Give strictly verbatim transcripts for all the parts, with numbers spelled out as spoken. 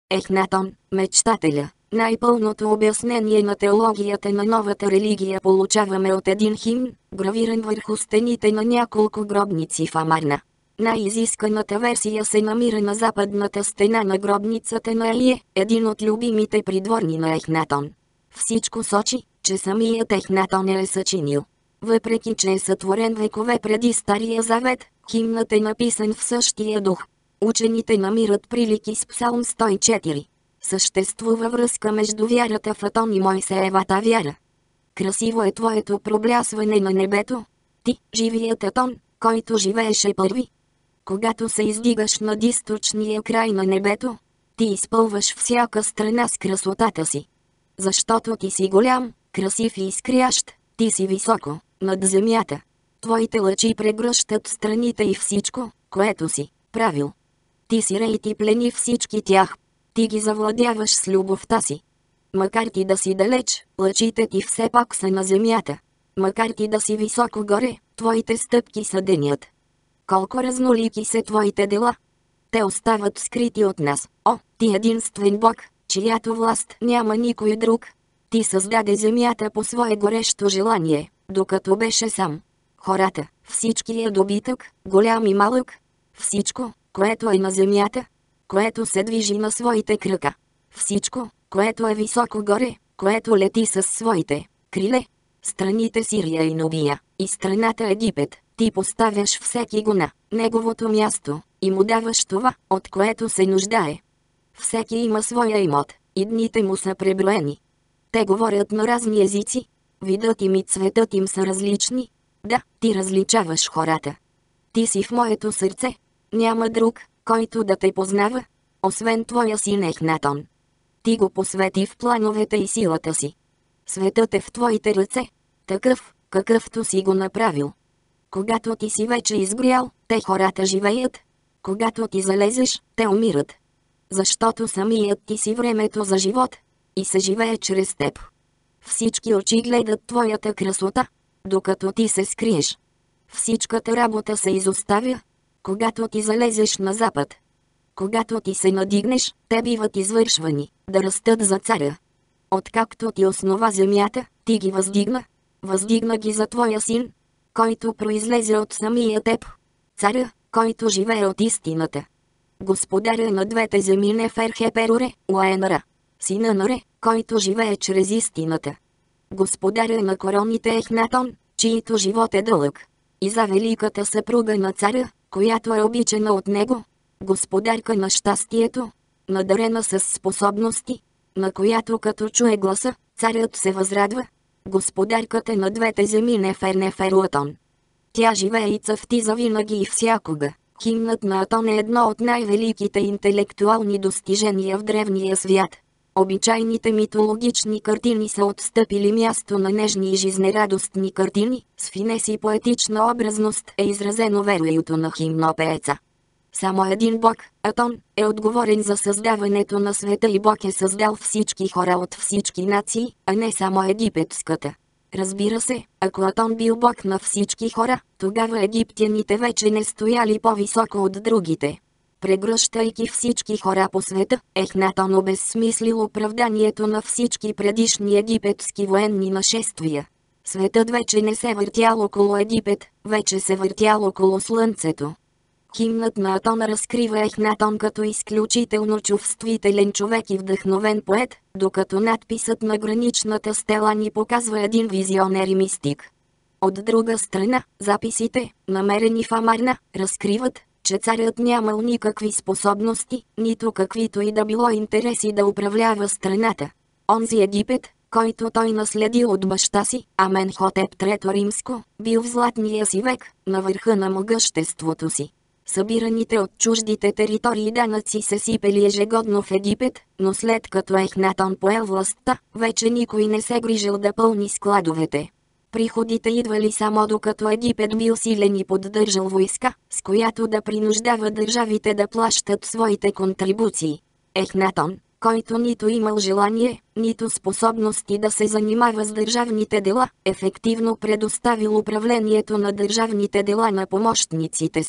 Ехнатон, мечтателя. Най-пълното обяснение на теологията на новата религия получаваме от един химн, гравиран върху стените на няколко гробници в Амарна. Най-изисканата версия се намира на западната стена на гробницата на Елие, един от любимите придворни на Ехнатон. Всичко сочи, че самият Ехнатон е съчинил. Въпреки че е сътворен векове преди Стария Завет, химнът е написан в същия дух. Учените намират прилики с Псалм сто и четири. Съществува връзка между вярата в Атон и Мойсеевата вяра. Красиво е твоето проблясване на небето. Ти, живият Атон, който живееше първи. Когато се издигаш над източния край на небето, ти изпълваш всяка страна с красотата си. Защото ти си голям, красив и изкрящ, ти си високо, над земята. Твоите лъчи прегръщат страните и всичко, което си правил. Ти си рей и ти плени всички тях. Ти ги завладяваш с любовта си. Макар ти да си далеч, лъчите ти все пак са на земята. Макар ти да си високо горе, твоите стъпки са денят. Колко разнолики са твоите дела. Те остават скрити от нас. О, ти единствен Бог, чиято власт няма никой друг. Ти създаде земята по свое горещо желание, докато беше сам. Хората, всичкият добитък, голям и малък. Всичко, което е на земята, което се движи на своите крака. Всичко, което е високо горе, което лети със своите криле. Страните Сирия и Нубия, и страната Египет, ти поставяш всеки го на неговото място, и му даваш това, от което се нуждае. Всеки има своя имот, и дните му са преброени. Те говорят на разни езици, видът им и цветът им са различни. Да, ти различаваш хората. Ти си в моето сърце. Няма друг, който да те познава, освен твоя син Ехнатон. Ти го посвети в плановете и силата си. Светът е в твоите ръце, такъв, какъвто си го направил. Когато ти си вече изгорял, те хората живеят. Когато ти залезеш, те умират. Защото самият ти си времето за живот и се живее чрез теб. Всички очи гледат твоята красота, докато ти се скриеш. Всичката работа се изоставя, когато ти залезеш на запад. Когато ти се надигнеш, те биват извършвани, да растат за царя. Откакто ти основа земята, ти ги въздигна. Въздигна ги за твоя син, който произлезе от самия теб. Царя, който живее от истината. Господаря на двете земи Неферхеперуре, Уаенара. Сина на Ре, който живее чрез истината. Господаря на короните Ехнатон, чието живот е дълъг. И за великата съпруга на царя, която е обичана от него. Господарка на щастието, надарена с способности, на която като чуе гласа, царят се възрадва. Господарката на двете земи Нефер Неферуатон. Тя живее и цъфти завинаги и всякога. Химнът на Атон е едно от най-великите интелектуални достижения в древния свят. Обичайните митологични картини са отстъпили място на нежни и жизнерадостни картини, с финес и поетична образност е изразено веруюто на химнопееца. Само един Бог, Атон, е отговорен за създаването на света и Бог е създал всички хора от всички нации, а не само египетската. Разбира се, ако Атон бил Бог на всички хора, тогава египтяните вече не стояли по-високо от другите. Прегръщайки всички хора по света, Ехнатон обезсмислил оправданието на всички предишни египетски военни нашествия. Светът вече не се въртял около Египет, вече се въртял около Слънцето. Химнът на Атон разкрива Ехнатон като изключително чувствителен човек и вдъхновен поет, докато надписът на граничната стела ни показва един визионер и мистик. От друга страна, записите, намерени в Амарна, разкриват, че царят нямал никакви способности, нито каквито и да било интереси да управлява страната. Онзи Египет, който той наследил от баща си, Аменхотеп трето римско, бил в златния си век, на върха на могъществото си. Събираните от чуждите територии данъци се сипели ежегодно в Египет, но след като Ехнатон поел властта, вече никой не се грижил да пълни складовете. Приходите идвали само докато Египет бил силен и поддържал войска, с която да принуждава държавите да плащат своите контрибуции. Ехнатон, който нито имал желание, нито способности да се занимава с държавните дела, ефективно предоставил управлението на държавните дела на помощниците си.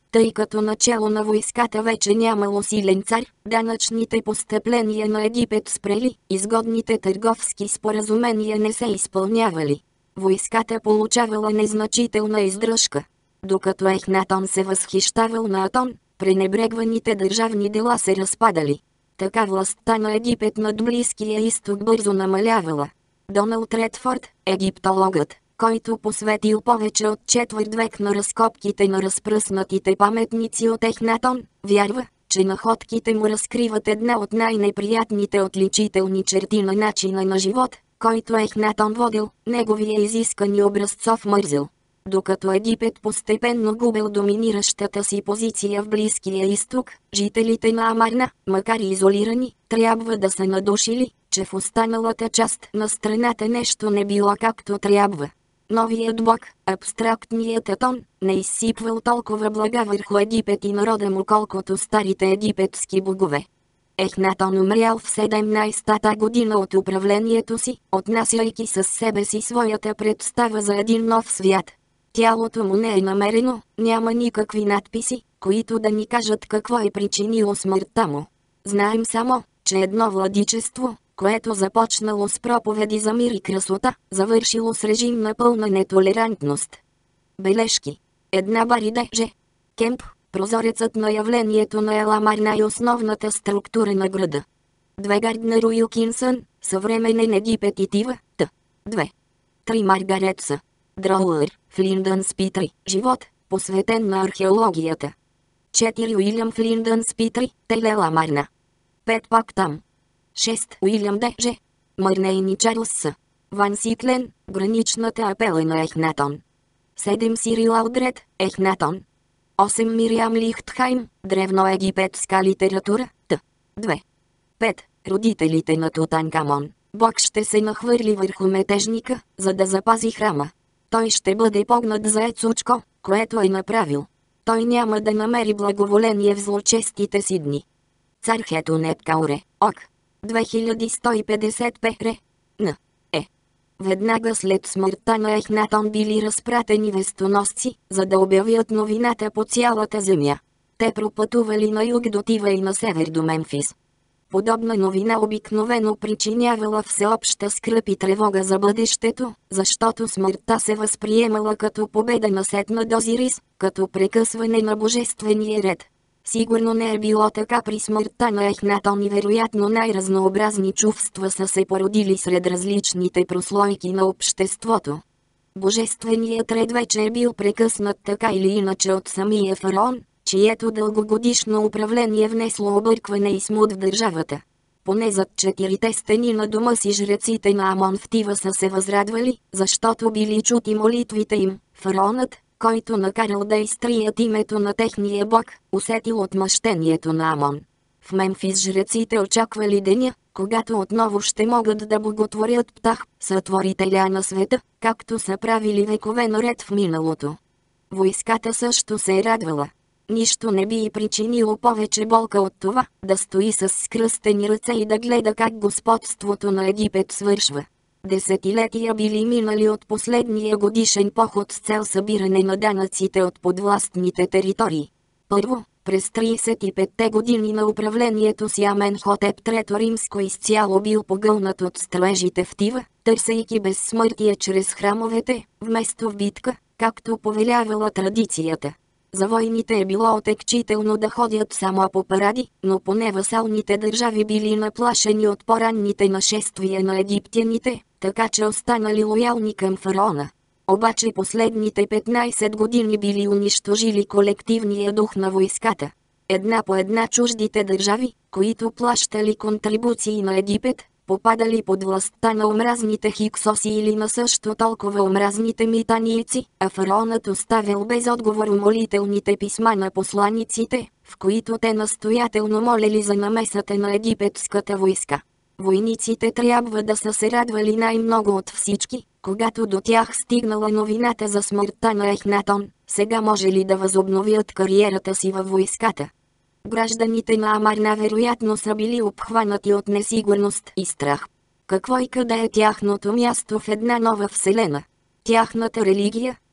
Тъй като начало на войската вече нямало силен цар, данъчните постъпления на Египет спрели, изгодните търговски споразумения не се изпълнявали. Войската получавала незначителна издръжка. Докато Ехнатон се възхищавал на Атон, пренебрегваните държавни дела се разпадали. Така властта на Египет над Близкия изток бързо намалявала. Доналд Редфорд, египтологът, който посветил повече от четвърт век на разкопките на разпръснатите паметници от Ехнатон, вярва, че находките му разкриват една от най-неприятните отличителни черти на начина на живот, който Ехнатон водил, неговия изискан и образцов мързел. Докато Египет постепенно губел доминиращата си позиция в Близкия изток, жителите на Амарна, макар и изолирани, трябва да са надушили, че в останалата част на страната нещо не било както трябва. Новият бог, абстрактният Атон, не изсипвал толкова блага върху Египет и народа му, колкото старите египетски богове. Ехнатон умрял в седемнайсетата година от управлението си, отнасяйки със себе си своята представа за един нов свят. Тялото му не е намерено, няма никакви надписи, които да ни кажат какво е причинило смъртта му. Знаем само, че едно владичество, което започнало с проповеди за мир и красота, завършило с режим на пълна нетолерантност. Бележки. Една бариде Ж. Кемп, прозорецът на явлението на Еламарна и основната структура на града. Две Гарднер Уилкинсън, съвременен Египет и Тива, Т. две. Три Маргаретса. Дроуър, Флиндън Спитри, живот, посветен на археологията. четири Уилям Флиндън Спитри, Телеламарна. пет Пак там. шест Уилям Д. Ж. Мърнейни Чарлз С. Ван Сиклен, граничната апела на Ехнатон. седем Сирил Алдред, Ехнатон. осем Мириам Лихтхайм, древноегипетска литература, Т. две. пет Родителите на Тутанкамон. Бог ще се нахвърли върху метежника, за да запази храма. Той ще бъде погнат за ецучко, което е направил. Той няма да намери благоволение в злочестите си дни. Цар Хетунет Кауре, Ок. две хиляди сто и петдесет П Р. Н. Е. Веднага след смъртта на Ехнатон били разпратени вестоносци, за да обявят новината по цялата земя. Те пропътували на юг до Тива и на север до Мемфис. Подобна новина обикновено причинявала всеобща скръб и тревога за бъдещето, защото смъртта се възприемала като победа на Сет над Озирис, като прекъсване на божествения ред. Сигурно не е било така при смъртта на Ехнатон и вероятно най-разнообразни чувства са се породили сред различните прослойки на обществото. Божественият ред вече е бил прекъснат така или иначе от самия фараон, чието дългогодишно управление внесло объркване и смут в държавата. Поне зад четирите стени на дома си жреците на Амон в Тива са се възрадвали, защото били чути молитвите им. Фараонът, който накарал да изтрият името на техния бог, усетил отмъщението на Амон. В Мемфис жреците очаквали деня, когато отново ще могат да боготворят Птах, сътворителя на света, както са правили векове наред в миналото. Войската също се е радвала. Нищо не би и причинило повече болка от това, да стои с скръстени ръце и да гледа как господството на Египет свършва. Десетилетия били минали от последния годишен поход с цел събиране на данъците от подвластните територии. Първо, през трийсет и петте години на управлението си Аменхотеп трето римско изцяло бил погълнат от строежите в Тива, търсейки безсмъртие чрез храмовете, вместо в битка, както повелявала традицията. За войните е било отекчително да ходят само по паради, но поне васалните държави били наплашени от по-ранните нашествия на египтяните, така че останали лоялни към фараона. Обаче последните петнайсет години били унищожили колективния дух на войската. Една по една чуждите държави, които плащали контрибуции на Египет, попадали под властта на омразните хиксоси или на също толкова омразните митанийци, а фараонът оставил без отговор умолителните писма на посланиците, в които те настоятелно молели за намесата на египетската войска. Войниците трябва да са се радвали най-много от всички, когато до тях стигнала новината за смъртта на Ехнатон, сега може ли да възобновят кариерата си във войската. Гражданите на Амарна вероятно са били обхванати от несигурност и страх. Какво и къде е тяхното място в една нова вселена? Тяхната религия,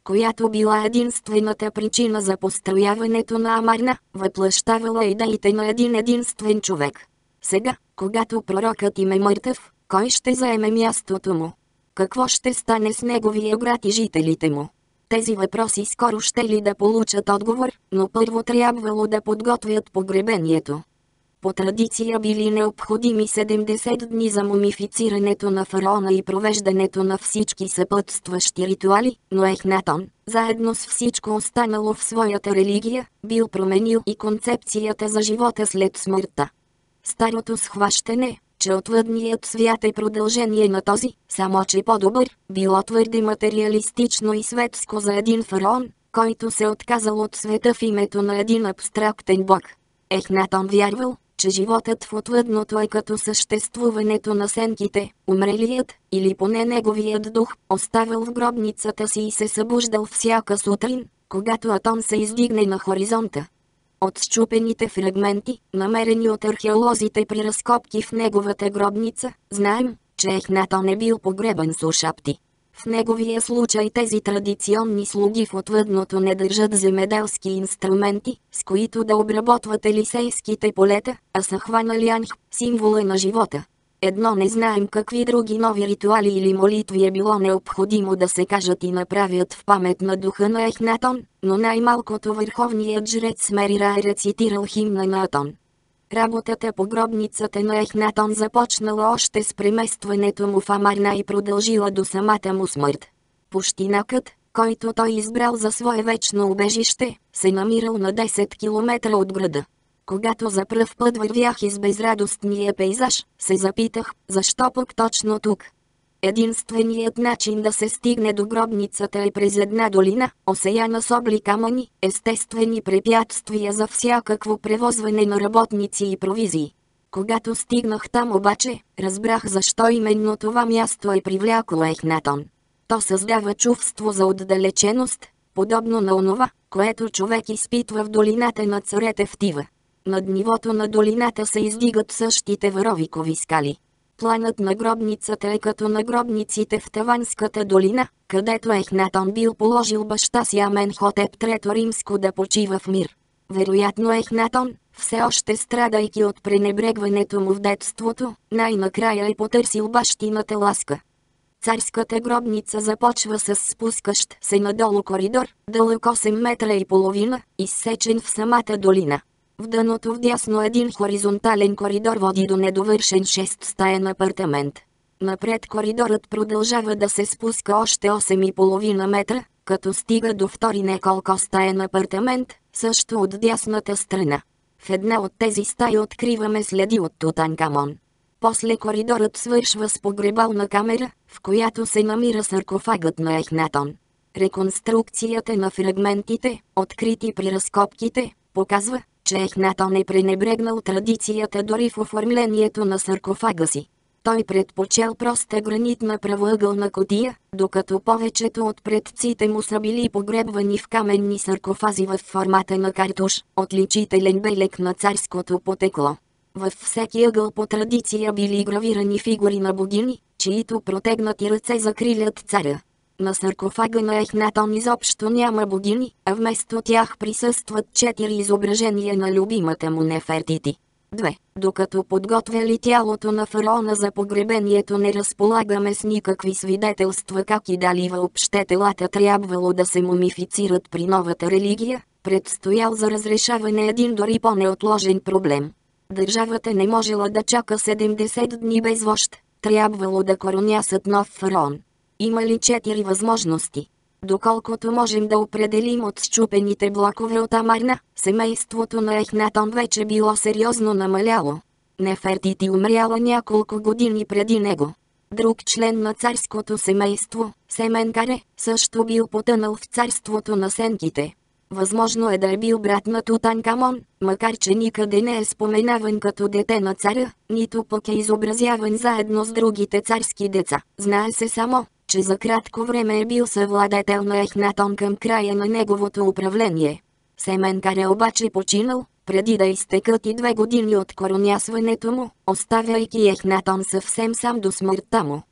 която била единствената причина за построяването на Амарна, въплъщавала идеите на един единствен човек. Сега, когато пророкът им е мъртъв, кой ще заеме мястото му? Какво ще стане с неговия град и жителите му? Тези въпроси скоро ще ли да получат отговор, но първо трябвало да подготвят погребението. По традиция били необходими седемдесет дни за мумифицирането на фараона и провеждането на всички съпътстващи ритуали, но Ехнатон, заедно с всичко останало в своята религия, бил променил и концепцията за живота след смъртта. Старото схващане, че отвъдният свят е продължение на този, само че по-добър, било твърде материалистично и светско за един фараон, който се отказал от света в името на един абстрактен бог. Ехнатон вярвал, че животът в отвъдното е като съществуването на сенките, умрелият, или поне неговият дух, оставал в гробницата си и се събуждал всяка сутрин, когато Атон се издигне на хоризонта. От счупените фрагменти, намерени от археолозите при разкопки в неговата гробница, знаем, че Ехнатон е бил погребан с ушапти. В неговия случай тези традиционни слуги в отвъдното не държат земеделски инструменти, с които да обработват елисейските полета, а са хванали анх, символа на живота. Едно не знаем какви други нови ритуали или молитви е било необходимо да се кажат и направят в памет на духа на Ехнатон, но най-малкото върховният жрец Мерира е рецитирал химна на Атон. Работата по гробницата на Ехнатон започнала още с преместването му в Амарна и продължила до самата му смърт. Пущинакът, който той избрал за свое вечно убежище, се намирал на десет километра от града. Когато за пръв път вървях из безрадостния пейзаж, се запитах, защо пък точно тук? Единственият начин да се стигне до гробницата е през една долина, осеяна с обли камъни, естествени препятствия за всякакво превозване на работници и провизии. Когато стигнах там обаче, разбрах защо именно това място е привлякло Ехнатон. То създава чувство за отдалеченост, подобно на онова, което човек изпитва в долината на царете в Тива. Над нивото на долината се издигат същите варовикови скали. Планът на гробницата е като на гробниците в Таванската долина, където Ехнатон бил положил баща си Аменхотеп трето римско да почива в мир. Вероятно Ехнатон, все още страдайки от пренебрегването му в детството, най-накрая е потърсил бащината ласка. Царската гробница започва с спускащ се надолу коридор, дълъг осем метра и половина, изсечен в самата долина. В дъното вдясно един хоризонтален коридор води до недовършен шестстаен апартамент. Напред коридорът продължава да се спуска още осем и половина метра, като стига до втори неколко стаен апартамент, също от дясната страна. В една от тези стаи откриваме следи от Тутанкамон. После коридорът свършва с погребална камера, в която се намира саркофагът на Ехнатон. Реконструкцията на фрагментите, открити при разкопките, показва, че Ехнатон е пренебрегнал традицията дори в оформлението на саркофага си. Той предпочел проста гранитна правоъгълна кутия, докато повечето от предците му са били погребвани в каменни саркофази в формата на картуш, отличителен белег на царското потекло. Във всеки ъгъл по традиция били гравирани фигури на богини, чието протегнати ръце закрилят царя. На саркофага на Ехнатон изобщо няма богини, а вместо тях присъстват четири изображения на любимата му Нефертити. две. Докато подготвяли тялото на фараона за погребението, не разполагаме с никакви свидетелства как и дали въобще телата трябвало да се мумифицират при новата религия, предстоял за разрешаване един дори по-неотложен проблем. Държавата не можела да чака седемдесет дни без вожд, трябвало да коронясат нов фараон. Има ли четири възможности? Доколкото можем да определим от счупените блокове от Амарна, семейството на Ехнатон вече било сериозно намаляло. Нефертити умряла няколко години преди него. Друг член на царското семейство, Семенкаре, също бил потънал в царството на сенките. Възможно е да е бил брат на Тутанкамон, макар че никъде не е споменаван като дете на царя, нито пък е изобразяван заедно с другите царски деца. Знае се само, че за кратко време е бил съвладетел на Ехнатон към края на неговото управление. Семенкаре обаче починал, преди да изтекат и две години от коронясването му, оставяйки Ехнатон съвсем сам до смъртта му.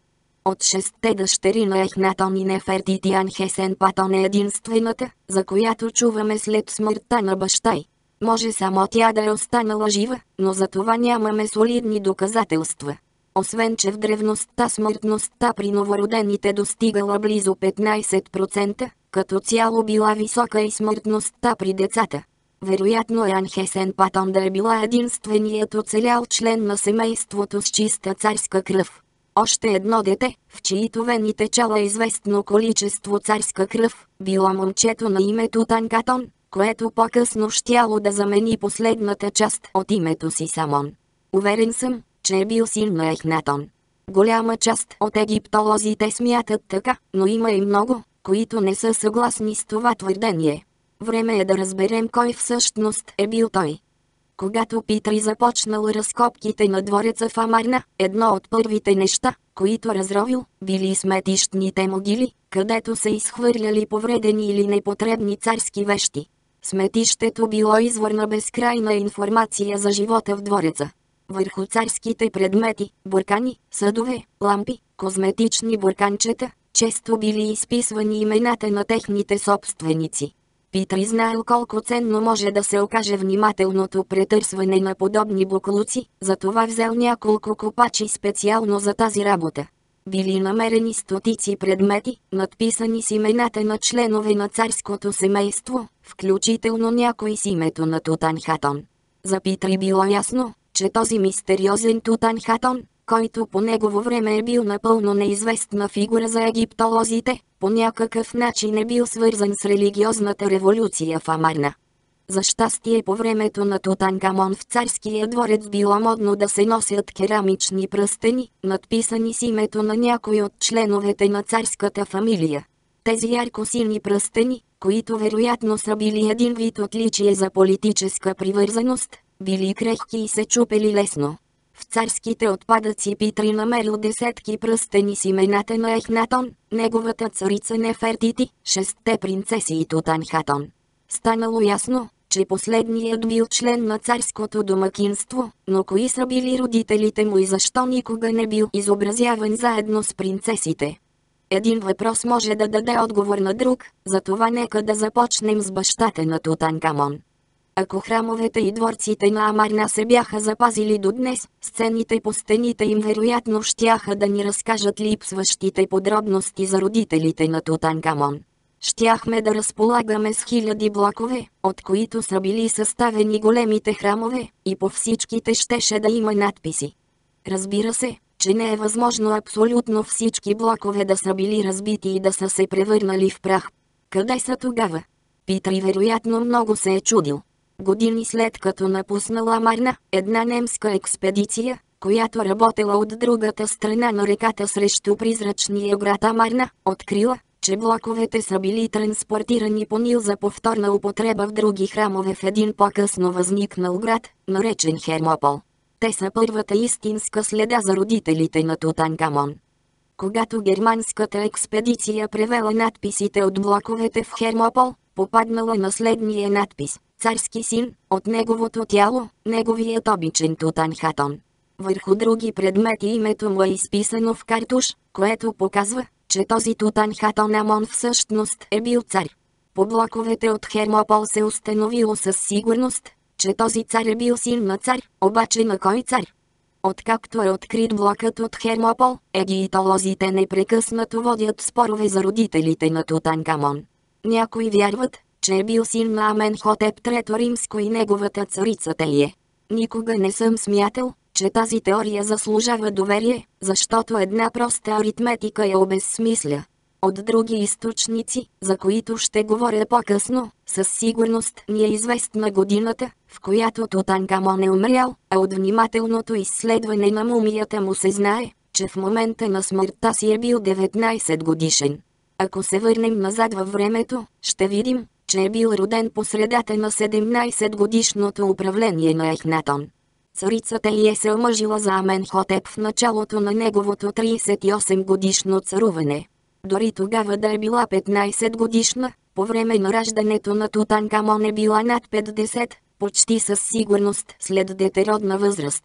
От шестте дъщери на Ехнатон и Нефертити Анхесенпатон е единствената, за която чуваме след смъртта на баща й. Може само тя да е останала жива, но за това нямаме солидни доказателства. Освен че в древността смъртността при новородените достигала близо петнайсет процента, като цяло била висока и смъртността при децата. Вероятно е Анхесенпатон да е била единственият оцелял член на семейството с чиста царска кръв. Още едно дете, в чието вени течала известно количество царска кръв, било момчето на име Тутанкатон, което по-късно щяло да замени последната част от името си Самон. Уверен съм, че е бил син на Ехнатон. Голяма част от египтолозите смятат така, но има и много, които не са съгласни с това твърдение. Време е да разберем кой всъщност е бил той. Когато Питри започнал разкопките на двореца в Амарна, едно от първите неща, които разровил, били сметищните могили, където са изхвърляли повредени или непотребни царски вещи. Сметището било извор на безкрайна информация за живота в двореца. Върху царските предмети, буркани, съдове, лампи, козметични бурканчета, често били изписвани имената на техните собственици. Питри знаел колко ценно може да се окаже внимателното претърсване на подобни буклуци, затова взел няколко копачи специално за тази работа. Били намерени стотици предмети, надписани с имената на членове на царското семейство, включително някой с името на Тутанхатон. За Питри било ясно, че този мистериозен Тутанхатон, който по негово време е бил напълно неизвестна фигура за египтолозите, по някакъв начин е бил свързан с религиозната революция в Амарна. За щастие по времето на Тутанкамон в царския дворец било модно да се носят керамични пръстени, надписани с името на някой от членовете на царската фамилия. Тези ярко-сини пръстени, които вероятно са били един вид отличие за политическа привързаност, били крехки и се чупели лесно. В царските отпадъци Питри намерил десетки пръстени с имената на Ехнатон, неговата царица Нефертити, шестте принцеси и Тутанхатон. Станало ясно, че последният бил член на царското домакинство, но кои са били родителите му и защо никога не бил изобразяван заедно с принцесите? Един въпрос може да даде отговор на друг, затова нека да започнем с бащата на Тутанкамон. Ако храмовете и дворците на Амарна се бяха запазили до днес, сцените по стените им вероятно щяха да ни разкажат липсващите подробности за родителите на Тутанкамон. Щяхме да разполагаме с хиляди блокове, от които са били съставени големите храмове, и по всичките щеше да има надписи. Разбира се, че не е възможно абсолютно всички блокове да са били разбити и да са се превърнали в прах. Къде са тогава? Питри вероятно много се е чудил. Години след като напуснала Амарна, една немска експедиция, която работела от другата страна на реката срещу призрачния град Амарна, открила, че блоковете са били транспортирани по Нил за повторна употреба в други храмове в един по-късно възникнал град, наречен Хермопол. Те са първата истинска следа за родителите на Тутанкамон. Когато германската експедиция превела надписите от блоковете в Хермопол, попаднала на следния надпис: царски син, от неговото тяло, неговият обичен Тутанхатон. Върху други предмети името му е изписано в картуш, което показва, че този Тутанхатон Амон всъщност е бил цар. По блоковете от Хермопол се установило със сигурност, че този цар е бил син на цар, обаче на кой цар? Откакто е открит блокът от Хермопол, египтолозите непрекъснато водят спорове за родителите на Тутанкамон. Някои вярват, че е бил син на Аменхотеп трето римско и неговата царица Теие. Никога не съм смятал, че тази теория заслужава доверие, защото една проста аритметика я обезсмисля. От други източници, за които ще говоря по-късно, със сигурност ни е известна годината, в която Тутанкамон е умрял, а от внимателното изследване на мумията му се знае, че в момента на смъртта си е бил деветнайсет годишен. Ако се върнем назад във времето, ще видим, че е бил роден по средата на седемнайсет годишното управление на Ехнатон. Царицата й се омъжила за Аменхотеп в началото на неговото трийсет и осем годишно царуване. Дори тогава да е била петнайсет годишна, по време на раждането на Тутанкамон е била над петдесет, почти със сигурност след детеродна възраст.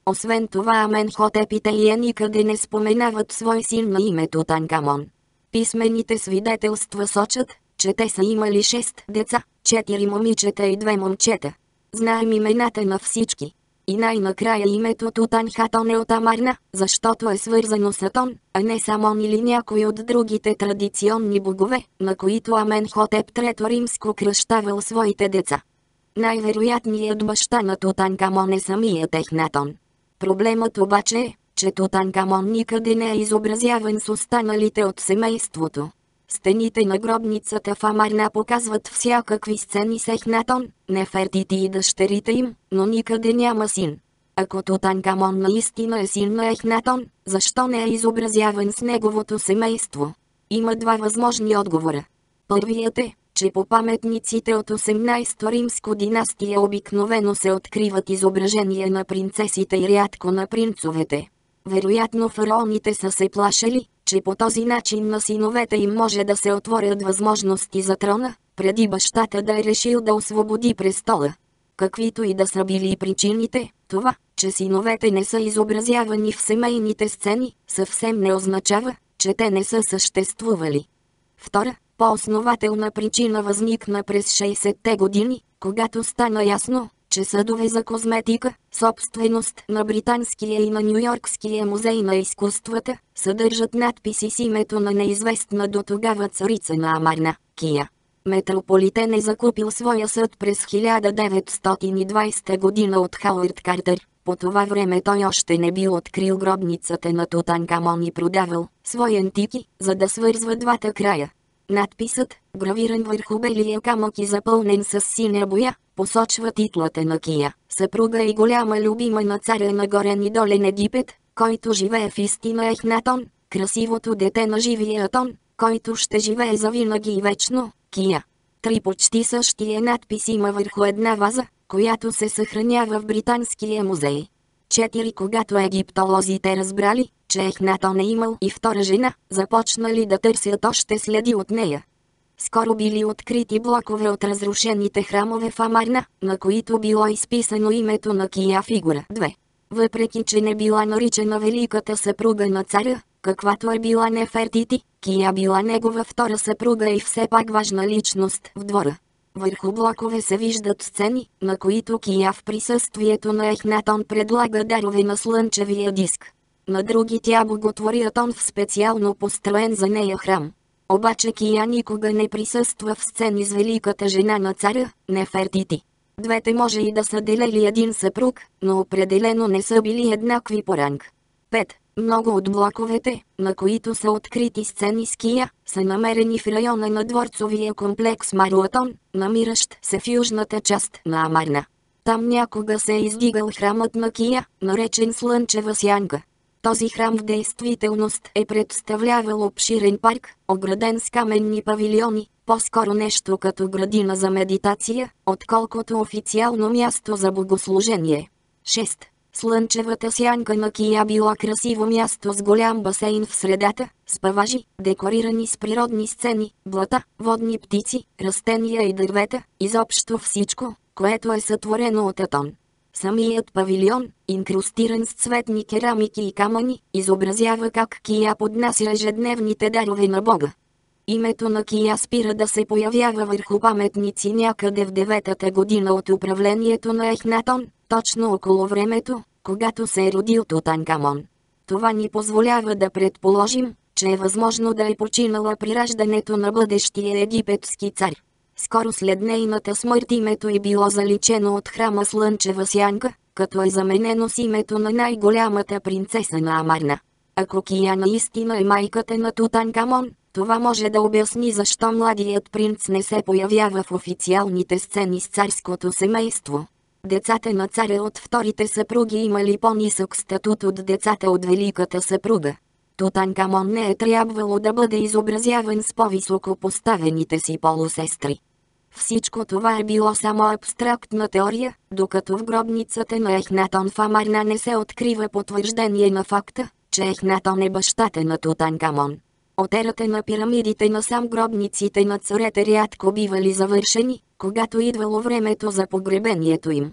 Освен това Аменхотеп и Тея никъде не споменават свой син на име Тутанкамон. Писмените свидетелства сочат, че те са имали шест деца, четири момичета и две момчета. Знаем имената на всички. И най-накрая името Тутанхатон е от Амарна, защото е свързано с Атон, а не с Амон или някой от другите традиционни богове, на които Аменхотеп трето римско кръщавал своите деца. Най-вероятният баща на Тутанкамон е самият Ехнатон. Проблемът обаче е, че Тутанкамон никъде не е изобразяван с останалите от семейството. Стените на гробницата в Амарна показват всякакви сцени с Ехнатон, Нефертити и дъщерите им, но никъде няма син. Ако Тутанкамон наистина е син на Ехнатон, защо не е изобразяван с неговото семейство? Има два възможни отговора. Първият е, че по паметниците от осемнайсето римско династия обикновено се откриват изображения на принцесите и рядко на принцовете. Вероятно фараоните са се плашели, че по този начин на синовете им може да се отворят възможности за трона, преди бащата да е решил да освободи престола. Каквито и да са били причините, това, че синовете не са изобразявани в семейните сцени, съвсем не означава, че те не са съществували. Втора, по-основателна причина възникна през шейсетте години, когато стана ясно, че съдове за козметика, собственост на Британския и на Нюйоркския музей на изкуствата, съдържат надписи с името на неизвестна дотогава царица на Амарна, Кия. Метрополитен е закупил своя съд през хиляда деветстотин и двайсета година от Хауърд Картер. По това време той още не бил открил гробницата на Тутанкамон и продавал свои антики, за да свързва двата края. Надписът, гравиран върху белия камък и запълнен с синя боя, посочва титлата на Кия, съпруга и голяма любима на царя на горен и долен Египет, който живее в истина Ехнатон, красивото дете на живия Атон, който ще живее завинаги и вечно, Кия. Три почти същия надпис има върху една ваза, която се съхранява в Британския музей. Четири Когато египтолозите разбрали, че Ехнатон е имал и втора жена, започнали да търсят още следи от нея. Скоро били открити блокове от разрушените храмове в Амарна, на които било изписано името на Кия фигура две. Въпреки че не била наричана великата съпруга на царя, каквато е била Нефертити, Кия била негова втора съпруга и все пак важна личност в двора. Върху блокове се виждат сцени, на които Кия в присъствието на Ехнатон предлага дарове на слънчевия диск. На други тя боготвори Атон в специално построен за нея храм. Обаче Кия никога не присъства в сцени с великата жена на царя, Нефертити. Двете може и да са делели един съпруг, но определено не са били еднакви по ранг. пет. Много от блоковете, на които са открити сцени с Кия, са намерени в района на дворцовия комплекс Маруатон, намиращ се в южната част на Амарна. Там някога се е издигал храмът на Кия, наречен Слънчева сянка. Този храм в действителност е представлявал обширен парк, ограден с каменни павилиони, по-скоро нещо като градина за медитация, отколкото официално място за богослужение. шест. Слънчевата сянка на Кия била красиво място с голям басейн в средата, с паважи, декорирани с природни сцени, блата, водни птици, растения и дървета, изобщо всичко, което е сътворено от Атон. Самият павилион, инкрустиран с цветни керамики и камъни, изобразява как Кия поднася ежедневните дарове на Бога. Името на Кия спира да се появява върху паметници някъде в деветата година от управлението на Ехнатон, точно около времето, когато се е родил Тутанкамон. Това ни позволява да предположим, че е възможно да е починала при раждането на бъдещия египетски цар. Скоро след нейната смърт името е било заличено от храма Слънчева сянка, като е заменено с името на най-голямата принцеса на Амарна. Ако Кия наистина е майката на Тутанкамон, това може да обясни защо младият принц не се появява в официалните сцени с царското семейство. Децата на царя от вторите съпруги имали по-нисък статут от децата от великата съпруга. Тутанкамон не е трябвало да бъде изобразяван с по-високо поставените си полусестри. Всичко това е било само абстрактна теория, докато в гробницата на Ехнатон в Амарна не се открива потвърждение на факта, че Ехнатон е бащата на Тутанкамон. От ерата на пирамидите насам гробниците на царете рядко бивали завършени, когато идвало времето за погребението им.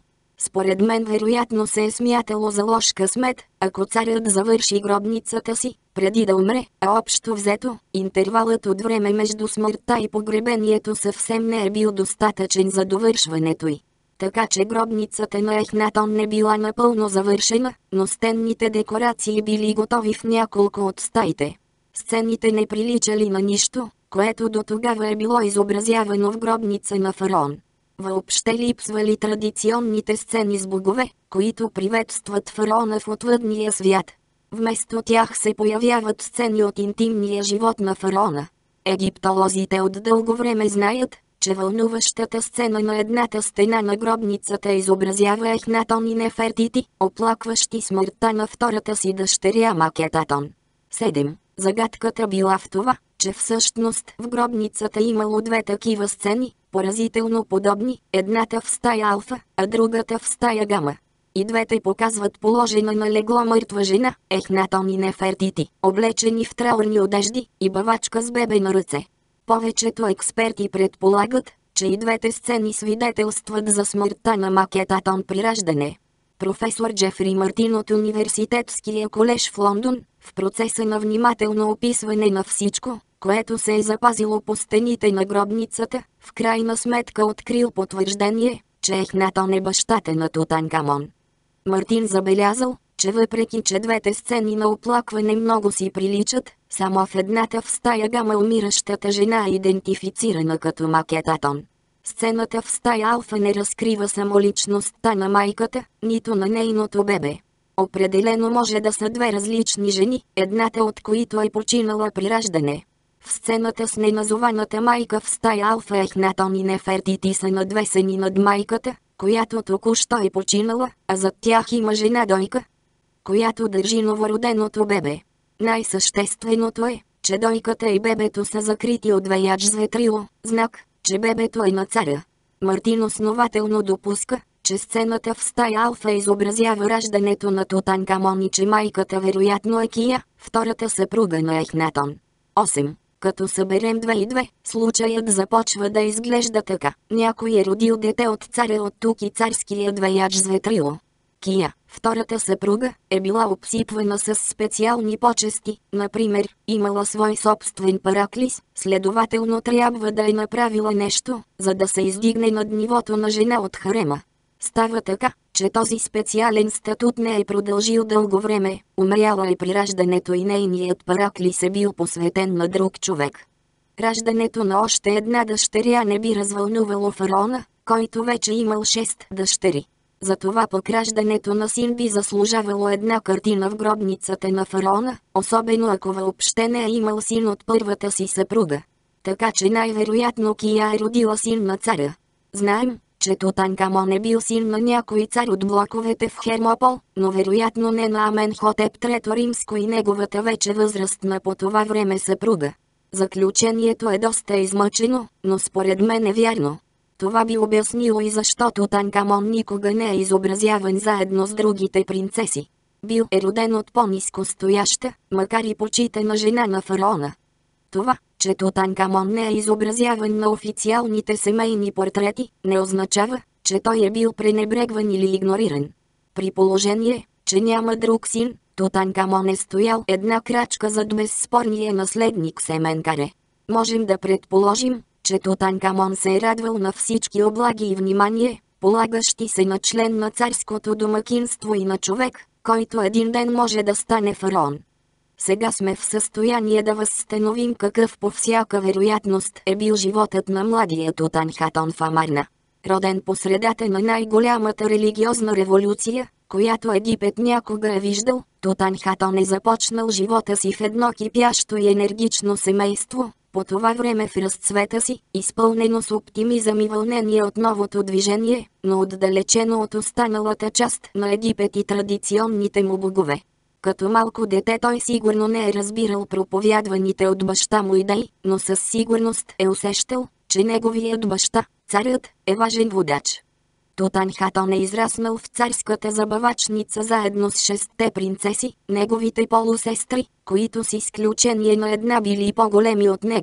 Според мен вероятно се е смятало за лош късмет, ако царят завърши гробницата си, преди да умре, а общо взето, интервалът от време между смъртта и погребението съвсем не е бил достатъчен за довършването й. Така че гробницата на Ехнатон не била напълно завършена, но стенните декорации били готови в няколко от стаите. Сцените не приличали на нищо, което до тогава е било изобразявано в гробница на фараон. Въобще липсвали традиционните сцени с богове, които приветстват фараона в отвъдния свят. Вместо тях се появяват сцени от интимния живот на фараона. Египтолозите от дълго време знаят, че вълнуващата сцена на едната стена на гробницата изобразява Ехнатон и Нефертити, оплакващи смъртта на втората си дъщеря Макетатон. седем. Загадката била в това, че всъщност в гробницата имало две такива сцени, поразително подобни, едната в стая Алфа, а другата в стая Гама. И двете показват положена на легло мъртва жена, Ехнатон и Нефертити, облечени в траурни одежди и бавачка с бебе на ръце. Повечето експерти предполагат, че и двете сцени свидетелстват за смъртта на Макетатон при раждане. Професор Джефри Мартин от Университетския колеж в Лондон, в процеса на внимателно описване на всичко, което се е запазило по стените на гробницата, в крайна сметка открил потвърждение, че Ехнатон е бащата на Тутанкамон. Мартин забелязал, че въпреки че двете сцени на оплакване много си приличат, само в едната в стая Гама умиращата жена е идентифицирана като Макетатон. Сцената в стая Алфа не разкрива самоличността на майката, нито на нейното бебе. Определено може да са две различни жени, едната от които е починала при раждане. В сцената с неназованата майка в стая Алфа Ехнатон и Нефертити са надвесени над майката, която току-що е починала, а зад тях има жена дойка, която държи новороденото бебе. Най-същественото е, че дойката и бебето са закрити от веяч с ветрило, знак, че бебето е на царя. Мартин основателно допуска, че сцената в стая Алфа изобразява раждането на Тутанкамон и че майката вероятно е Кия, втората съпруга на Ехнатон. осем. Като съберем две и две, случаят започва да изглежда така. Някой е родил дете от царя от тук и царският веяч с ветрило. Кия, втората съпруга, е била обсипвана с специални почести, например, имала свой собствен параклис, следователно трябва да е направила нещо, за да се издигне над нивото на жена от харема. Става така, че този специален статут не е продължил дълго време, умряла е при раждането и нейният параклис е бил посветен на друг човек. Раждането на още една дъщеря не би развълнувало фараона, който вече имал шест дъщери. Затова пък раждането на син би заслужавало една картина в гробницата на фараона, особено ако въобще не е имал син от първата си съпруга. Така че най-вероятно Кия е родила син на царя. Знаем, че Тутанкамон е бил син на някой цар от блоковете в Хермопол, но вероятно не на Аменхотеп трето римско и неговата вече възрастна по това време съпруга. Заключението е доста измъчено, но според мен е вярно. Това би обяснило и защо Тутанкамон никога не е изобразяван заедно с другите принцеси. Бил е роден от по-ниско стояща, макар и почитана жена на фараона. Това, че Тутанкамон не е изобразяван на официалните семейни портрети, не означава, че той е бил пренебрегван или игнориран. При положение, че няма друг син, Тутанкамон е стоял една крачка зад безспорния наследник Семенкаре. Можем да предположим, че Тутанкамон се е радвал на всички облаги и внимание, полагащи се на член на царското домакинство и на човек, който един ден може да стане фараон. Сега сме в състояние да възстановим какъв по всяка вероятност е бил животът на младия Тутанхатон в Амарна. Роден по средата на най-голямата религиозна революция, която Египет някога е виждал, Тутанхатон е започнал живота си в едно кипящо и енергично семейство, по това време в разцвета си, изпълнено с оптимизъм и вълнение от новото движение, но отдалечено от останалата част на Египет и традиционните му богове. Като малко дете той сигурно не е разбирал проповядваните от баща му идеи, но със сигурност е усещал, че неговият баща, царят, е важен водач. Тутанхатон е израснал в царската забавачница заедно с шестте принцеси, неговите полусестри, които с изключение на една били по-големи от него.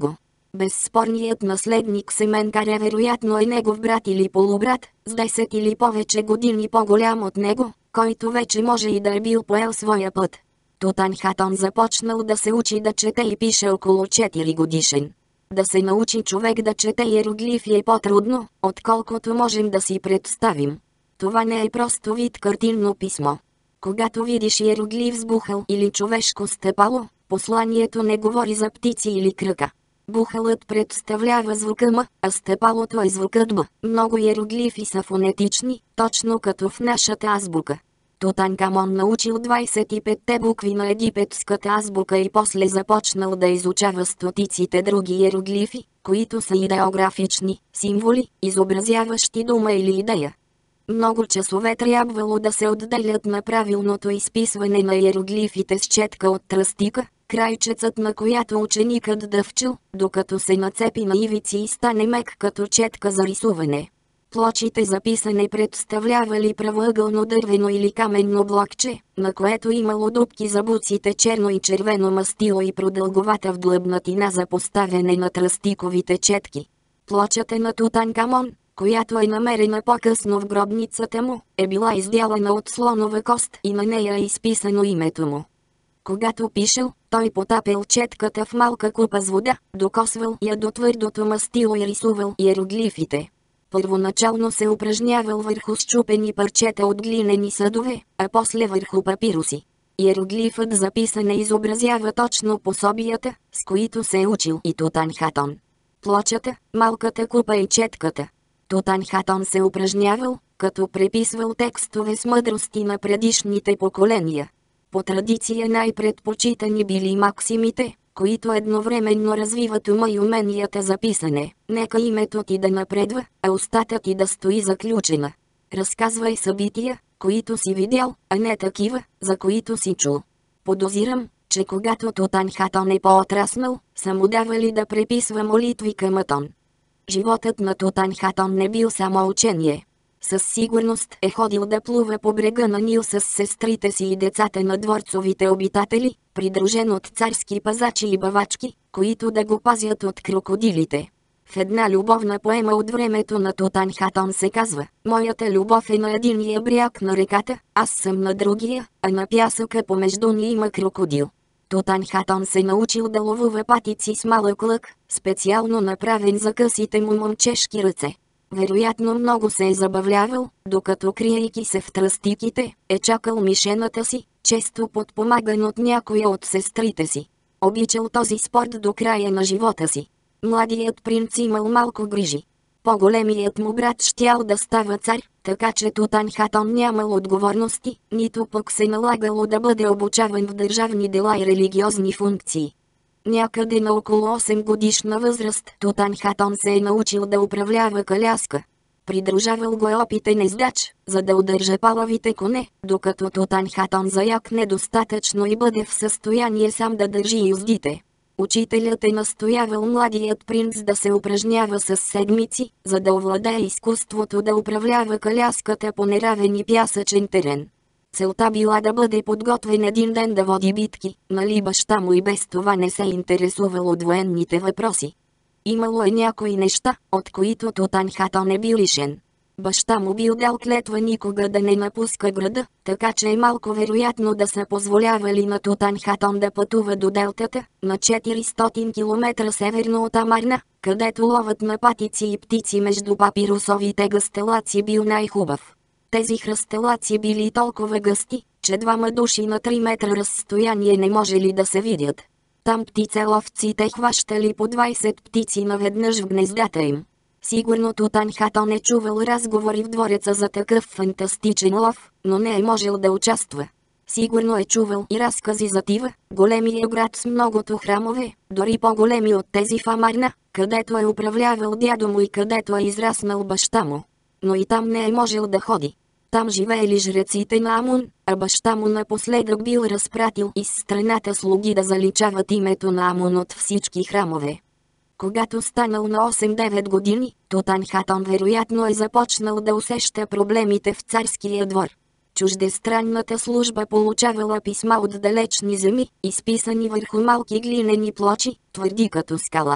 Безспорният наследник Семенкаре вероятно е негов брат или полубрат, с десет или повече години по-голям от него, който вече може и да е бил поел своя път. Тутанхатон започнал да се учи да чете и пише около четири годишен. Да се научи човек да чете иероглифи е по-трудно, отколкото можем да си представим. Това не е просто вид картинно писмо. Когато видиш иероглиф с бухал или човешко стъпало, посланието не говори за птици или кръка. Бухалът представлява звука М, а стъпалото е звукът Б. Много иероглифи са фонетични, точно като в нашата азбука. Тутанкамон научил двайсет и петте букви на египетската азбука и после започнал да изучава стотиците други иероглифи, които са идеографични, символи, изобразяващи дума или идея. Много часове трябвало да се отделят на правилното изписване на иероглифите с четка от тръстика, крайчецът на която ученикът дъвчил, докато се нацепи на ивици и стане мек като четка за рисуване. Плочите за писане представлявали правоъгълно дървено или каменно блокче, на което имало дупки за буците, черно и червено мастило и продълговата вдлъбнатина за поставяне на тръстиковите четки. Плочата на Тутанкамон, която е намерена по-късно в гробницата му, е била издялана от слонова кост и на нея е изписано името му. Когато пишел, той потапял четката в малка купа с вода, докосвал я до твърдото мастило и рисувал иероглифите. Първоначално се упражнявал върху счупени парчета от глинени съдове, а после върху папируси. Иероглифът за писане изобразява точно пособията, с които се е учил и Тутанхатон. Плочата, малката купа и четката. Тутанхатон се упражнявал, като преписвал текстове с мъдрости на предишните поколения. По традиция най-предпочитани били максимите, които едновременно развиват ума и уменията за писане. Нека името ти да напредва, а устата ти да стои заключена. Разказвай събития, които си видял, а не такива, за които си чул. Подозирам, че когато Тутанхатон е по-отраснал, са му давали да преписва молитви към Атон. Животът на Тутанхатон не бил само учение. Със сигурност е ходил да плува по брега на Нил с сестрите си и децата на дворцовите обитатели, придружен от царски пазачи и бавачки, които да го пазят от крокодилите. В една любовна поема от времето на Тутанхатон се казва: «Моята любов е на единия бряг на реката, аз съм на другия, а на пясъка помежду ни има крокодил». Тутанхатон се научил да ловува патици с малък лък, специално направен за късите му момчешки ръце. Вероятно много се е забавлявал, докато криейки се в тръстиките, е чакал мишената си, често подпомаган от някоя от сестрите си. Обичал този спорт до края на живота си. Младият принц имал малко грижи. По-големият му брат щял да става цар, така че Тутанхатон нямал отговорности, нито пък се налагало да бъде обучаван в държавни дела и религиозни функции. Някъде на около осем годишна възраст Тутанхатон се е научил да управлява коляска. Придружавал го е опитен ездач, за да удържа палавите коне, докато Тутанхатон заякне достатъчно и бъде в състояние сам да държи юздите. Учителят е настоявал младият принц да се упражнява с седмици, за да овладее изкуството да управлява коляската по неравен и пясъчен терен. Целта била да бъде подготвен един ден да води битки, нали баща му и без това не се интересувал от военните въпроси. Имало е някои неща, от които Тутанхатон е бил лишен. Баща му бил дал клетва никога да не напуска града, така че е малко вероятно да са позволявали на Тутанхатон да пътува до делтата, на четиристотин километра северно от Амарна, където ловът на патици и птици между папирусовите гъстелаци бил най-хубав. Тези хръстелаци били толкова гъсти, че двама души на три метра разстояние не можели да се видят. Там птицеловците хващали по двайсет птици наведнъж в гнездата им. Сигурно Тутанхатон е чувал разговори в двореца за такъв фантастичен лов, но не е можел да участва. Сигурно е чувал и разкази за Тива, големия град с многото храмове, дори по-големи от тези в Амарна, където е управлявал дядо му и където е израснал баща му. Но и там не е можел да ходи. Там живеели жреците на Амун, а баща му напоследък бил разпратил из страната слуги да заличават името на Амун от всички храмове. Когато станал на осем-девет години, Тутанхатон вероятно е започнал да усеща проблемите в царския двор. Чуждестранната служба получавала писма от далечни земи, изписани върху малки глинени плочи, твърди като скала.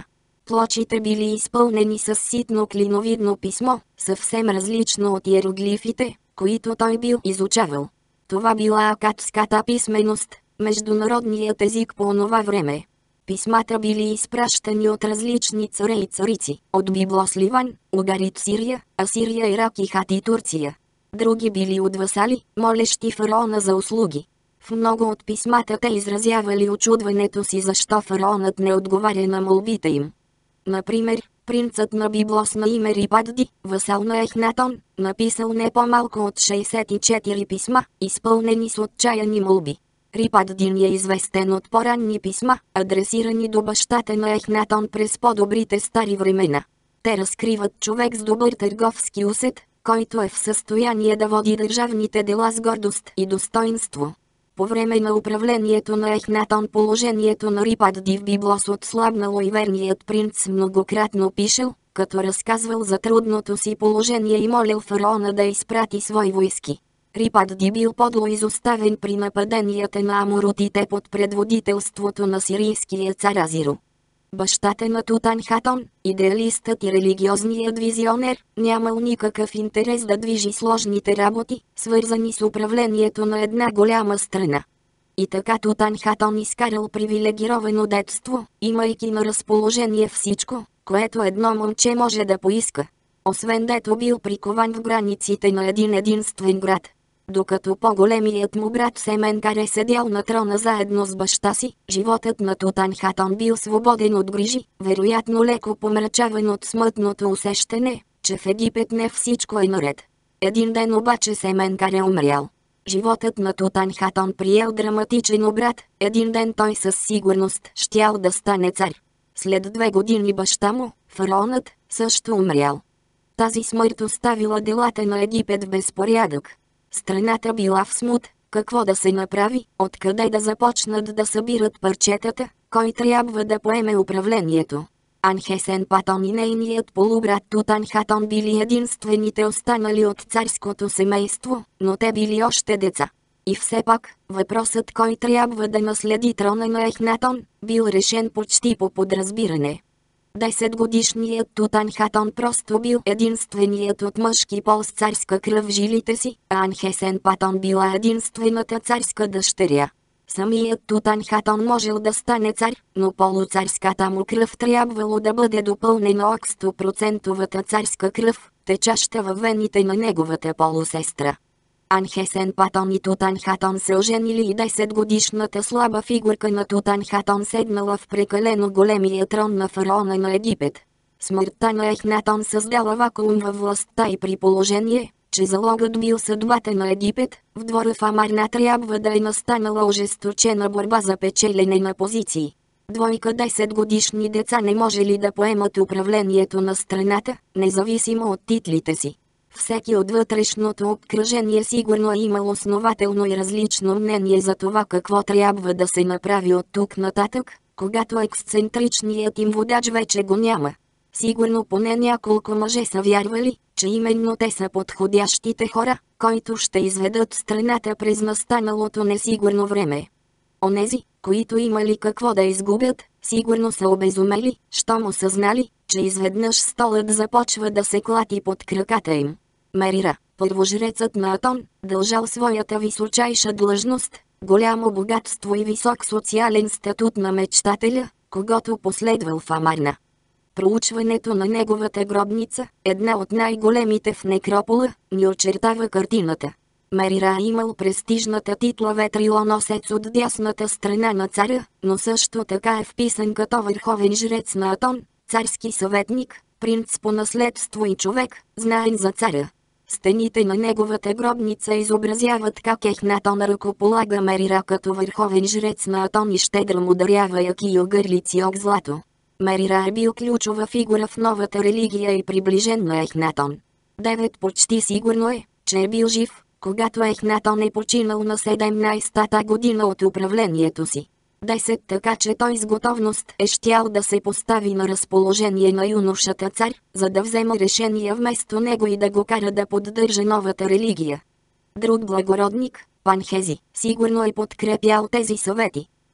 Плочите били изпълнени с ситно клиновидно писмо, съвсем различно от иероглифите, които той бил изучавал. Това била акадската писменост, международният език по онова време. Писмата били изпращани от различни царе и царици, от Библос Ливан, Угарит Сирия, Асирия, Ирак и Хати Турция. Други били от васали, молещи фараона за услуги. В много от писмата те изразявали очудването си защо фараонът не отговаря на молбите им. Например, принцът на Библос на име Рипадди, васал на Ехнатон, написал не по-малко от шейсет и четири писма, изпълнени с отчаяни молби. Рипаддин е известен от по-ранни писма, адресирани до бащата на Ехнатон през по-добрите стари времена. Те разкриват човек с добър търговски усет, който е в състояние да води държавните дела с гордост и достоинство. По време на управлението на Ехнатон положението на Рипадди в Библос отслабнало и верният принц многократно пишел, като разказвал за трудното си положение и молил фараона да изпрати свои войски. Рипадди бил подло изоставен при нападенията на амурутите под предводителството на сирийския цар Азиро. Бащата на Тутанхатон, идеалистът и религиозният визионер, нямал никакъв интерес да движи сложните работи, свързани с управлението на една голяма страна. И така Тутанхатон изкарал привилегировано детство, имайки на разположение всичко, което едно момче може да поиска. Освен дето бил прикован в границите на един единствен град. Докато по-големият му брат Семенкаре седял на трона заедно с баща си, животът на Тутанхатон бил свободен от грижи, вероятно леко помрачаван от смътното усещане, че в Египет не всичко е наред. Един ден обаче Семенкаре умрял. Животът на Тутанхатон приел драматичен обрат, един ден той със сигурност щял да стане цар. След две години баща му, фараонът, също умрял. Тази смърт оставила делата на Египет в безпорядък. Страната била в смут, какво да се направи, откъде да започнат да събират парчетата, кой трябва да поеме управлението. Анхесенпатон и нейният полубрат Тутанхатон били единствените останали от царското семейство, но те били още деца. И все пак, въпросът кой трябва да наследи трона на Ехнатон, бил решен почти по подразбиране. Десетгодишният Тутанхатон просто бил единственият от мъжки пол с царска кръв в жилите си, а Анхесенпатон била единствената царска дъщеря. Самият Тутанхатон можел да стане цар, но полуцарската му кръв трябвало да бъде допълнена от сто процента царска кръв, течаща във вените на неговата полусестра. Анхесенпатон и Тутанхатон се оженили и десетгодишната слаба фигурка на Тутанхатон седнала в прекалено големия трон на фараона на Египет. Смъртта на Ехнатон създала вакуум във властта и при положение, че залогът бил съдбата на Египет, в двора в Амарна трябва да е настанала ожесточена борба за печелене на позиции. Двойка десетгодишни деца не можели да поемат управлението на страната, независимо от титлите си. Всеки от вътрешното обкръжение сигурно е имал основателно и различно мнение за това какво трябва да се направи от тук нататък, когато ексцентричният им водач вече го няма. Сигурно поне няколко мъже са вярвали, че именно те са подходящите хора, които ще изведат страната през настаналото несигурно време. Онези, които имали какво да изгубят, сигурно са обезумели, щом осъзнали, че изведнъж столът започва да се клати под краката им. Мерира, първожрецът на Атон, дължал своята височайша длъжност, голямо богатство и висок социален статут на мечтателя, когото последвал в Амарна. Проучването на неговата гробница, една от най-големите в некропола, ни очертава картината. Мерира имал престижната титла ветрилоносец от дясната страна на царя, но също така е вписан като върховен жрец на Атон, царски съветник, принц по наследство и човек, знаен за царя. Стените на неговата гробница изобразяват как Ехнатон ръкополага Мерира като върховен жрец на Атон и щедро му дарява яки и огърлици ок злато. Мерира е бил ключова фигура в новата религия и приближен на Ехнатон. Девет почти сигурно е, че е бил жив, когато Ехнатон е починал на седемнайсетата година от управлението си. десет така че той с готовност е щял да се постави на разположение на юношата цар, за да взема решение вместо него и да го кара да поддържа новата религия. Друг благородник, Панхези, сигурно е подкрепял тези съвети.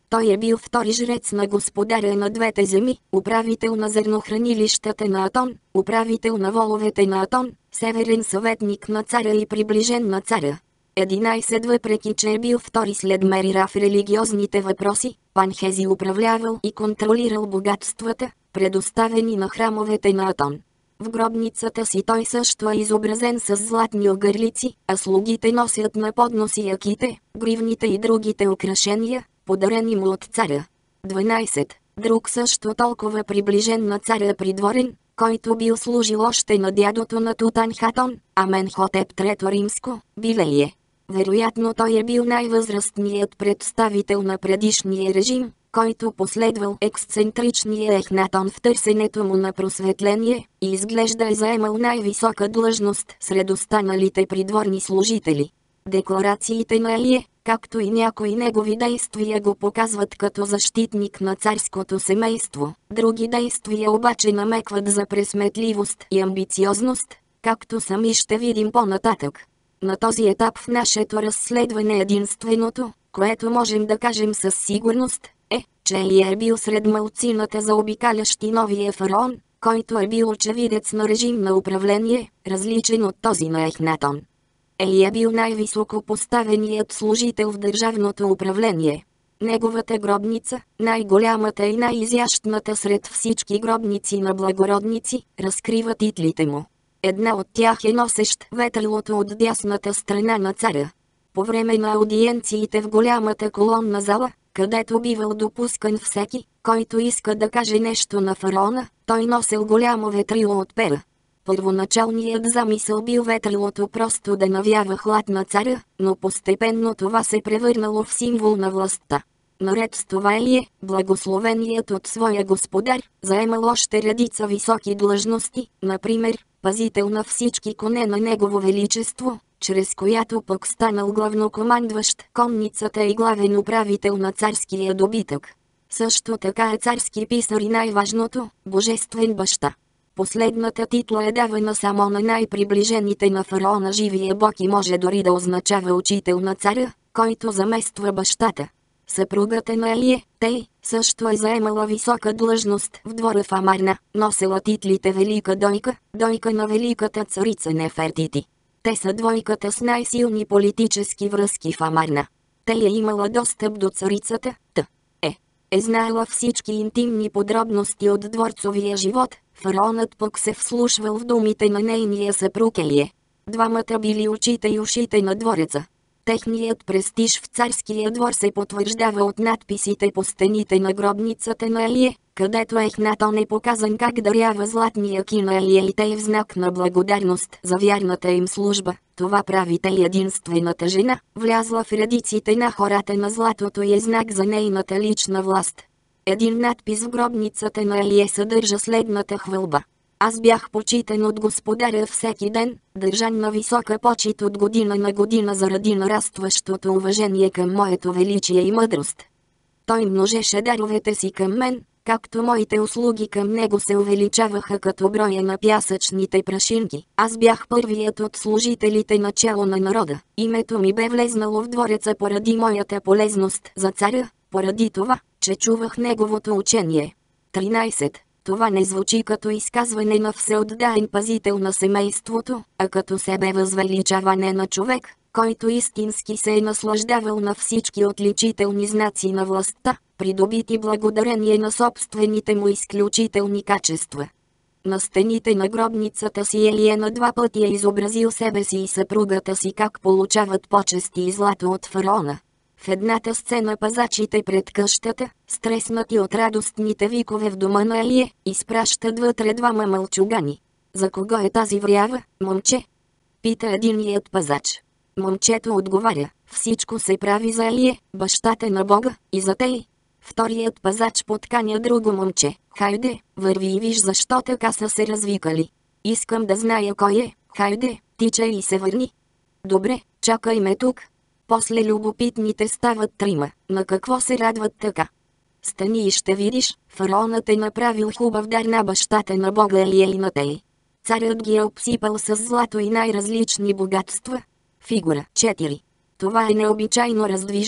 Той е бил втори жрец на господаря на двете земи, управител на зърнохранилищата на Атон, управител на воловете на Атон, северен съветник на царя и приближен на царя. единайсет Въпреки че е бил втори след Мерира в религиозните въпроси, Панхези управлявал и контролирал богатствата, предоставени на храмовете на Атон. В гробницата си той също е изобразен с златни огърлици, а слугите носят на подноси яките, гривните и другите украшения, подарени му от царя. дванайсет Друг също толкова приближен на царя придворен, който бил служил още на дядото на Тутанхатон, Аменхотеп трето римско, Билее. Вероятно той е бил най-възрастният представител на предишния режим, който последвал ексцентричния Ехнатон в търсенето му на просветление, и изглежда е заемал най-висока длъжност сред останалите придворни служители. Декларациите на Елие, както и някои негови действия го показват като защитник на царското семейство, други действия обаче намекват за пресметливост и амбициозност, както сами ще видим по-нататък. На този етап в нашето разследване единственото, което можем да кажем със сигурност, е, че Елия е бил сред малцината заобикалящи новия фараон, който е бил очевидец на режим на управление, различен от този на Ехнатон. Елия е бил най-високо поставеният служител в държавното управление. Неговата гробница, най-голямата и най-изящната сред всички гробници на благородници, разкрива титлите му. Една от тях е носещ ветрилото от дясната страна на царя. По време на аудиенциите в голямата колонна зала, където бивал допускан всеки, който иска да каже нещо на фараона, той носил голямо ветрило от пера. Първоначалният замисъл бил ветрилото просто да навява хлад на царя, но постепенно това се превърнало в символ на властта. Наред с това Елие, благословеният от своя господар, заемал още редица високи длъжности, например, пазител на всички коне на Негово Величество, чрез която пък станал главнокомандващ конницата и главен управител на царския добитък. Също така е царски писар и най-важното – божествен баща. Последната титла е давана само на най-приближените на фараона живия бог и може дори да означава учител на царя, който замества бащата. Съпругата на Елие, Тей, също е заемала висока длъжност в двора в Амарна, носела титлите Велика Дойка, Дойка на Великата царица Нефертити. Те са двойката с най-силни политически връзки в Амарна. Тей е имала достъп до царицата, Т. Е. Е знаела всички интимни подробности от дворцовия живот, фараонът пък се вслушвал в думите на нейния съпруг Елие. Двамата били очите и ушите на двореца. Техният престиж в царския двор се потвърждава от надписите по стените на гробницата на Елие, където Ехнатон е показан как дарява златния ки на Елие и Тей в знак на благодарност за вярната им служба. Това прави Тей единствената жена, влязла в редиците на хората на златото и е знак за нейната лична власт. Един надпис в гробницата на Елие съдържа следната хвалба. Аз бях почитан от господаря всеки ден, държан на висока почит от година на година заради нарастващото уважение към моето величие и мъдрост. Той множеше даровете си към мен, както моите услуги към него се увеличаваха като броя на пясъчните прашинки. Аз бях първият от служителите начало на народа. Името ми бе влезнало в двореца поради моята полезност за царя, поради това, че чувах неговото учение. тринайсет Това не звучи като изказване на всеотдаен пазител на семейството, а като себе възвеличаване на човек, който истински се е наслаждавал на всички отличителни знаци на властта, придобити благодарение на собствените му изключителни качества. На стените на гробницата си Елие на два пъти е изобразил себе си и съпругата си как получават почести и злато от фараона. В едната сцена пазачите пред къщата, стреснати от радостните викове в дома на Елие, изпращат вътре двама мълчугани. За кого е тази врява, момче? Пита единият пазач. Момчето отговаря, всичко се прави за Елие, бащата на Бога, и за Тей. Вторият пазач подканя друго момче. Хайде, върви и виж защо така са се развикали. Искам да зная кой е, хайде, тичай и се върни. Добре, чакай ме тук. После любопитните стават трима. На какво се радват така? Стани и ще видиш, фараонът е направил хубав дар на бащата на Бога Елие и на Тей. Царят ги е обсипал с злато и най-различни богатства. Фигура четири Това е необичайно раздвижена,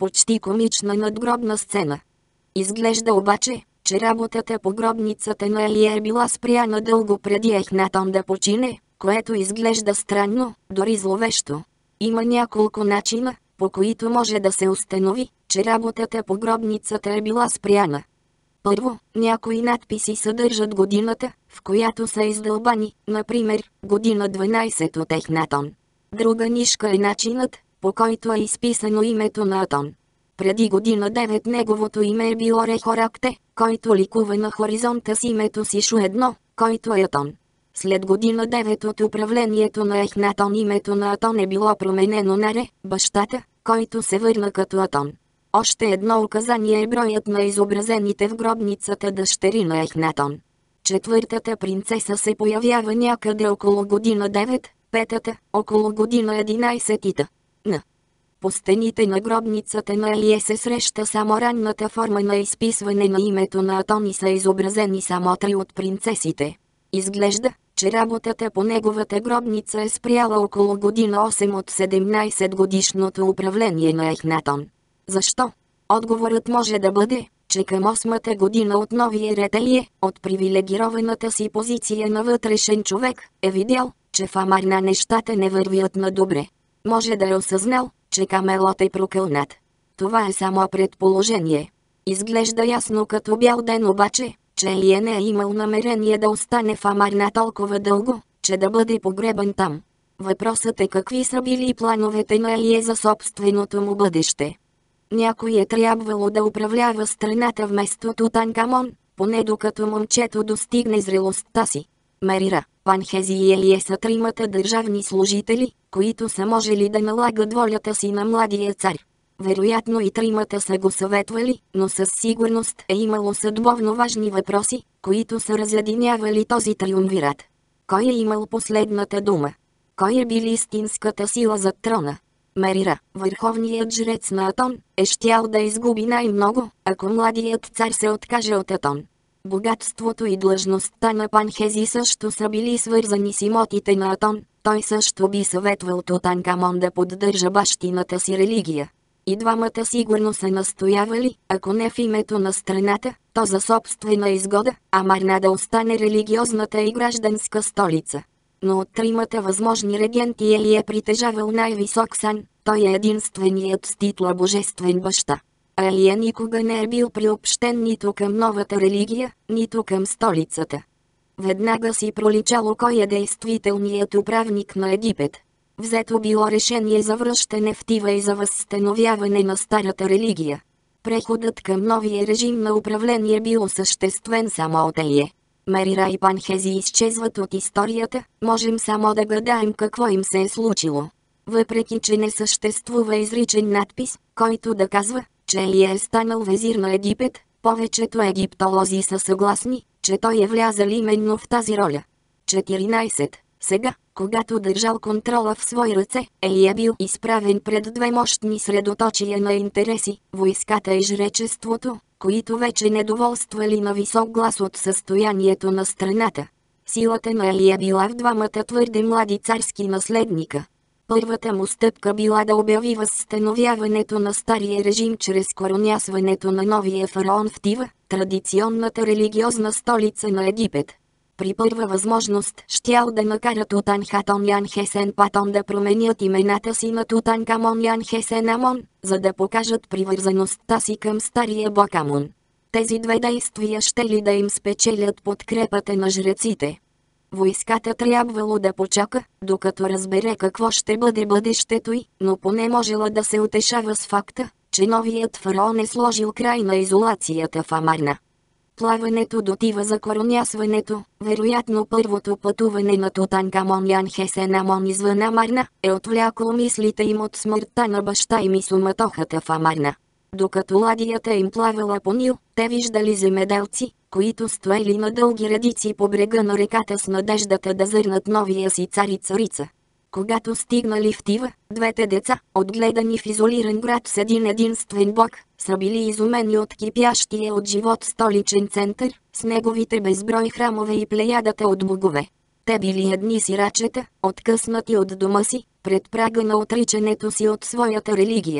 почти комична надгробна сцена. Изглежда обаче, че работата по гробницата на Елия е била спряна дълго преди Ехнатон да почине, което изглежда странно, дори зловещо. Има няколко начина, по които може да се установи, че работата по гробницата е била спряна. Първо, някои надписи съдържат годината, в която са издълбани, например, година дванайсет от Ехнатон. Друга нишка е начинът, по който е изписано името на Атон. Преди година девет неговото име е било Рехоракте, който ликува на хоризонта с името си Шу едно, който е Атон. След година девет от управлението на Ехнатон името на Атон е било променено на Ре, бащата, който се върна като Атон. Още едно указание е броят на изобразените в гробницата дъщери на Ехнатон. Четвъртата принцеса се появява някъде около година девет, петата около година единайсета. На по стените на гробницата на Елие се среща само ранната форма на изписване на името на Атон и са изобразени само три от принцесите. Изглежда, че работата по неговата гробница е спряла около година осем от седемнайсет годишното управление на Ехнатон. Защо? Отговорът може да бъде, че към осмата година от новия ред Елие, от привилегированата си позиция на вътрешен човек, е видял, че в Амарна нещата не вървят на добре. Може да е осъзнал, че Камелот е прокълнат. Това е само предположение. Изглежда ясно като бял ден обаче, че Елие не е имал намерение да остане в Амарна толкова дълго, че да бъде погребан там. Въпросът е какви са били плановете на Елие за собственото му бъдеще. Някой е трябвало да управлява страната вместо Тутанкамон, поне докато момчето достигне зрелостта си. Мерира, Панхези и Елие са тримата държавни служители, които са можели да налагат волята си на младия цар. Вероятно и тримата са го съветвали, но със сигурност е имало съдбовно важни въпроси, които са разединявали този триумвират. Кой е имал последната дума? Кой е бил истинската сила зад трона? Мерира, върховният жрец на Атон, е щял да изгуби най-много, ако младият цар се откаже от Атон. Богатството и длъжността на Панхези също са били свързани с имотите на Атон, той също би съветвал Тутанкамон да поддържа бащината си религия. И двамата сигурно са настоявали, ако не в името на страната, то за собствена изгода, Амарна да остане религиозната и гражданска столица. Но от тримата възможни регенти Елие е притежавал най-висок сан, той е единственият с титла божествен баща. А Елие никога не е бил приобщен нито към новата религия, нито към столицата. Веднага си проличало кой е действителният управник на Египет. Взето било решение за връщане в Тива и за възстановяване на старата религия. Преходът към новия режим на управление бил осъществен само от Елие. Мерира и Панхези изчезват от историята, можем само да гадаем какво им се е случило. Въпреки че не съществува изричен надпис, който да казва, че Елие е станал везир на Египет, повечето египтолози са съгласни, че той е влязал именно в тази роля. четиринайсет. Сега, когато държал контрола в свои ръце, Елие бил изправен пред две мощни средоточия на интереси, войската и жречеството, които вече недоволствали на висок глас от състоянието на страната. Силата на Елие била в двамата твърде млади царски наследника. Първата му стъпка била да обяви възстановяването на стария режим чрез коронясването на новия фараон в Тива, традиционната религиозна столица на Египет. При първа възможност щял да накара Тутанхатон Янхесен Патон да променят имената си на Тутанкамон Янхесен Амон, за да покажат привързаността си към стария бог Амон. Тези две действия щели да им спечелят подкрепата на жреците. Войската трябвало да почака, докато разбере какво ще бъде бъдещето й, но поне можела да се утешава с факта, че новият фараон е сложил край на изолацията в Амарна. Плаването до Тива за коронясването, вероятно първото пътуване на Тутанкамон Янхесен Амон извън Амарна, е отвлякло мислите им от смъртта на баща им и суматохата в Амарна. Докато ладията им плавала по Нил, те виждали земеделци, които стоели на дълги редици по брега на реката с надеждата да зърнат новия си цар и царица. Когато стигнали в Тива, двете деца, отгледани в изолиран град с един единствен бог, са били изумени от кипящия от живот столичен център, с неговите безброй храмове и плеядата от богове. Те били едни сирачета, откъснати от дома си, пред прага на отричането си от своята религия.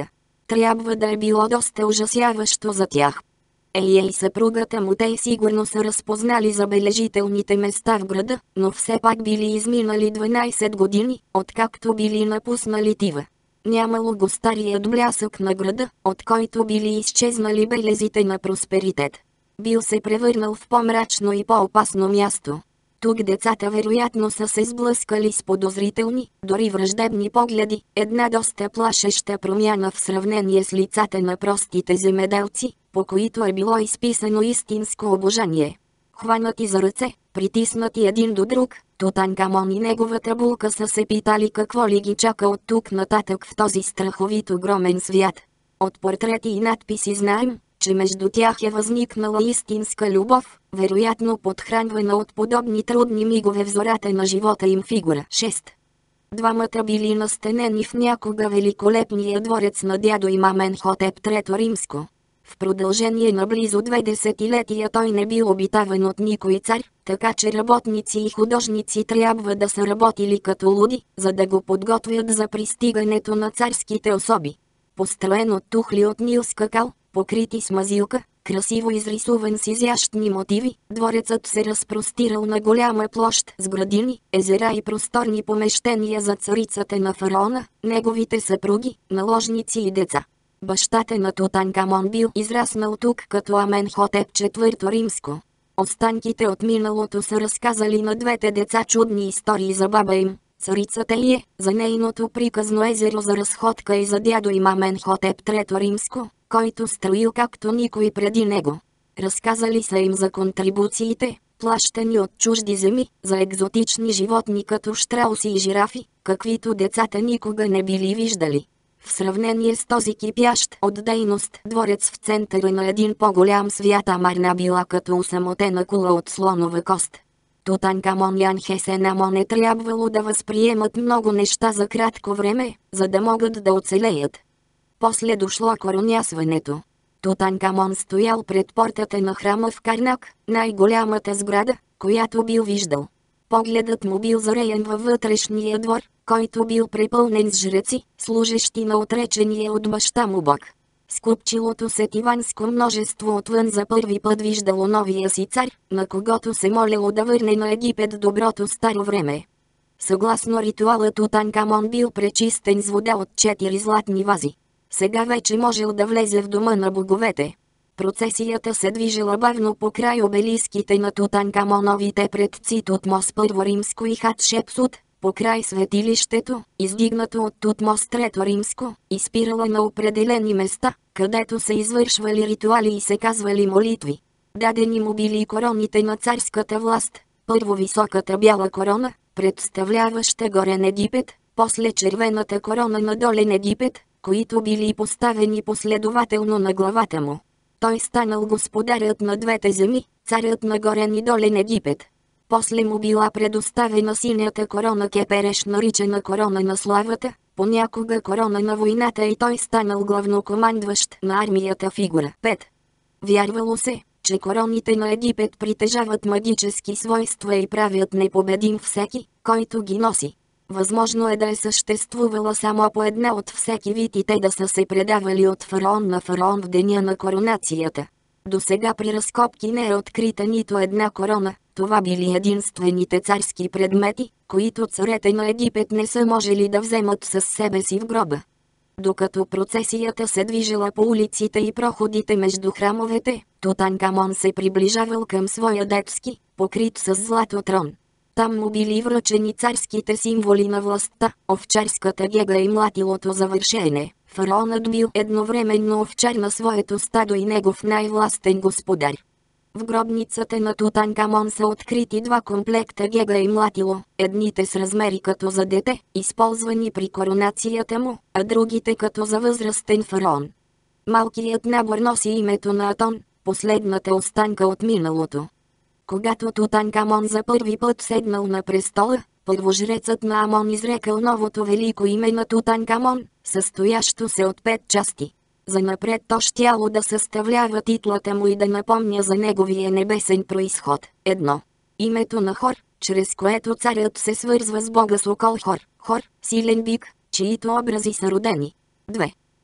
трябва да е било доста ужасяващо за тях. Ей и съпругата му те сигурно са разпознали забележителните места в града, но все пак били изминали дванайсет години, откакто били напуснали Тива. Нямало го старият блясък на града, от който били изчезнали белезите на просперитет. Бил се превърнал в по-мрачно и по-опасно място. Тук децата вероятно са се сблъскали с подозрителни, дори враждебни погледи, една доста плашеща промяна в сравнение с лицата на простите земеделци, по които е било изписано истинско обожание. Хванати за ръце, притиснати един до друг, Тутанкамон и неговата булка са се питали какво ли ги чака от тук нататък в този страховит огромен свят. От портрети и надписи знаем, че между тях е възникнала истинска любов, вероятно подхранвана от подобни трудни мигове в зората на живота им фигура. шест. Двамата били настанени в някога великолепния дворец на дядо им Аменхотеп трето римско. В продължение на близо две десетилетия той не бил обитаван от никой цар, така че работници и художници трябва да са работили като луди, за да го подготвят за пристигането на царските особи. Построен от тухли от нилска кал, покрити с мазилка, красиво изрисуван с изящни мотиви, дворецът се разпростирал на голяма площ с градини, езера и просторни помещения за царицата на фараона, неговите съпруги, наложници и деца. Бащата на Тутанкамон бил израснал тук като Аменхотеп четвърто римско. Останките от миналото са разказали на двете деца чудни истории за баба им, царицата Ие, за нейното приказно езеро за разходка и за дядо им Аменхотеп трето римско, който строил както никой преди него. Разказали са им за контрибуциите, плащани от чужди земи, за екзотични животни като щрауси и жирафи, каквито децата никога не били виждали. В сравнение с този кипящ от дейност дворец в центъра на един по-голям свят Амарна била като усамотена кула от слонова кост. Тутанкамон и Анхесенамон е трябвало да възприемат много неща за кратко време, за да могат да оцелеят. После дошло коронясването. Тутанкамон стоял пред портата на храма в Карнак, най-голямата сграда, която бил виждал. Погледът му бил зареян във вътрешния двор, който бил препълнен с жреци, служещи на отречения от баща му бог. Скупчилото се тиванско множество отвън за първи път виждало новия си цар, на когото се молело да върне на Египет доброто старо време. Съгласно ритуала Тутанкамон бил пречистен с вода от четири златни вази. Сега вече можел да влезе в дома на боговете. Процесията се движила бавно покрай обелиските на Тутанкамоновите предци Тутмос първо римско и Хатшепсут, покрай светилището, издигнато от Тутмос трето римско, и спирала на определени места, където се извършвали ритуали и се казвали молитви. Дадени му били короните на царската власт, първо високата бяла корона, представляваща горен Египет, после червената корона на долен Египет, които били поставени последователно на главата му. Той станал господарят на двете земи, царят на горен и долен Египет. После му била предоставена синята корона Кепереш, наричана корона на славата, понякога корона на войната, и той станал главнокомандващ на армията фигура. пет. Вярвало се, че короните на Египет притежават магически свойства и правят непобедим всеки, който ги носи. Възможно е да е съществувала само по една от всеки вид и те да са се предавали от фараон на фараон в деня на коронацията. До сега при разкопки не е открита нито една корона, това били единствените царски предмети, които царете на Египет не са можели да вземат със себе си в гроба. Докато процесията се движила по улиците и проходите между храмовете, Тутанкамон се приближавал към своя детски, покрит с злато трон. Там му били връчени царските символи на властта, овчарската гега и млатилото за вършене. Фараонът бил едновременно овчар на своето стадо и негов най-властен господар. В гробницата на Тутанкамон са открити два комплекта гега и млатило, едните с размери като за дете, използвани при коронацията му, а другите като за възрастен фараон. Малкият набор носи името на Атон, последната останка от миналото. Когато Тутанкамон за първи път седнал на престола, първожрецът на Амон изрекал новото велико име на Тутанкамон, състоящо се от пет части. Занапред то щяло да съставлява титлата му и да напомня за неговия небесен произход. Едно. Името на Хор, чрез което царят се свързва с бога Сокол Хор, Хор, силен бик, чието образи са родени. Две.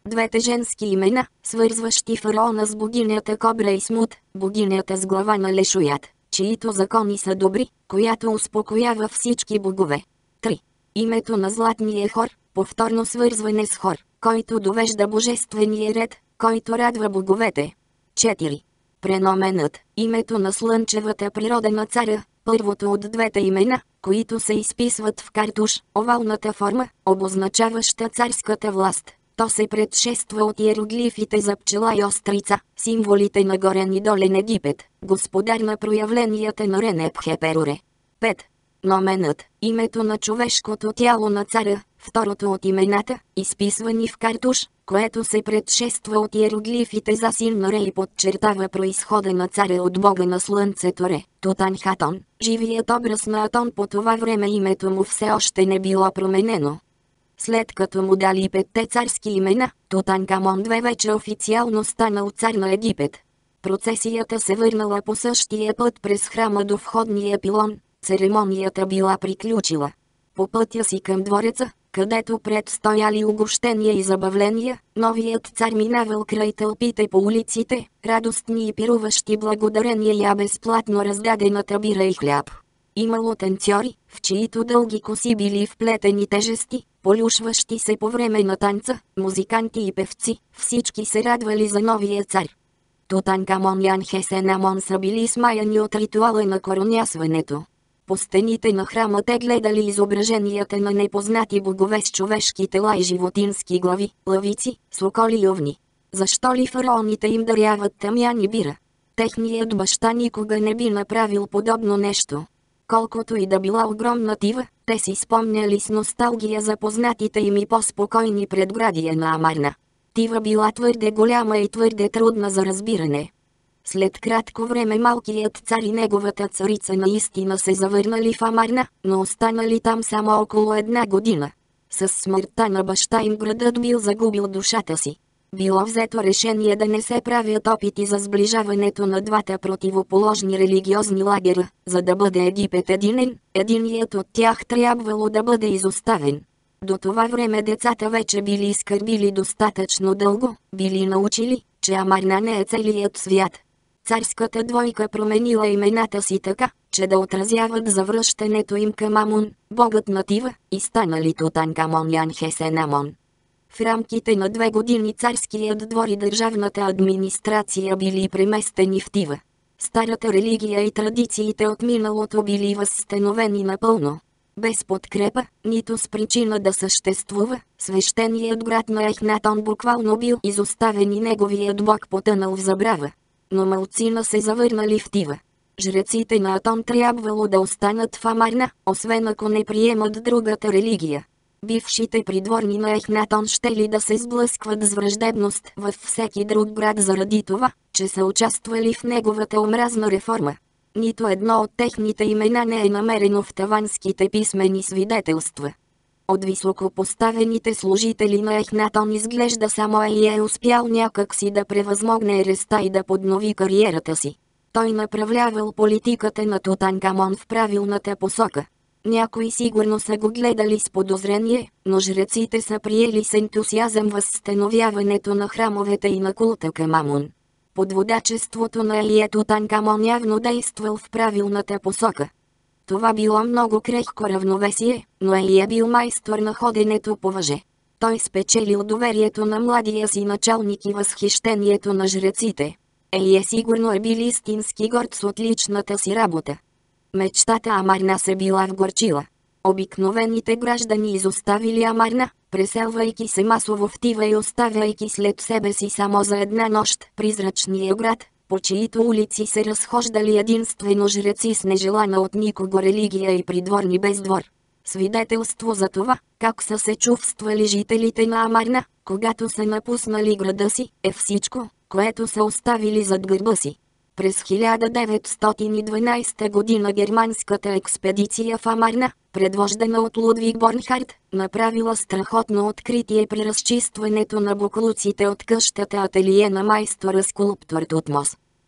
Двете женски имена, свързващи фараона с богинята Кобра и Смут, богинята с глава на лешоят, чието закони са добри, която успокоява всички богове. три. Името на златния хор, повторно свързване с хор, който довежда божествения ред, който радва боговете. четири. Преноменът, името на слънчевата природа на царя, първото от двете имена, които се изписват в картуш, овалната форма, обозначаваща царската власт. То се предшества от иероглифите за пчела и острица, символите на горен и долен Египет, господар на проявленията на Ренепхеперуре. пет. Номенът, името на човешкото тяло на царя, второто от имената, изписвани в картуш, което се предшества от иероглифите за син на Ре и подчертава произхода на царя от бога на слънцето Ре, Тутанхатон. Живият образ на Атон по това време името му все още не било променено. След като му дали петте царски имена, Тутанкамон две вече официално станал цар на Египет. Процесията се върнала по същия път през храма до входния пилон, церемонията била приключила. По пътя си към двореца, където предстояли угощения и забавления, новият цар минавал край тълпите по улиците, радостни и пируващи благодарение я безплатно раздадената бира и хляб. Имало танцори, в чието дълги коси били вплетени тежести, полюшващи се по време на танца, музиканти и певци, всички се радвали за новия цар. Тутанкамон и Анхесенамон са били смаяни от ритуала на коронясването. По стените на храма те гледали изображенията на непознати богове с човешки тела и животински глави, лъвици, соколи и овни. Защо ли фараоните им даряват тамян и бира? Техният баща никога не би направил подобно нещо. Колкото и да била огромна Тива, те си спомняли с носталгия за познатите им и по-спокойни предградия на Амарна. Тива била твърде голяма и твърде трудна за разбиране. След кратко време малкият цар и неговата царица наистина се завърнали в Амарна, но останали там само около една година. С смъртта на баща им градът бил загубил душата си. Било взето решение да не се правят опити за сближаването на двата противоположни религиозни лагера, за да бъде Египет единен, единият от тях трябвало да бъде изоставен. До това време децата вече били изкърбили достатъчно дълго, били научили, че Амарна не е целият свят. Царската двойка променила имената си така, че да отразяват завръщането им към Амун, богът на Тива, и станали Тутанкамон и Анхесенамон. В рамките на две години царският двор и държавната администрация били преместени в Тива. Старата религия и традициите от миналото били възстановени напълно. Без подкрепа, нито с причина да съществува, свещеният град на Ехнатон буквално бил изоставен и неговият бог потънал в забрава. Но малцина се завърнали в Тива. Жреците на Атон трябвало да останат в Амарна, освен ако не приемат другата религия. Бившите придворни на Ехнатон щели да се сблъскват с враждебност във всеки друг град заради това, че са участвали в неговата омразна реформа. Нито едно от техните имена не е намерено в таванските писмени свидетелства. От високопоставените служители на Ехнатон изглежда само Ей е успял някак си да превъзмогне ереста и да поднови кариерата си. Той направлявал политиката на Тутанкамон в правилната посока. Някои сигурно са го гледали с подозрение, но жреците са приели с ентусиазъм възстановяването на храмовете и на култа към Амун. Под водачеството на Ей Тутанкамон явно действал в правилната посока. Това било много крехко равновесие, но Ей е бил майстор на ходенето по въже. Той спечелил доверието на младия си началник и възхищението на жреците. Ей е сигурно е бил истински горд с отличната си работа. Мечтата Амарна се била вгорчила. Обикновените граждани изоставили Амарна, преселвайки се масово в Тива и оставяйки след себе си само за една нощ призрачния град, по чиито улици се разхождали единствено жреци с нежелана от никого религия и придворни без двор. Свидетелство за това, как са се чувствали жителите на Амарна, когато са напуснали града си, е всичко, което са оставили зад гърба си. През хиляда деветстотин и дванадесета година германската експедиция в Амарна, предвождана от Лудвиг Борнхард, направила страхотно откритие при разчистването на боклуците от къщата ателие на майстора скулптор Тутмос.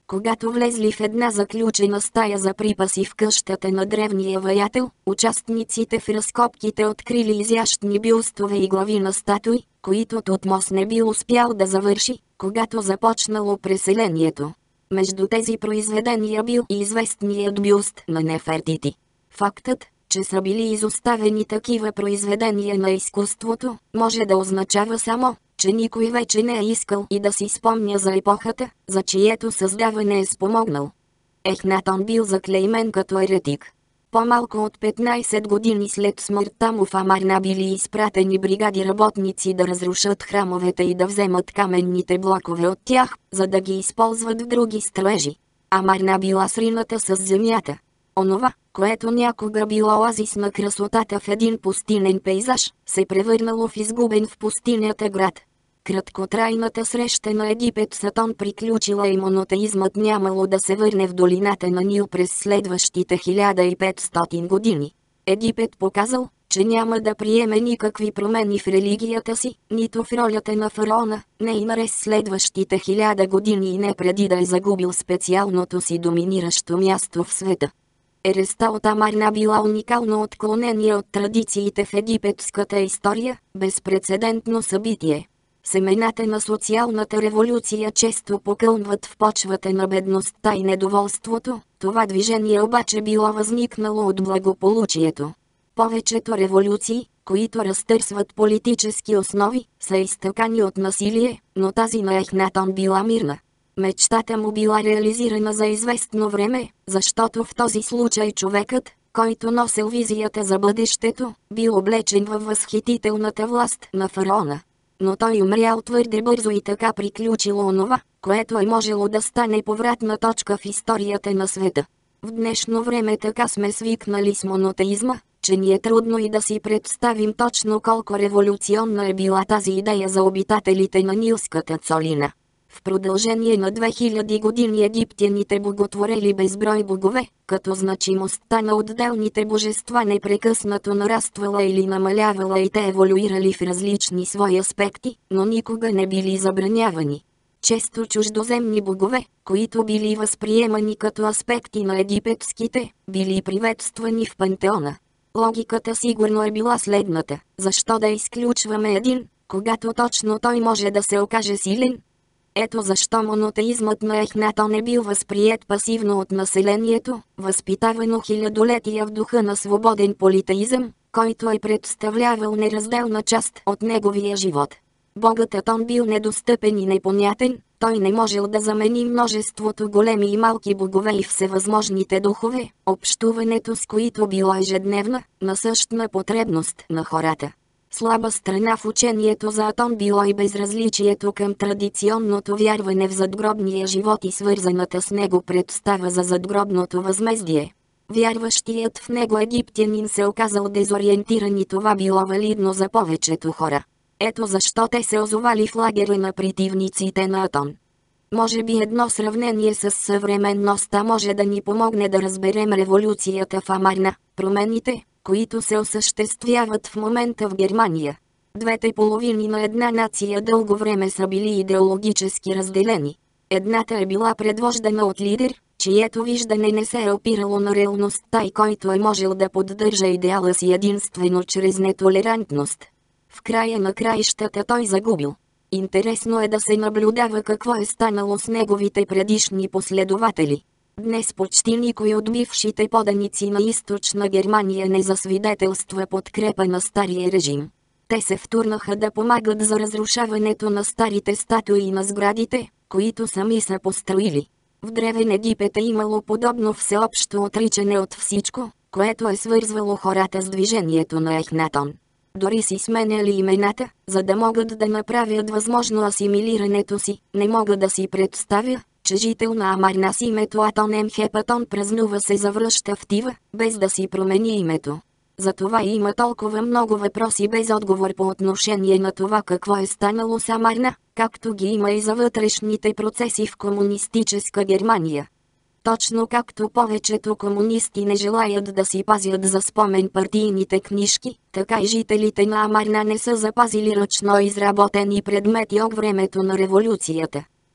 Когато влезли в една заключена стая за припаси в къщата на древния ваятел, участниците в разкопките открили изящни бюстове и глави на статуи, които Тутмос не бил успял да завърши, когато започнало преселението. Между тези произведения бил и известният бюст на Нефертити. Фактът, че са били изоставени такива произведения на изкуството, може да означава само, че никой вече не е искал и да си спомня за епохата, за чието създаване е спомогнал. Ехнатон бил заклеймен като еретик. По-малко от петнайсет години след смъртта му в Амарна били изпратени бригади работници да разрушат храмовете и да вземат каменните блокове от тях, за да ги използват в други строежи. Амарна била срината с земята. Онова, което някога било оазис на красотата в един пустинен пейзаж, се превърнало в изгубен в пустинята град. Краткотрайната среща на Египет с Атон приключила и монотеизмът нямало да се върне в долината на Нил през следващите хиляда и петстотин години. Египет показал, че няма да приеме никакви промени в религията си, нито в ролята на фараона, не и нарез следващите хиляда години и не преди да е загубил специалното си доминиращо място в света. Ереста от Амарна била уникално отклонение от традициите в египетската история, безпрецедентно събитие. Семената на социалната революция често покълнват в почвата на бедността и недоволството, това движение обаче било възникнало от благополучието. Повечето революции, които разтърсват политически основи, са изтъкани от насилие, но тази на Ехнатон била мирна. Мечтата му била реализирана за известно време, защото в този случай човекът, който носил визията за бъдещето, бил облечен във възхитителната власт на фараона. Но той умрял твърде бързо и така приключило онова, което е можело да стане повратна точка в историята на света. В днешно време така сме свикнали с монотеизма, че ни е трудно и да си представим точно колко революционна е била тази идея за обитателите на Нилската цолина. В продължение на две хиляди години египтяните боготворели безброй богове, като значимостта на отделните божества непрекъснато нараствала или намалявала и те еволюирали в различни свои аспекти, но никога не били забранявани. Често чуждоземни богове, които били възприемани като аспекти на египетските, били приветствани в пантеона. Логиката сигурно е била следната: защо да изключваме един, когато точно той може да се окаже силен? Ето защо монотеизмът на Ехнатон е бил възприет пасивно от населението, възпитавано хилядолетия в духа на свободен политеизъм, който е представлявал неразделна част от неговия живот. Богът Атон бил недостъпен и непонятен, той не можел да замени множеството големи и малки богове и всевъзможните духове, общуването с които било ежедневна, насъщна потребност на хората. Слаба страна в учението за Атон било и безразличието към традиционното вярване в задгробния живот и свързаната с него представа за задгробното възмездие. Вярващият в него египтянин се оказал дезориентиран и това било валидно за повечето хора. Ето защо те се озовали в лагера на противниците на Атон. Може би едно сравнение с съвременността може да ни помогне да разберем революцията в Амарна, промените, които се осъществяват в момента в Германия. Двете половини на една нация дълго време са били идеологически разделени. Едната е била предвождана от лидер, чието виждане не се е опирало на реалността и който е можел да поддържа идеала си единствено чрез нетолерантност. В края на краищата той загубил. Интересно е да се наблюдава какво е станало с неговите предишни последователи. Днес почти никой от бившите поданици на източна Германия не засвидетелства подкрепа на стария режим. Те се втурнаха да помагат за разрушаването на старите статуи на сградите, които сами са построили. В древен Египет е имало подобно всеобщо отричане от всичко, което е свързвало хората с движението на Ехнатон. Дори си сменяли имената, за да могат да направят възможно асимилирането си. Не мога да си представя, че жител на Амарна с името Атон Емхепатон празнува се завръща в Тива, без да си промени името. Затова има толкова много въпроси без отговор по отношение на това какво е станало с Амарна, както ги има и за вътрешните процеси в комунистическа Германия. Точно както повечето комунисти не желаят да си пазят за спомен партийните книжки, така и жителите на Амарна не са запазили ръчно изработени предмети от времето на революцията.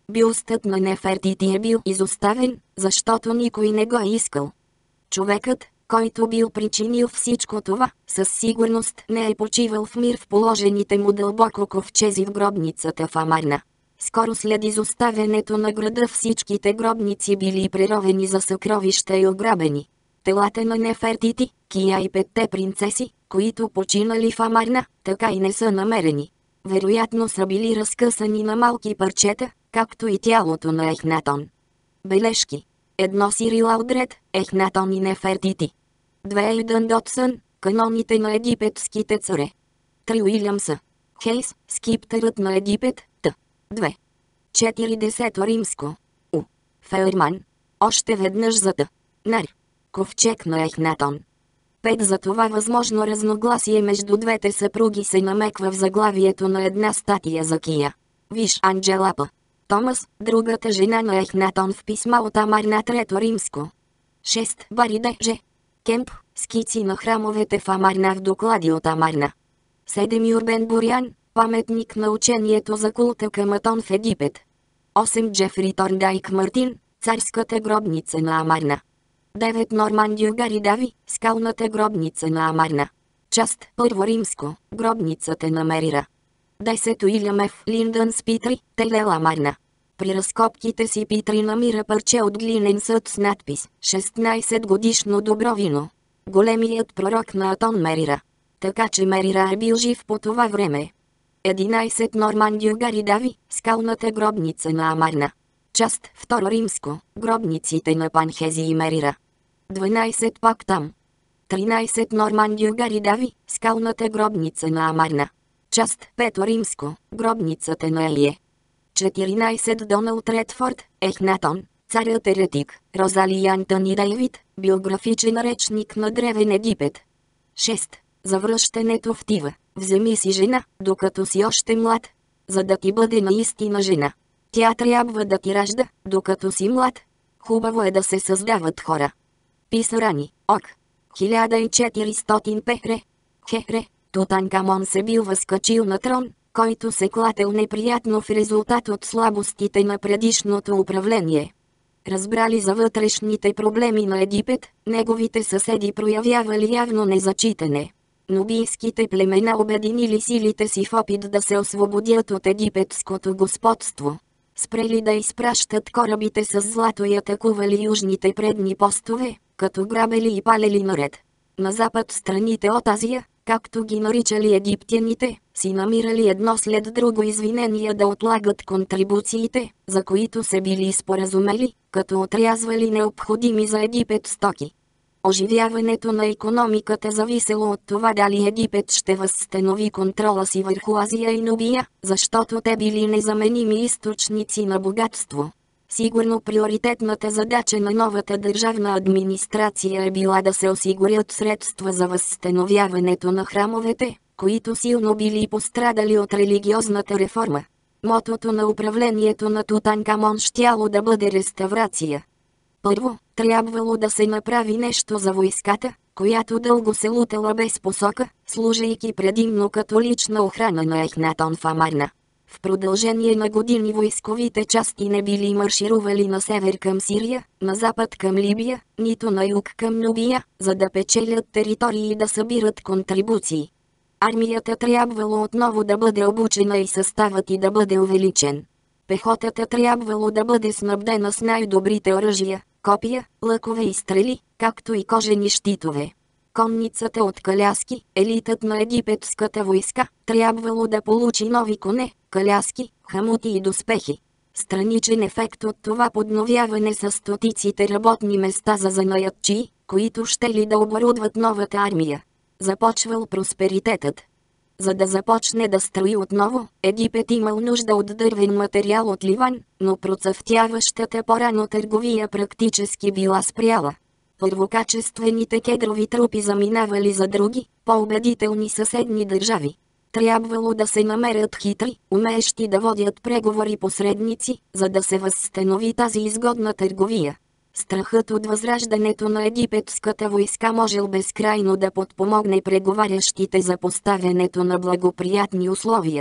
Бюстът на Нефертити е бил изоставен, защото никой не го е искал. Човекът, който бил причинил всичко това, със сигурност не е почивал в мир в положените му дълбоко ковчези в гробницата в Амарна. Скоро след изоставянето на града всичките гробници били преровени за съкровища и ограбени. Телата на Нефертити, Кия и петте принцеси, които починали в Амарна, така и не са намерени. Вероятно са били разкъсани на малки парчета, както и тялото на Ехнатон. Бележки. Едно Сирил Алдред, Ехнатон и Нефертити. Две Ейдън Дотсън, каноните на египетските царе. Три Уилямса. Хейс, скиптърът на Египет, Т. Две. четиридесето римско. У. Фелерман. Още веднъж за Т. Нар. Ковчег на Ехнатон. Пет. За това възможно разногласие между двете съпруги се намеква в заглавието на една статия за Кия. Виж Анджела П. Томас, другата жена на Ехнатон в писма от Амарна трето римско. шест. Бариде Ж. Кемп, скици на храмовете в Амарна в доклади от Амарна. седем. Юрбен Бурян, паметник на учението за култа към Атон в Египет. осем. Джефри Торндайк Мартин, царската гробница на Амарна. девет. Норман Дюгари Дави, скалната гробница на Амарна. Част първо римско, гробницата на Мерира. десет. Уилям Ф. Линдън с Питри, Телел Амарна. При разкопките си Питри намира парче от глинен съд с надпис шестнайсет годишно добро вино. Големият пророк на Атон Мерира. Така че Мерира е бил жив по това време. единайсет. Норман Дюгари Дави, скалната гробница на Амарна. Част второ римско, гробниците на Панхези и Мерира. дванайсет. Пак там. тринайсет. Норман Дюгари Дави, скалната гробница на Амарна. Част пето римско, гробницата на Елие. четиринайсет. Доналд Редфорд, Ехнатон, царят еретик, Розали Антони Дейвид, биографичен речник на древен Египет. шест. Завръщането в Тива. Вземи си жена, докато си още млад, за да ти бъде наистина жена. Тя трябва да ти ражда, докато си млад. Хубаво е да се създават хора. Писарани, Ок. хиляда и четиристотин Пехре. Хехре, Тутанкамон се бил възкачил на трон, който се клател неприятно в резултат от слабостите на предишното управление. Разбрали за вътрешните проблеми на Египет, неговите съседи проявявали явно незачитане. Нубийските племена обединили силите си в опит да се освободят от египетското господство. Спрели да изпращат корабите с злато и атакували южните предни постове, като грабели и палели наред. На запад страните от Азия, както ги наричали египтяните, си намирали едно след друго извинения да отлагат контрибуциите, за които се били споразумели, като отрязвали необходими за Египет стоки. Оживяването на икономиката зависело от това дали Египет ще възстанови контрола си върху Азия и Нубия, защото те били незаменими източници на богатство. Сигурно приоритетната задача на новата държавна администрация е била да се осигурят средства за възстановяването на храмовете, които силно били пострадали от религиозната реформа. Мотото на управлението на Тутанкамон щяло да бъде реставрация. Първо, трябвало да се направи нещо за войската, която дълго се лутала без посока, служейки предимно като лична охрана на Ехнатон в Амарна. В продължение на години войсковите части не били марширували на север към Сирия, на запад към Либия, нито на юг към Нубия, за да печелят територии и да събират контрибуции. Армията трябвало отново да бъде обучена и съставът и да бъде увеличен. Пехотата трябвало да бъде снабдена с най-добрите оръжия, копия, лъкове и стрели, както и кожени щитове. Конницата от каляски, елитът на египетската войска, трябвало да получи нови коне, каляски, хамути и доспехи. Страничен ефект от това подновяване са стотиците работни места за занаятчии, които щели да оборудват новата армия. Започвал просперитетът. За да започне да строи отново, Египет имал нужда от дървен материал от Ливан, но процъфтяващата по-рано търговия практически била спряла. Първокачествените кедрови трупи заминавали за други, по-убедителни съседни държави. Трябвало да се намерят хитри, умеещи да водят преговори посредници, за да се възстанови тази изгодна търговия. Страхът от възраждането на египетската войска можел безкрайно да подпомогне преговарящите за поставянето на благоприятни условия.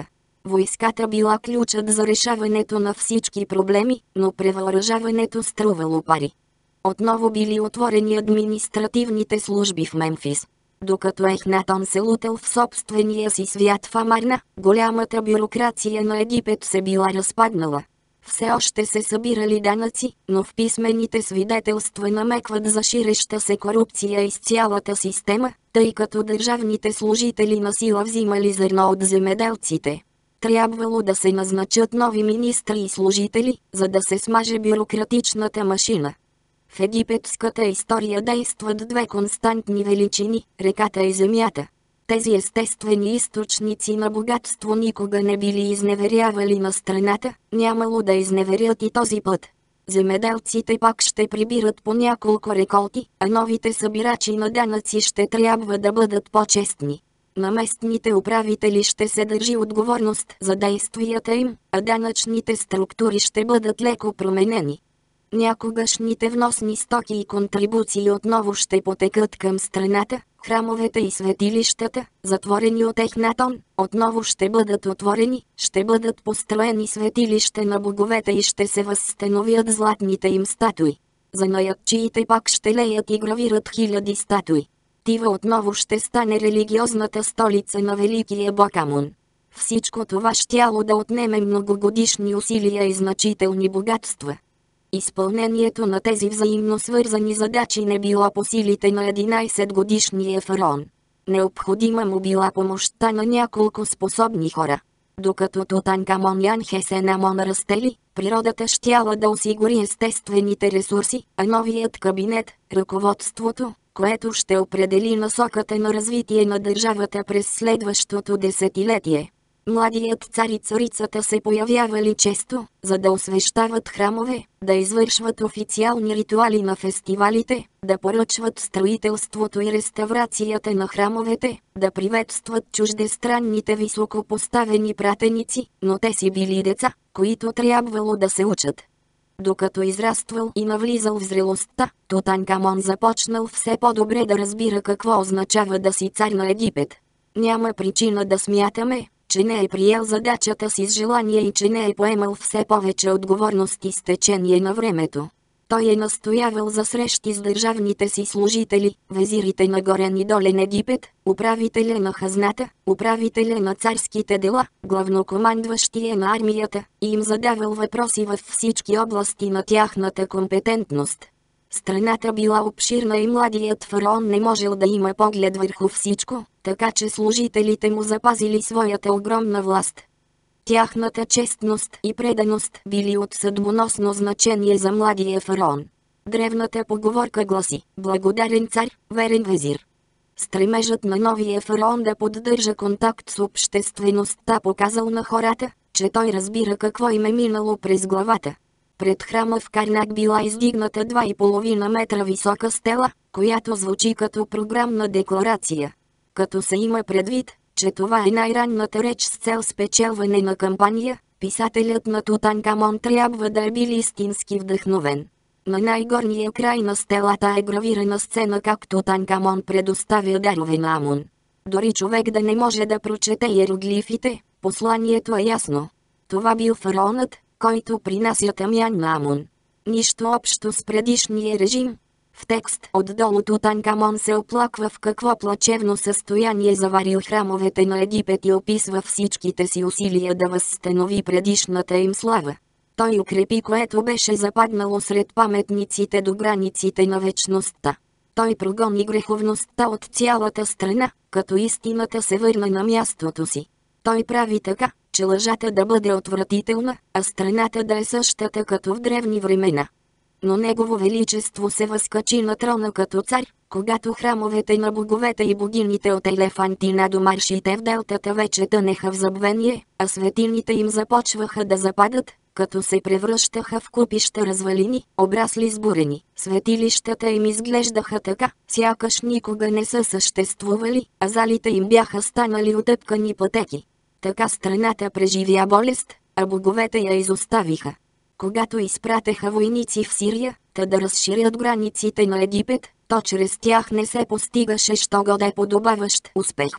Войската била ключът за решаването на всички проблеми, но превъоръжаването струвало пари. Отново били отворени административните служби в Мемфис. Докато Ехнатон се лутал в собствения си свят в Амарна, голямата бюрокрация на Египет се била разпаднала. Все още се събирали данъци, но в писмените свидетелства намекват за ширеща се корупция из цялата система, тъй като държавните служители на сила взимали зърно от земеделците. Трябвало да се назначат нови министри и служители, за да се смаже бюрократичната машина. В египетската история действат две константни величини – реката и земята. Тези естествени източници на богатство никога не били изневерявали на страната, нямало да изневерят и този път. Земеделците пак ще прибират по няколко реколти, а новите събирачи на данъци ще трябва да бъдат по-честни. На местните управители ще се държи отговорност за действията им, а данъчните структури ще бъдат леко променени. Някогашните вносни стоки и контрибуции отново ще потекат към страната, храмовете и светилищата, затворени от Ехнатон, отново ще бъдат отворени, ще бъдат построени светилища на боговете и ще се възстановят златните им статуи. Занаятчиите пак ще леят и гравират хиляди статуи. Тива отново ще стане религиозната столица на великия бог Амон. Всичко това щяло да отнеме многогодишни усилия и значителни богатства. Изпълнението на тези взаимно свързани задачи не било по силите на единайсетгодишния фараон. Необходима му била помощта на няколко способни хора. Докато Тутанкамон и Анхесенамон растели, природата щяла да осигури естествените ресурси, а новият кабинет, ръководството, което ще определи насоката на развитие на държавата през следващото десетилетие. Младият цар и царицата се появявали често, за да освещават храмове, да извършват официални ритуали на фестивалите, да поръчват строителството и реставрацията на храмовете, да приветстват чуждестранните високопоставени пратеници, но те си били деца, които трябвало да се учат. Докато израствал и навлизал в зрелостта, Тутанкамон започнал все по-добре да разбира какво означава да си цар на Египет. Няма причина да смятаме, че не е приел задачата си с желание и че не е поемал все повече отговорности с течение на времето. Той е настоявал за срещи с държавните си служители, везирите на горен и долен Египет, управителя на хазната, управителя на царските дела, главнокомандващия на армията, и им задавал въпроси във всички области на тяхната компетентност. Страната била обширна и младият фараон не можел да има поглед върху всичко, така че служителите му запазили своята огромна власт. Тяхната честност и преданост били от съдбоносно значение за младия фараон. Древната поговорка гласи: благодарен цар, верен везир. Стремежът на новия фараон да поддържа контакт с обществеността показал на хората, че той разбира какво им е минало през главата. Пред храма в Карнак била издигната два и половина метра висока стела, която звучи като програмна декларация. Като се има предвид, че това е най-ранната реч с цел спечелване на кампания, писателят на Тутанкамон трябва да е бил истински вдъхновен. На най-горния край на стелата е гравирана сцена как Тутанкамон предоставя дарове на Амон. Дори човек да не може да прочете иероглифите, посланието е ясно. Това бил фараонът, който принася тамян на Амон. Нищо общо с предишния режим. В текст отдолу Тутанкамон се оплаква в какво плачевно състояние заварил храмовете на Египет и описва всичките си усилия да възстанови предишната им слава. Той укрепи което беше западнало сред паметниците до границите на вечността. Той прогони греховността от цялата страна, като истината се върна на мястото си. Той прави така, че лъжата да бъде отвратителна, а страната да е същата като в древни времена. Но Негово Величество се възкачи на трона като цар, когато храмовете на боговете и богините от Елефантина до маршите в делтата вече тънеха в забвение, а светините им започваха да западат, като се превръщаха в купища развалини, обрасли с бурени. Светилищата им изглеждаха така, сякаш никога не са съществували, а залите им бяха станали утъпкани пътеки. Така страната преживя болест, а боговете я изоставиха. Когато изпратеха войници в Сирия, та да разширят границите на Египет, то чрез тях не се постигаше що годе подобаващ успех.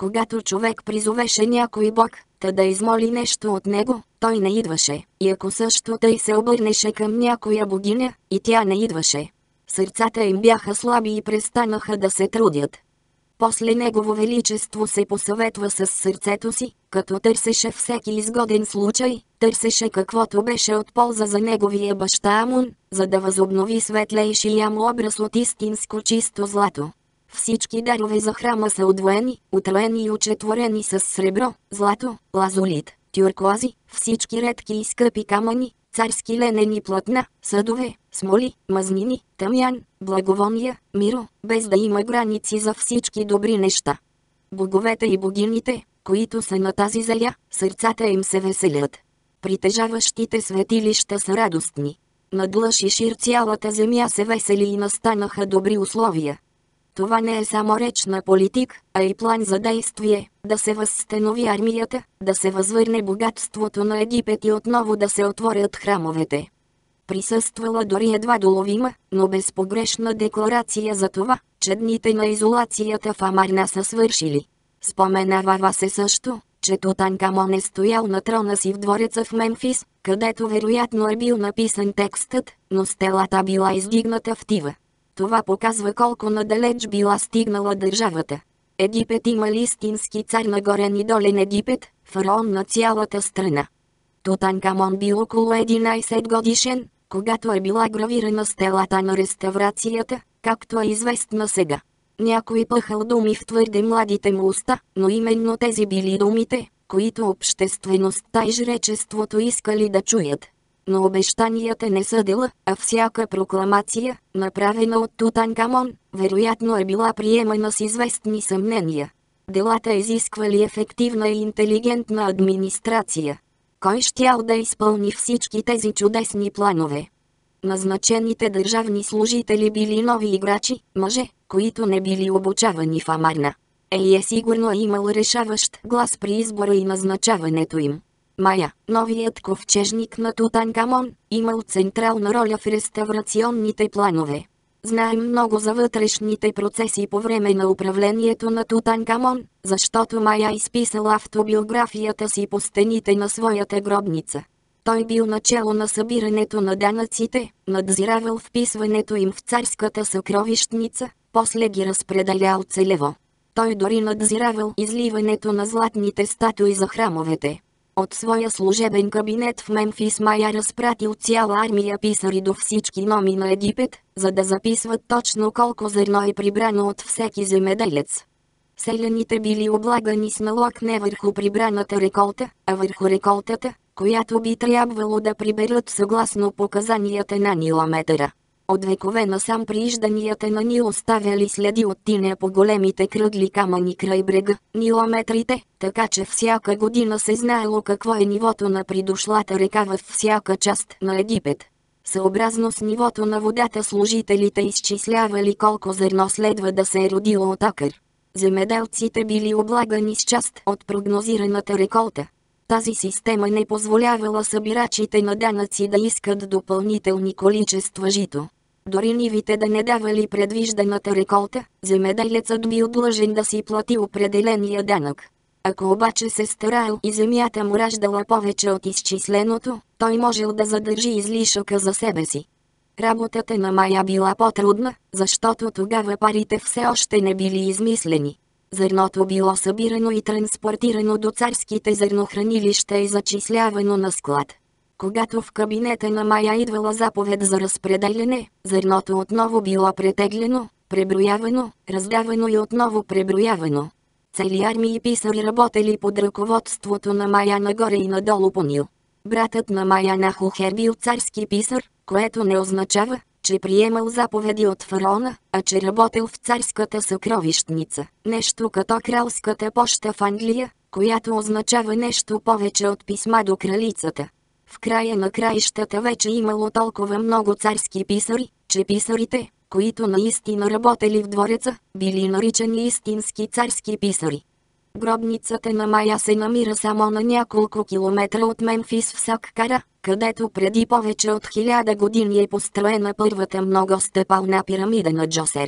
Когато човек призовеше някой бог, та да измоли нещо от него, той не идваше, и ако също тъй се обърнеше към някоя богиня, и тя не идваше. Сърцата им бяха слаби и престанаха да се трудят. После Негово Величество се посъветва с сърцето си, като търсеше всеки изгоден случай, търсеше каквото беше от полза за неговия баща Амун, за да възобнови светлейшия му образ от истинско чисто злато. Всички дарове за храма са удвоени, утроени и учетворени с сребро, злато, лазолит, тюркоази, всички редки и скъпи камъни, царски ленени платна, съдове, смоли, мазнини, тъмян, благовония, миро, без да има граници за всички добри неща. Боговете и богините, които са на тази земя, сърцата им се веселят. Притежаващите светилища са радостни. Надлъж и шир цялата земя се весели и настанаха добри условия. Това не е само реч на политик, а и план за действие, да се възстанови армията, да се възвърне богатството на Египет и отново да се отворят храмовете. Присъствала дори едва доловима, но безпогрешна декларация за това, че дните на изолацията в Амарна са свършили. Споменава се също, че Тутанкамон е стоял на трона си в двореца в Мемфис, където вероятно е бил написан текстът, но стелата била издигната в Тива. Това показва колко надалеч била стигнала държавата. Египет имал истински цар на горен и долен Египет, фараон на цялата страна. Тутанкамон бил около единайсет годишен, когато е била гравирана стелата на реставрацията, както е известна сега. Някой пъхал думи в твърде младите му уста, но именно тези били думите, които обществеността и жречеството искали да чуят. Но обещанията не са дела, а всяка прокламация, направена от Тутанкамон, вероятно е била приемана с известни съмнения. Делата изисквали ефективна и интелигентна администрация. Кой щял да изпълни всички тези чудесни планове? Назначените държавни служители били нови играчи, мъже, които не били обучавани в Амарна. Ей е сигурно имал решаващ глас при избора и назначаването им. Мая, новият ковчежник на Тутанкамон, имал централна роля в реставрационните планове. Знаем много за вътрешните процеси по време на управлението на Тутанкамон, защото Мая изписал автобиографията си по стените на своята гробница. Той бил начало на събирането на данъците, надзиравал вписването им в царската съкровищница, после ги разпределял целево. Той дори надзиравал изливането на златните статуи за храмовете. От своя служебен кабинет в Мемфис Мая разпратил цяла армия писари до всички номи на Египет, за да записват точно колко зърно е прибрано от всеки земеделец. Селяните били облагани с налог не върху прибраната реколта, а върху реколтата, която би трябвало да приберат съгласно показанията на Нилометъра. От векове насам приижданията на Нил оставяли следи от тиня по големите кръгли камъни край брега, Нилометрите, така че всяка година се знаело какво е нивото на придошлата река във всяка част на Египет. Съобразно с нивото на водата служителите изчислявали колко зърно следва да се е родило от акър. Земеделците били облагани с част от прогнозираната реколта. Тази система не позволявала събирачите на данъци да искат допълнителни количества жито. Дори нивите да не давали предвижданата реколта, земеделецът бил длъжен да си плати определения данък. Ако обаче се стараел и земята му раждала повече от изчисленото, той можел да задържи излишъка за себе си. Работата на Мая била по-трудна, защото тогава парите все още не били измислени. Зърното било събирано и транспортирано до царските зърнохранилища и зачислявано на склад. Когато в кабинета на Мая идвала заповед за разпределяне, зърното отново било претеглено, преброявано, раздавано и отново преброявано. Цели армии писари работели под ръководството на Мая нагоре и надолу по Нил. Братът на Мая Нахухер бил царски писар, което не означава, че приемал заповеди от фараона, а че работел в царската съкровищница, нещо като кралската поща в Англия, която означава нещо повече от писма до кралицата. В края на краищата вече имало толкова много царски писари, че писарите, които наистина работели в двореца, били наричани истински царски писари. Гробницата на Мая се намира само на няколко километра от Мемфис в Саккара, където преди повече от хиляда години е построена първата многостъпална пирамида на Джосер.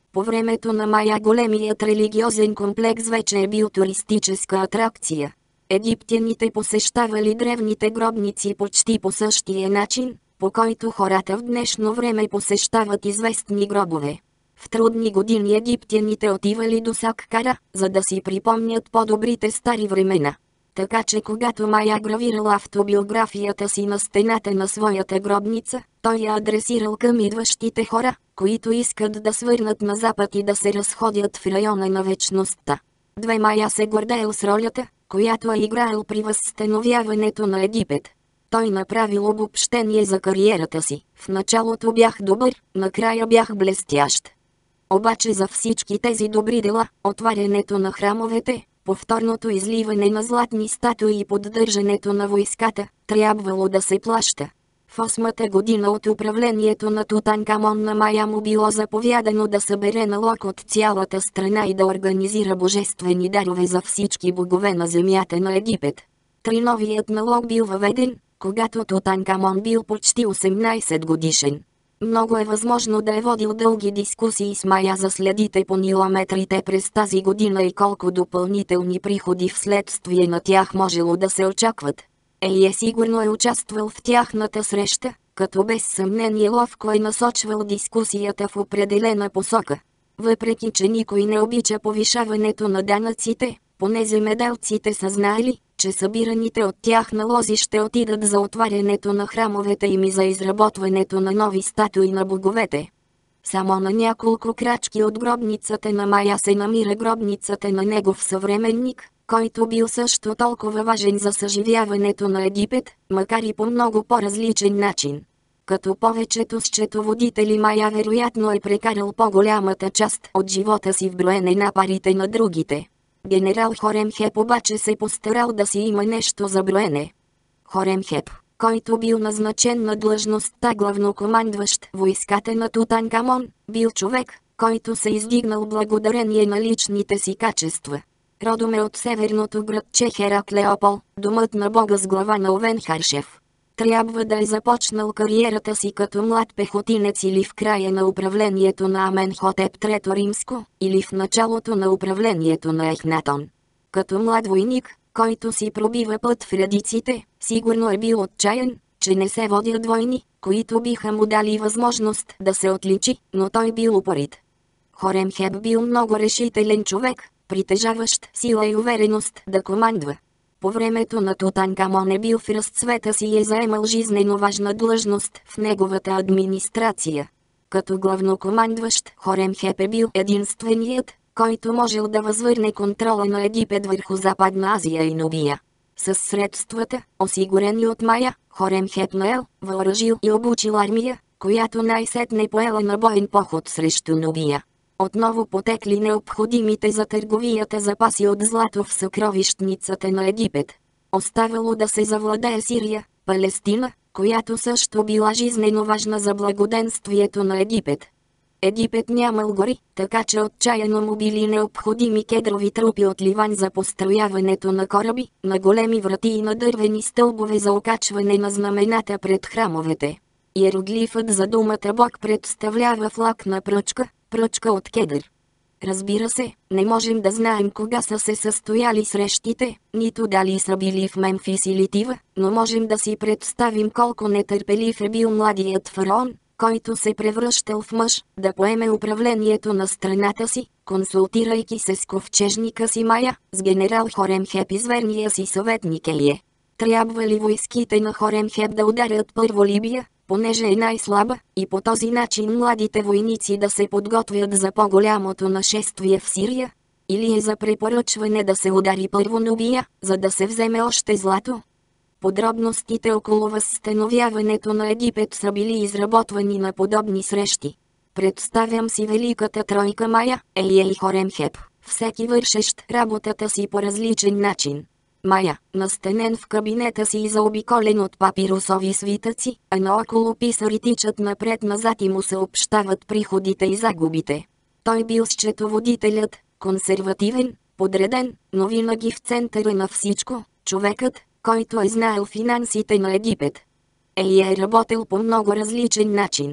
По времето на Майя големият религиозен комплекс вече е бил туристическа атракция. Египтяните посещавали древните гробници почти по същия начин, по който хората в днешно време посещават известни гробове. В трудни години египтяните отивали до Саккара, за да си припомнят по-добрите стари времена. Така че когато Майя гравирал автобиографията си на стената на своята гробница, той я адресирал към идващите хора, които искат да свърнат на запад и да се разходят в района на вечността. Две Майя се гордеел с ролята, която е играел при възстановяването на Египет. Той направил обобщение за кариерата си. В началото бях добър, накрая бях блестящ. Обаче за всички тези добри дела, отварянето на храмовете, повторното изливане на златни статуи и поддържането на войската, трябвало да се плаща. В осмата година от управлението на Тутанкамон на Майя му било заповядано да събере налог от цялата страна и да организира божествени дарове за всички богове на земята на Египет. Триновият налог бил въведен, когато Тутанкамон бил почти осемнайсет годишен. Много е възможно да е водил дълги дискусии с Майя за следите по километрите през тази година и колко допълнителни приходи вследствие на тях можело да се очакват. Ей е сигурно е участвал в тяхната среща, като без съмнение ловко е насочвал дискусията в определена посока. Въпреки че никой не обича повишаването на данъците, поне земеделците са знаели, че събираните от тях налози ще отидат за отварянето на храмовете им и за изработването на нови статуи на боговете. Само на няколко крачки от гробницата на Майя се намира гробницата на негов съвременник, който бил също толкова важен за съживяването на Египет, макар и по много по-различен начин. Като повечето счетоводители Майя вероятно е прекарал по-голямата част от живота си в броене на парите на другите. Генерал Хоремхеп обаче се постарал да си има нещо за броене. Хоремхеп, който бил назначен на длъжността главнокомандващ войската на Тутанкамон, бил човек, който се издигнал благодарение на личните си качества. Родом е от северното градче Хераклеопол, домът на бога с глава на овен Харшев. Трябва да е започнал кариерата си като млад пехотинец или в края на управлението на Аменхотеп трето римско, или в началото на управлението на Ехнатон. Като млад войник, който си пробива път в редиците, сигурно е бил отчаян, че не се водят войни, които биха му дали възможност да се отличи, но той бил упорит. Хоремхеп бил много решителен човек, притежаващ сила и увереност да командва. По времето на Тутанкамон е бил в разцвета си и е заемал жизнено важна длъжност в неговата администрация. Като главнокомандващ, Хоремхеп е бил единственият, който можел да възвърне контрола на Египет върху Западна Азия и Нубия. С средствата, осигурени от Майя, Хоремхеп наел, въоръжил и обучил армия, която най-сетне поела на боен поход срещу Нубия. Отново потекли необходимите за търговията запаси от злато в съкровищницата на Египет. Оставало да се завладее Сирия, Палестина, която също била жизнено важна за благоденствието на Египет. Египет нямал гори, така че отчаяно му били необходими кедрови трупи от Ливан за построяването на кораби, на големи врати и на дървени стълбове за окачване на знамената пред храмовете. Иероглифът за думата Бог представлява флаг на пръчка, пръчка от кедър. Разбира се, не можем да знаем кога са се състояли срещите, нито дали са били в Мемфис или Тива, но можем да си представим колко нетърпелив е бил младият фараон, който се превръщал в мъж, да поеме управлението на страната си, консултирайки се с ковчежника си Майя, с генерал Хоремхеп и с верния си съветник Елие. Трябва ли войските на Хоремхеп да ударят първо Либия, понеже е най-слаба, и по този начин младите войници да се подготвят за по-голямото нашествие в Сирия? Или е за препоръчване да се удари първо Нубия, за да се вземе още злато? Подробностите около възстановяването на Египет са били изработвани на подобни срещи. Представям си великата тройка Майя, Елия и Хоремхеп, всеки вършещ работата си по различен начин. Майя, настанен в кабинета си и заобиколен от папирусови свитъци, а наоколо писари тичат напред-назад и му съобщават приходите и загубите. Той бил счетоводителят, консервативен, подреден, но винаги в центъра на всичко, човекът, който е знаел финансите на Египет. Елия е работил по много различен начин.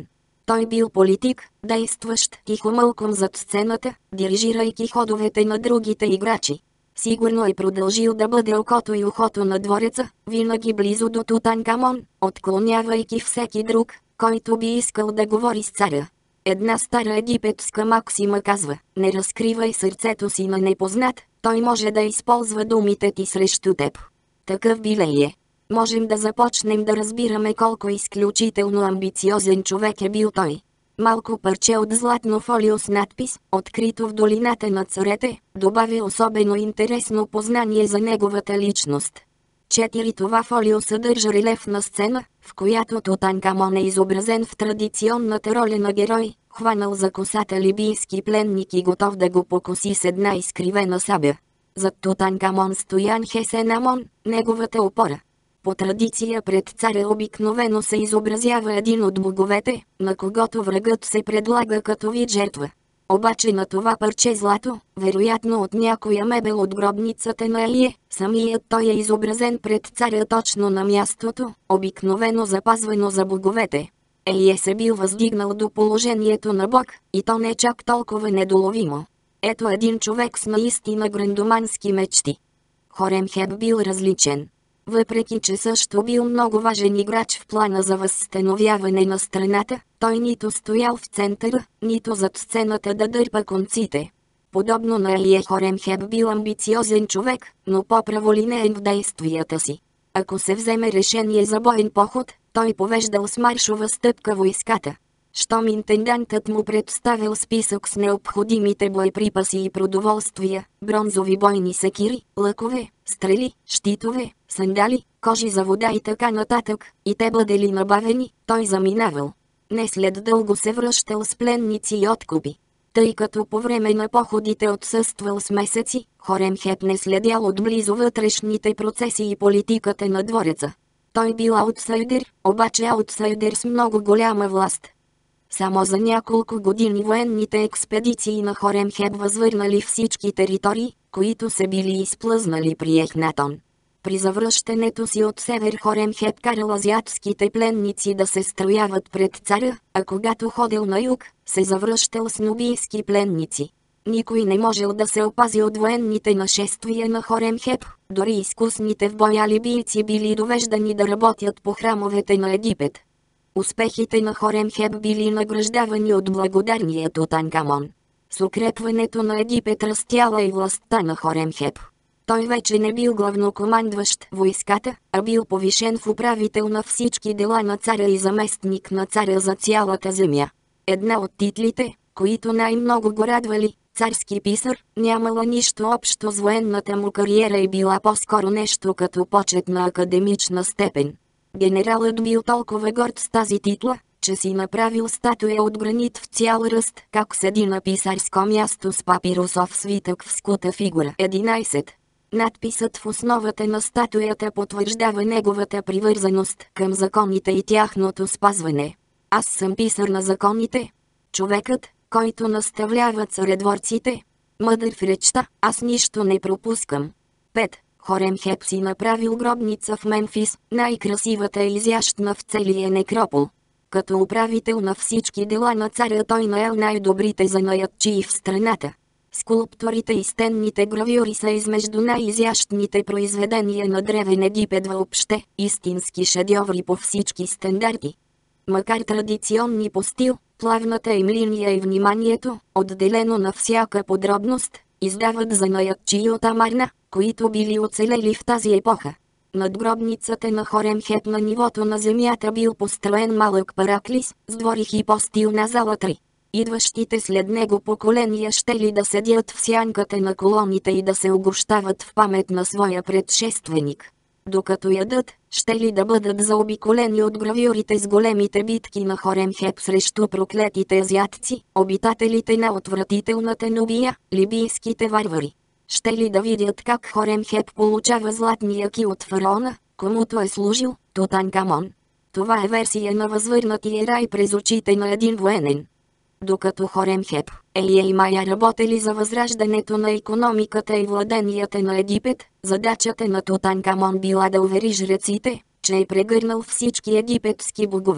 Той бил политик, действащ тихомълком зад сцената, дирижирайки ходовете на другите играчи. Сигурно е продължил да бъде окото и ухото на двореца, винаги близо до Тутанкамон, отклонявайки всеки друг, който би искал да говори с царя. Една стара египетска максима казва: не разкривай сърцето си на непознат, той може да използва думите ти срещу теб. Такъв Билей е. Можем да започнем да разбираме колко изключително амбициозен човек е бил той. Малко парче от златно фолио с надпис, открито в долината на царете, добавя особено интересно познание за неговата личност. Четири Това фолио съдържа релефна сцена, в която Тутанкамон е изобразен в традиционната роля на герой, хванал за косата либийски пленник и готов да го покоси с една изкривена сабя. Зад Тутанкамон стоян Хесенамон, неговата опора. По традиция пред царя обикновено се изобразява един от боговете, на когото врагът се предлага като вид жертва. Обаче на това парче злато, вероятно от някоя мебел от гробницата на Елие, самият той е изобразен пред царя точно на мястото, обикновено запазвано за боговете. Елие се бил въздигнал до положението на бог, и то не чак толкова недоловимо. Ето един човек с наистина грандомански мечти. Хоремхеп бил различен. Въпреки че също бил много важен играч в плана за възстановяване на страната, той нито стоял в центъра, нито зад сцената да дърпа конците. Подобно на Елие, Хоремхеп бил амбициозен човек, но по-праволинеен в действията си. Ако се вземе решение за боен поход, той повеждал с маршова стъпка войската. Щом интендантът му представил списък с необходимите боеприпаси и продоволствия, бронзови бойни секири, лъкове, стрели, щитове, сандали, кожи за вода и така нататък, и те бъдели набавени, той заминавал. Не след дълго се връщал с пленници и откупи. Тъй като по време на походите отсъствал с месеци, Хоремхеп не следял отблизо вътрешните процеси и политиката на двореца. Той бил аутсайдер, обаче аутсайдер с много голяма власт. Само за няколко години военните експедиции на Хоремхеп възвърнали всички територии, които се били изплъзнали при Ехнатон. При завръщането си от север Хоремхеп карал азиатските пленници да се строяват пред царя, а когато ходил на юг, се завръщал с нубийски пленници. Никой не можел да се опази от военните нашествия на Хоремхеп, дори изкусните в боя либийци били довеждани да работят по храмовете на Египет. Успехите на Хоремхеп били награждавани от благодарния Тутанкамон. С укрепването на Египет растяла и властта на Хоремхеп. Той вече не бил главнокомандващ войската, а бил повишен в управител на всички дела на царя и заместник на царя за цялата земя. Една от титлите, които най-много го радвали, царски писар, нямала нищо общо с военната му кариера и била по-скоро нещо като почетна академична степен. Генералът бил толкова горд с тази титла, че си направил статуя от гранит в цял ръст, как седи на писарско място с папирусов свитък в скута фигура. единайсет. Надписът в основата на статуята потвърждава неговата привързаност към законите и тяхното спазване. Аз съм писар на законите. Човекът, който наставлява царедворците. Мъдър в речта, аз нищо не пропускам. пет. Хоремхеп си направил гробница в Мемфис, най-красивата и изящна в целия некропол. Като управител на всички дела на царя той наел най-добрите занаятчии в страната. Скулптурите и стенните гравюри са измежду най-изящните произведения на древен Египет въобще, истински шедьоври по всички стандарти. Макар традиционни по стил, плавната им линия и вниманието, отделено на всяка подробност, издават занаятчии от Амарна, които били оцелели в тази епоха. Над гробницата на Хоремхеп на нивото на земята бил построен малък параклис, с двор и хипостилна зала три. Идващите след него поколения щели да седят в сянката на колоните и да се огощават в памет на своя предшественик. Докато ядат, щели да бъдат заобиколени от гравюрите с големите битки на Хоремхеп срещу проклетите азиатци, обитателите на отвратителната Нубия, либийските варвари. Щели да видят как Хоремхеп получава златния ки от фараона, комуто е служил, Тутанкамон. Това е версия на възвърнатия рай през очите на един военен. Докато Хоремхеп, Елия и Майя работели за възраждането на икономиката и владенията на Египет, задачата на Тутанкамон била да увери жреците, че е прегърнал всички египетски богове.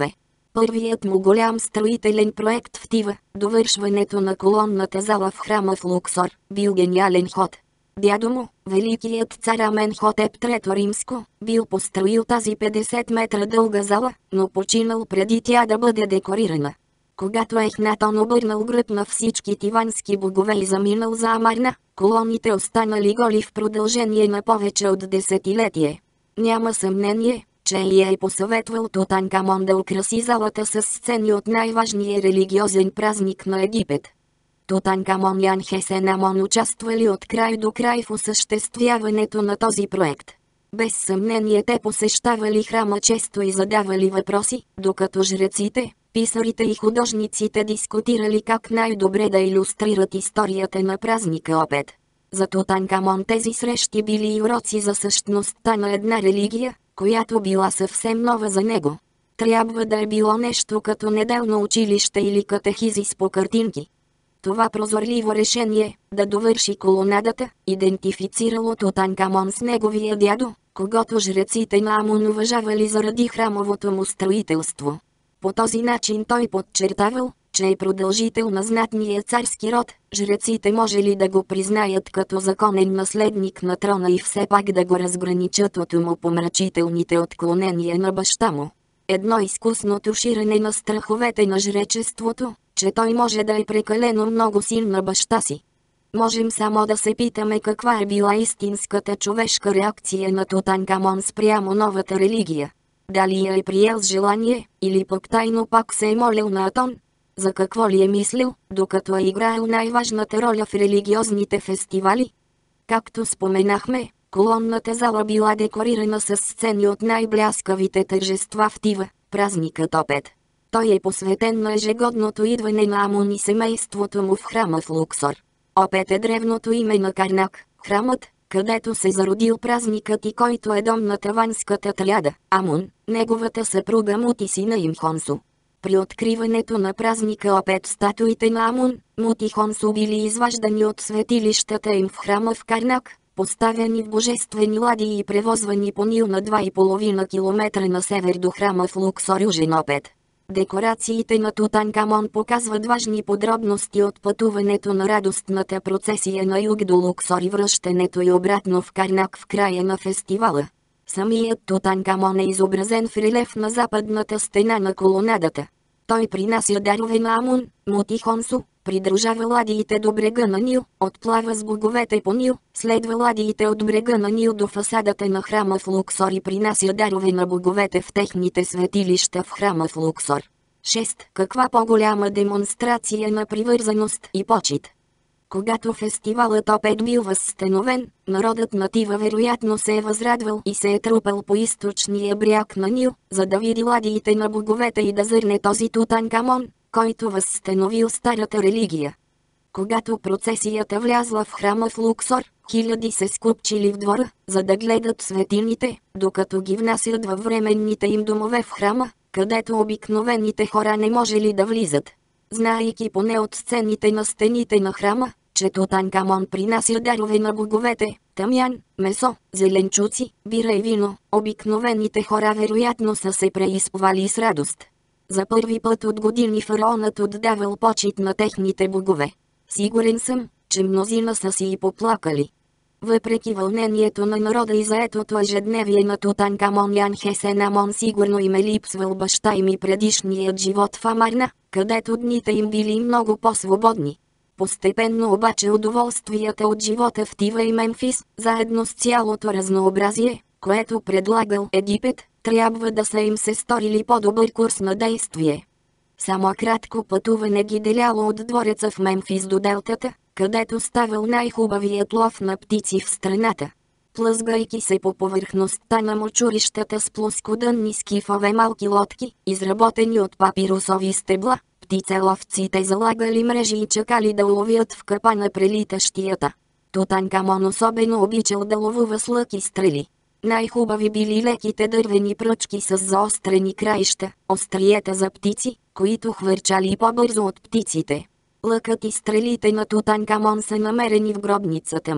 Първият му голям строителен проект в Тива, довършването на колонната зала в храма в Луксор, бил гениален ход. Дядо му, великият цар Аменхотеп трето римско, бил построил тази петдесет метра дълга зала, но починал преди тя да бъде декорирана. Когато Ехнатон обърнал гръб на всички тивански богове и заминал за Амарна, колоните останали голи в продължение на повече от десетилетие. Няма съмнение, че и е посъветвал Тутанкамон да украси залата с сцени от най-важния религиозен празник на Египет. Тутанкамон и Анхесенамон участвали от край до край в осъществяването на този проект. Без съмнение те посещавали храма често и задавали въпроси, докато жреците, писарите и художниците дискутирали как най-добре да илюстрират историята на празника Опет. За Тутанкамон тези срещи били и уроци за същността на една религия, която била съвсем нова за него. Трябва да е било нещо като неделно училище или катехизис по картинки. Това прозорливо решение, да довърши колонадата, идентифицирало Тутанкамон с неговия дядо, когото жреците на Амон уважавали заради храмовото му строителство. По този начин той подчертавал, че е продължител на знатния царски род, жреците можели да го признаят като законен наследник на трона и все пак да го разграничат от умопомрачителните отклонения на баща му. Едно изкусно туширане на страховете на жречеството, че той може да е прекалено много син на баща си. Можем само да се питаме каква е била истинската човешка реакция на Тутанкамон спрямо новата религия. Дали я е приел с желание, или пък тайно пак се е молил на Атон? За какво ли е мислил, докато е играел най-важната роля в религиозните фестивали? Както споменахме, колонната зала била декорирана с сцени от най-бляскавите тържества в Тива, празникът Опет. Той е посветен на ежегодното идване на Амон и семейството му в храма в Луксор. Опет е древното име на Карнак, храмът, където се зародил празникът и който е дом на таванската триада, Амон, неговата съпруга Мут и сина им Хонсу. При откриването на празника Опет статуите на Амон, Мут и Хонсу били изваждани от светилищата им в храма в Карнак, поставени в божествени лади и превозвани по Нил на два и половина километра на север до храма в Луксор южен Опет. Декорациите на Тутанкамон показват важни подробности от пътуването на радостната процесия на юг до Луксор и връщането и обратно в Карнак в края на фестивала. Самият Тутанкамон е изобразен в релеф на западната стена на колонадата. Той принася дарове на Амон, Мут и Хонсу, придружава ладиите до брега на Нил, отплава с боговете по Нил, следва ладиите от брега на Нил до фасадата на храма в Луксор и принася дарове на боговете в техните светилища в храма в Луксор. шест. Каква по-голяма демонстрация на привързаност и почит? Когато фестивалът Опет бил възстановен, народът на Тива вероятно се е възрадвал и се е трупал по източния бряг на Нил, за да види ладиите на боговете и да зърне този Тутанкамон, който възстановил старата религия. Когато процесията влязла в храма в Луксор, хиляди се скупчили в двора, за да гледат светините, докато ги внасят във временните им домове в храма, където обикновените хора не можели да влизат. Знаейки поне от сцените на стените на храма, че Тутанкамон принася дарове на боговете, тъмян, месо, зеленчуци, бира и вино, обикновените хора вероятно са се преизпвали с радост. За първи път от години фараонът отдавал почит на техните богове. Сигурен съм, че мнозина са си и поплакали. Въпреки вълнението на народа и заетото ежедневие на Тутанкамон и Анхесенамон сигурно им е липсвал баща им и предишният живот в Амарна, където дните им били много по-свободни. Постепенно обаче удоволствията от живота в Тива и Мемфис, заедно с цялото разнообразие, което предлагал Египет, трябва да са им се сторили по-добър курс на действие. Само кратко пътуване ги деляло от двореца в Мемфис до делтата, където ставал най-хубавият лов на птици в страната. Плъзгайки се по повърхността на мочурищата с плоскодънни скифове малки лодки, изработени от папирусови стебла, птицеловците залагали мрежи и чакали да ловят в капана прелитащията. Тутанкамон особено обичал да ловува с лък и стрели. Най-хубави били леките дървени пръчки с заострени краища, остриета за птици, които хвърчали по-бързо от птиците. Лъкът и стрелите на Тутанкамон са намерени в гробницата му.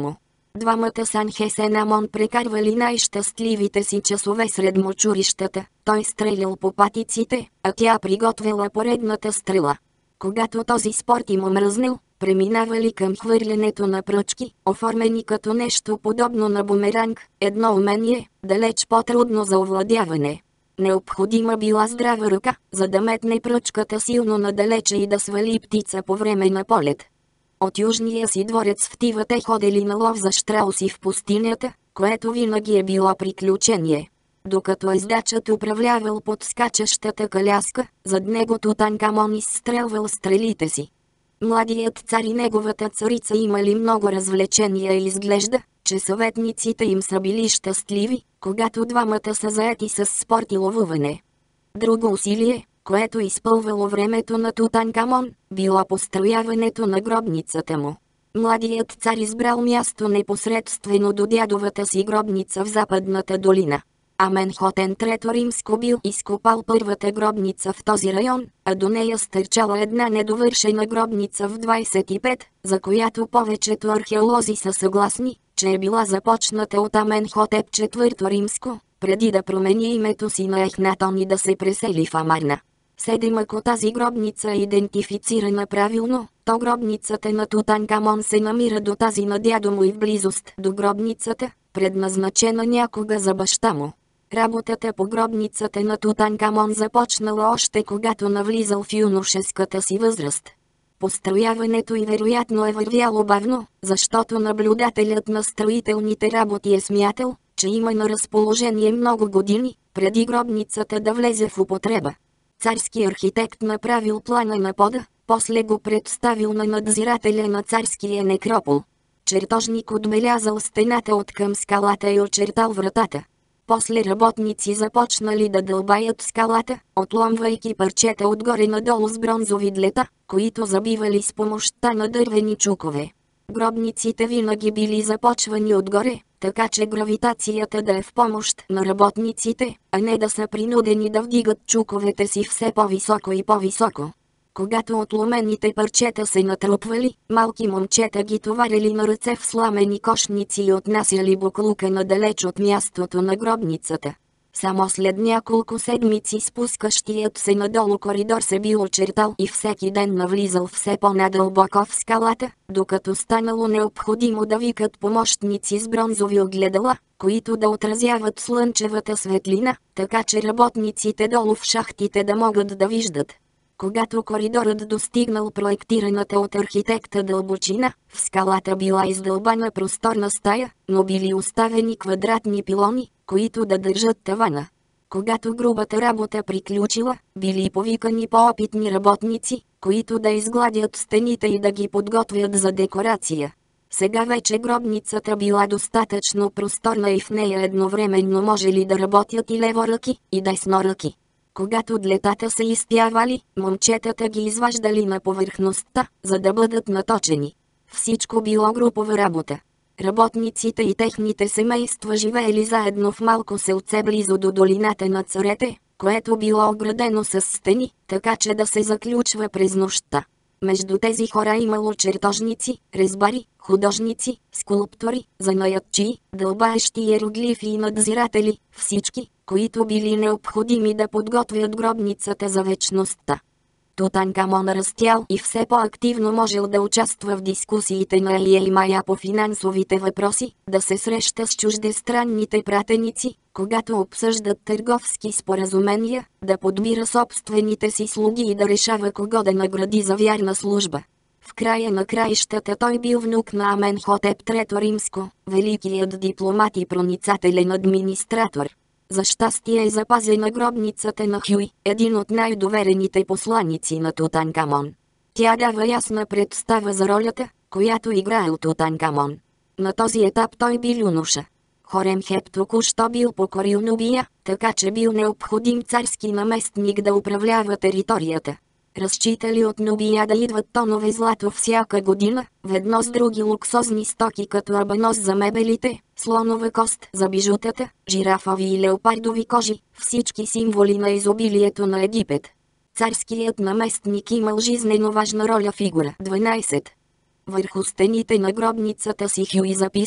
Двамата Санхесен Амон прекарвали най-щастливите си часове сред мочурищата, той стрелял по патиците, а тя приготвила поредната стрела. Когато този спорт им омръзнал, преминавали към хвърлянето на пръчки, оформени като нещо подобно на бумеранг, едно умение, далеч по-трудно за овладяване. Необходима била здрава ръка, за да метне пръчката силно надалече и да свали птица по време на полет. От южния си дворец в Тива те ходели на лов за щрауси в пустинята, което винаги е било приключение. Докато ездачът управлявал под скачащата каляска, зад него Тутанкамон изстрелвал стрелите си. Младият цар и неговата царица имали много развлечения и изглежда, че съветниците им са били щастливи, когато двамата са заети с спорт и ловуване. Друго усилие, което изпълвало времето на Тутанкамон, било построяването на гробницата му. Младият цар избрал място непосредствено до дядовата си гробница в Западната долина. Аменхотен трето римско бил изкопал първата гробница в този район, а до нея стърчала една недовършена гробница в двайсет и пет, за която повечето археолози са съгласни, че е била започната от Аменхотеп четвърто римско, преди да промени името си на Ехнатон и да се пресели в Амарна. Седем ако тази гробница е идентифицирана правилно, то гробницата на Тутанкамон се намира до тази на дядо му и в близост до гробницата, предназначена някога за баща му. Работата по гробницата на Тутанкамон започнала още когато навлизал в юношеската си възраст. Построяването й вероятно е вървяло бавно, защото наблюдателят на строителните работи е смятал, че има на разположение много години, преди гробницата да влезе в употреба. Царски архитект направил плана на пода, после го представил на надзирателя на царския некропол. Чертожник отбелязал стената от към скалата и очертал вратата. После работници започнали да дълбаят скалата, отломвайки парчета отгоре надолу с бронзови длета, които забивали с помощта на дървени чукове. Гробниците винаги били започвани отгоре, така че гравитацията да е в помощ на работниците, а не да са принудени да вдигат чуковете си все по-високо и по-високо. Когато отломените парчета се натрупвали, малки момчета ги товарили на ръце в сламени кошници и отнасяли буклука надалеч от мястото на гробницата. Само след няколко седмици спускащият се надолу коридор се бил очертал и всеки ден навлизал все по-надълбоко в скалата, докато станало необходимо да викат помощници с бронзови огледала, които да отразяват слънчевата светлина, така че работниците долу в шахтите да могат да виждат. Когато коридорът достигнал проектираната от архитекта дълбочина, в скалата била издълбана просторна стая, но били оставени квадратни пилони, които да държат тавана. Когато грубата работа приключила, били повикани по-опитни работници, които да изгладят стените и да ги подготвят за декорация. Сега вече гробницата била достатъчно просторна и в нея едновременно можели да работят и леворъки, и десноръки. Когато длетата се изпявали, момчетата ги изваждали на повърхността, за да бъдат наточени. Всичко било групова работа. Работниците и техните семейства живеели заедно в малко селце близо до долината на царете, което било оградено с стени, така че да се заключва през нощта. Между тези хора имало чертожници, резбари, художници, скулптори, занаятчии, дълбаещи иероглифи и надзиратели, всички, които били необходими да подготвят гробницата за вечността. Тутанкамон растял и все по-активно можел да участва в дискусиите на Ия и Майя по финансовите въпроси, да се среща с чуждестранните пратеници, когато обсъждат търговски споразумения, да подбира собствените си слуги и да решава кого да награди за вярна служба. В края на краищата той бил внук на Аменхотеп трето римско, великият дипломат и проницателен администратор. За щастие е запазена гробницата на Хюй, един от най-доверените посланици на Тутанкамон. Тя дава ясна представа за ролята, която играел Тутанкамон. На този етап той бил юноша. Хоремхеп току-що бил покорил Нубия, така че бил необходим царски наместник да управлява територията. Разчитали от Нубия да идват тонове злато всяка година, ведно с други луксозни стоки като абанос за мебелите, слонова кост за бижутата, жирафови и леопардови кожи, всички символи на изобилието на Египет. Царският наместник имал жизнено важна роля фигура. дванайсет. Върху стените на гробницата си Хюй записал,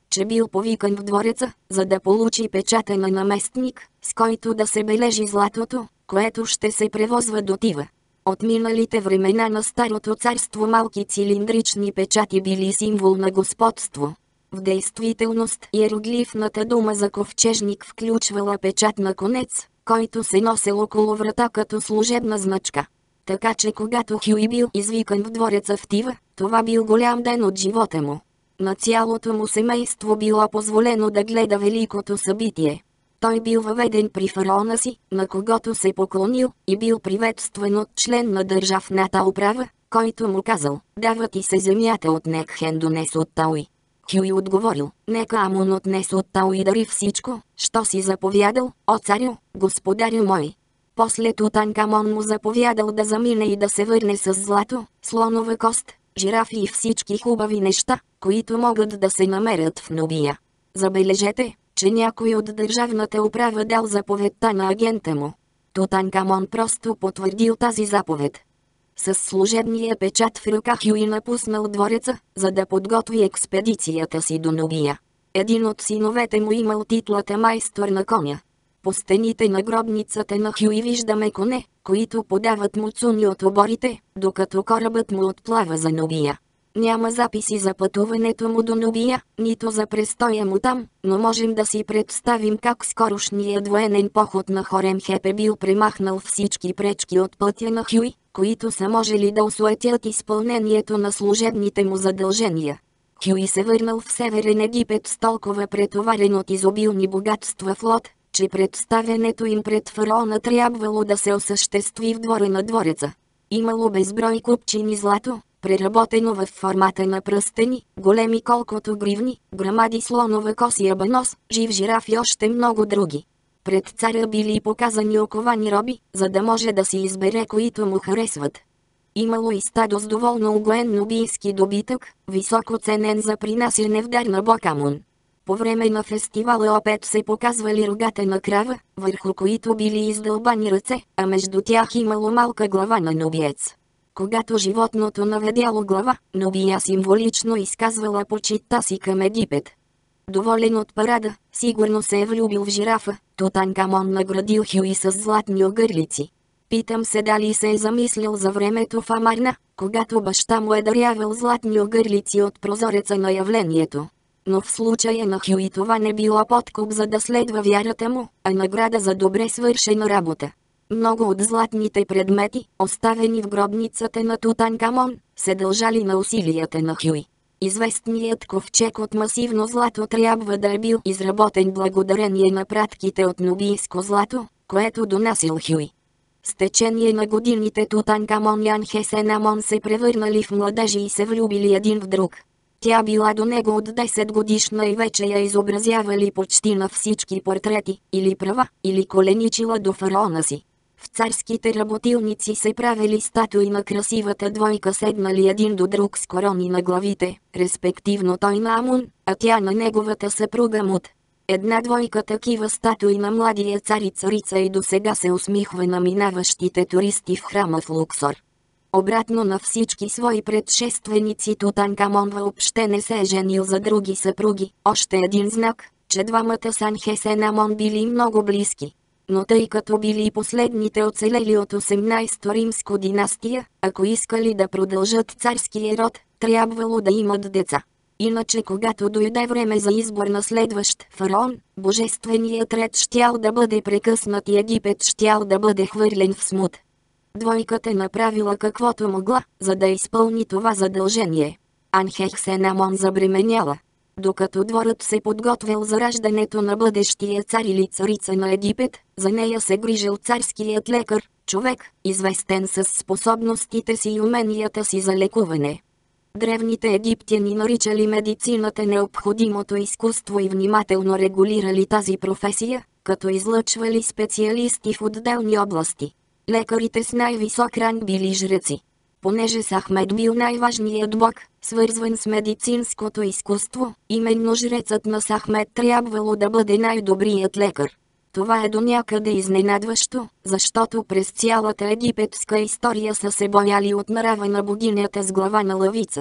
че бил повикан в двореца, за да получи печата на наместник, с който да се бележи златото, което ще се превозва до Тива. От миналите времена на Старото царство малки цилиндрични печати били символ на господство. В действителност иероглифната дума за ковчежник включвала печат на конец, който се носел около врата като служебна значка. Така че когато Хюи бил извикан в двореца в Тива, това бил голям ден от живота му. На цялото му семейство било позволено да гледа великото събитие. Той бил въведен при фараона си, на когото се поклонил, и бил приветстван от член на държавната управа, който му казал: "Дава ти се земята от Некхен донес от Тауи." Хюи отговорил: "Нека Амон отнес от Тауи дари всичко, що си заповядал, о царю, господарю мой." После Тутанкамон му заповядал да замине и да се върне с злато, слонова кост, жирафи и всички хубави неща, които могат да се намерят в Нубия. Забележете, че някой от държавната управа дал заповедта на агента му. Тутанкамон просто потвърдил тази заповед. С служебния печат в ръка Хюи напуснал двореца, за да подготви експедицията си до Нубия. Един от синовете му имал титлата майстор на коня. По стените на гробницата на Хюи виждаме коне, които подават муцуни от оборите, докато корабът му отплава за Нубия. Няма записи за пътуването му до Нубия, нито за престоя му там, но можем да си представим как скорошният военен поход на Хоремхеп е бил премахнал всички пречки от пътя на Хюи, които са можели да осуетят изпълнението на служебните му задължения. Хюи се върнал в Северен Египет с толкова претоварен от изобилни богатства флот, че представянето им пред фараона трябвало да се осъществи в двора на двореца. Имало безброй купчини злато, преработено в формата на пръстени, големи колкото гривни, грамади слонова кост и абанос, жив жираф и още много други. Пред царя били показани оковани роби, за да може да си избере които му харесват. Имало и стадо с доволно угоен нубийски добитък, високо ценен за принасяне в дар на бог Амон. По време на фестивала опет се показвали рогата на крава, върху които били издълбани ръце, а между тях имало малка глава на нубиец. Когато животното наведяло глава, Нубия символично изказвала почитта си към Египет. Доволен от парада, сигурно се е влюбил в жирафа. Тутанкамон наградил Хюи с златни огърлици. Питам се дали се е замислил за времето в Амарна, когато баща му е дарявал златни огърлици от прозореца на явлението. Но в случая на Хюи това не било подкуп за да следва вярата му, а награда за добре свършена работа. Много от златните предмети, оставени в гробницата на Тутанкамон, се дължали на усилията на Хюи. Известният ковчег от масивно злато трябва да е бил изработен благодарение на пратките от нубийско злато, което донасил Хюи. С течение на годините Тутанкамон и Анхесенамон се превърнали в младежи и се влюбили един в друг. Тя била до него от десет годишна и вече я изобразявали почти на всички портрети, или права, или коленичила до фараона си. В царските работилници се правили статуи на красивата двойка седнали един до друг с корони на главите, респективно той на Амон, а тя на неговата съпруга Мут. Една двойка такива статуи на младия цар и царица и досега се усмихва на минаващите туристи в храма в Луксор. Обратно на всички свои предшественици Тутанкамон въобще не се е женил за други съпруги, още един знак, че двамата с Анхесенамон били много близки. Но тъй като били последните оцелели от осемнайсета римско династия, ако искали да продължат царския род, трябвало да имат деца. Иначе когато дойде време за избор на следващ фараон, божественият ред щял да бъде прекъснат и Египет щял да бъде хвърлен в смут. Двойката направила каквото могла, за да изпълни това задължение. Анхесенамон забременяла. Докато дворът се подготвял за раждането на бъдещия цар или царица на Египет, за нея се грижил царският лекар, човек, известен с способностите си и уменията си за лекуване. Древните египтяни наричали медицината необходимото изкуство и внимателно регулирали тази професия, като излъчвали специалисти в отделни области. Лекарите с най-висок ранг били жреци. Понеже Сахмед бил най-важният бог, свързван с медицинското изкуство, именно жрецът на Сахмед трябвало да бъде най-добрият лекар. Това е до някъде изненадващо, защото през цялата египетска история са се бояли от нрава на богинята с глава на лъвица.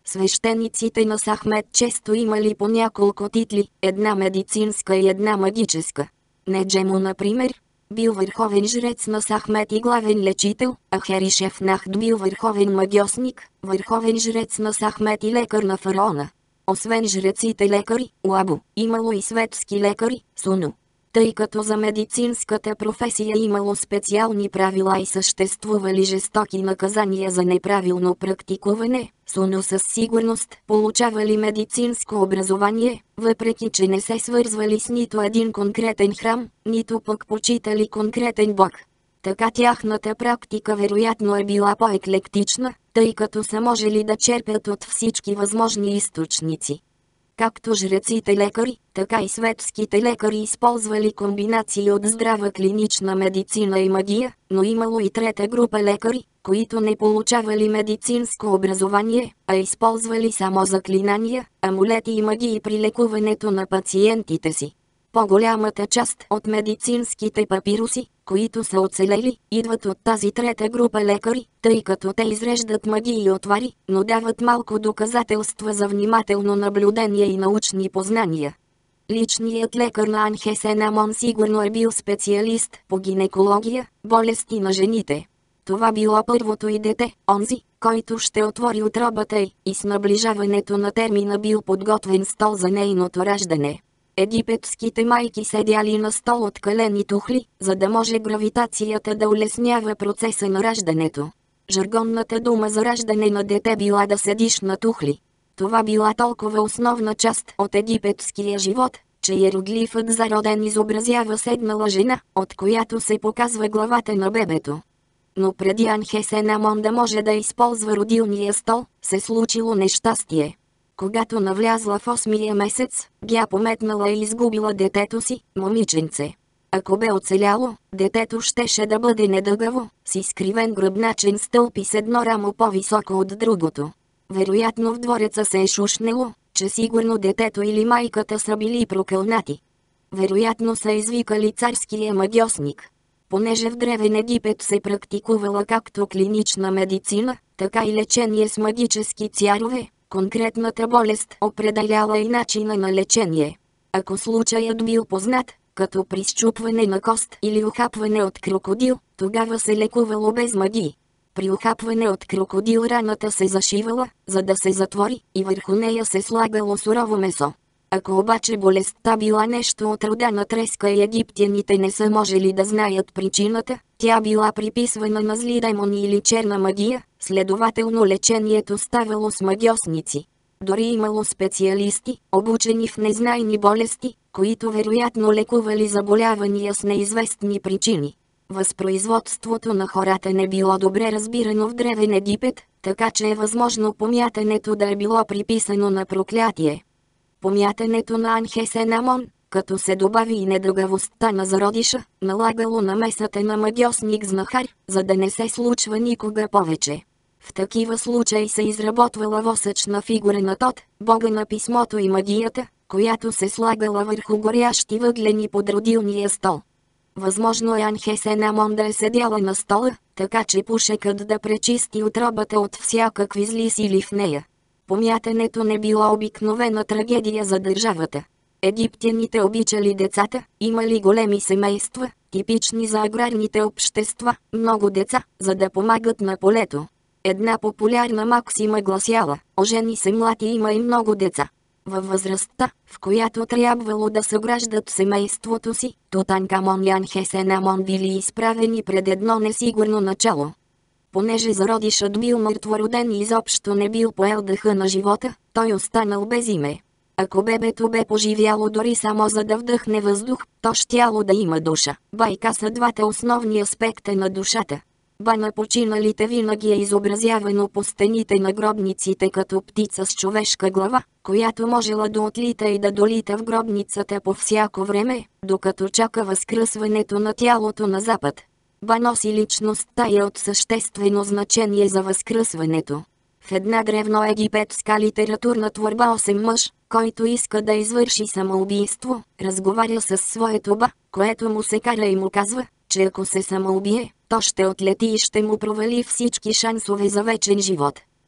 Свещениците на Сахмет често имали по няколко титли, една медицинска и една магическа. Неджему, например, бил върховен жрец на Сахмет и главен лечител, а Херишев Нахд бил върховен магьосник, върховен жрец на Сахмет и лекар на фараона. Освен жреците лекари, Уабу, имало и светски лекари, Суну. Тъй като за медицинската професия имало специални правила и съществували жестоки наказания за неправилно практикуване, Суну със сигурност получавали медицинско образование, въпреки че не се свързвали с нито един конкретен храм, нито пък почитали конкретен бог. Така тяхната практика вероятно е била по-еклектична, тъй като са можели да черпят от всички възможни източници. Както жреците лекари, така и светските лекари използвали комбинации от здрава клинична медицина и магия, но имало и трета група лекари, които не получавали медицинско образование, а използвали само заклинания, амулети и магии при лекуването на пациентите си. По-голямата част от медицинските папируси, които са оцелели, идват от тази трета група лекари, тъй като те изреждат магии и отвари, но дават малко доказателства за внимателно наблюдение и научни познания. Личният лекар на Анхесен Амон сигурно е бил специалист по гинекология, болести на жените. Това било първото и дете, онзи, който ще отвори утробата й, и с наближаването на термина бил подготвен стол за нейното раждане. Египетските майки седяли на стол от калени тухли, за да може гравитацията да улеснява процеса на раждането. Жаргонната дума за раждане на дете била да седиш на тухли. Това била толкова основна част от египетския живот, че иероглифът за роден изобразява седнала жена, от която се показва главата на бебето. Но преди Анхесен Амон да може да използва родилния стол, се случило нещастие. Когато навлязла в осмия месец, бя пометнала и изгубила детето си, момиченце. Ако бе оцеляло, детето щеше да бъде недъгаво, с изкривен гръбначен стълб и с едно рамо по-високо от другото. Вероятно в двореца се е шушнело, че сигурно детето или майката са били прокълнати. Вероятно са извикали царския магьосник. Понеже в древен Египет се практикувала както клинична медицина, така и лечение с магически цярове, конкретната болест определяла и начина на лечение. Ако случаят бил познат, като при счупване на кост или ухапване от крокодил, тогава се лекувало без магии. При ухапване от крокодил раната се зашивала, за да се затвори, и върху нея се слагало сурово месо. Ако обаче болестта била нещо от рода на треска и египтяните не са можели да знаят причината, тя била приписвана на зли демони или черна магия, следователно лечението ставало с магьосници. Дори имало специалисти, обучени в незнайни болести, които вероятно лекували заболявания с неизвестни причини. Възпроизводството на хората не било добре разбирано в древен Египет, така че е възможно помятането да е било приписано на проклятие. Помятането на Анхесен Амон, като се добави и недъгавостта на зародиша, налагало намесата на магьосник-знахар, за да не се случва никога повече. В такива случаи се изработвала восъчна фигура на Тот, бога на писмото и магията, която се слагала върху горящи въглени под родилния стол. Възможно е Анхесен Амон да е седяла на стола, така че пушекът да пречисти утробата от всякакви зли сили в нея. Помятането не било обикновена трагедия за държавата. Египтяните обичали децата, имали големи семейства, типични за аграрните общества, много деца, за да помагат на полето. Една популярна максима гласяла: ожени се млад и има и много деца. Във възрастта, в която трябвало да съграждат семейството си, Тутанкамон и Анхесен Амон били изправени пред едно несигурно начало. Понеже зародишът бил мъртвороден и изобщо не бил поел дъха на живота, той останал без име. Ако бебето бе поживяло дори само за да вдъхне въздух, то щяло да има душа. Байка са двата основни аспекта на душата. Ба на починалите винаги е изобразявано по стените на гробниците като птица с човешка глава, която можела да отлита и да долита в гробницата по всяко време, докато чака възкръсването на тялото на запад. Ба носи личността и от съществено значение за възкръсването. В една древноегипетска литературна творба осем мъж, който иска да извърши самоубийство, разговаря с своето ба, което му се кара и му казва, че ако се самоубие, то ще отлети и ще му провали всички шансове за вечен живот.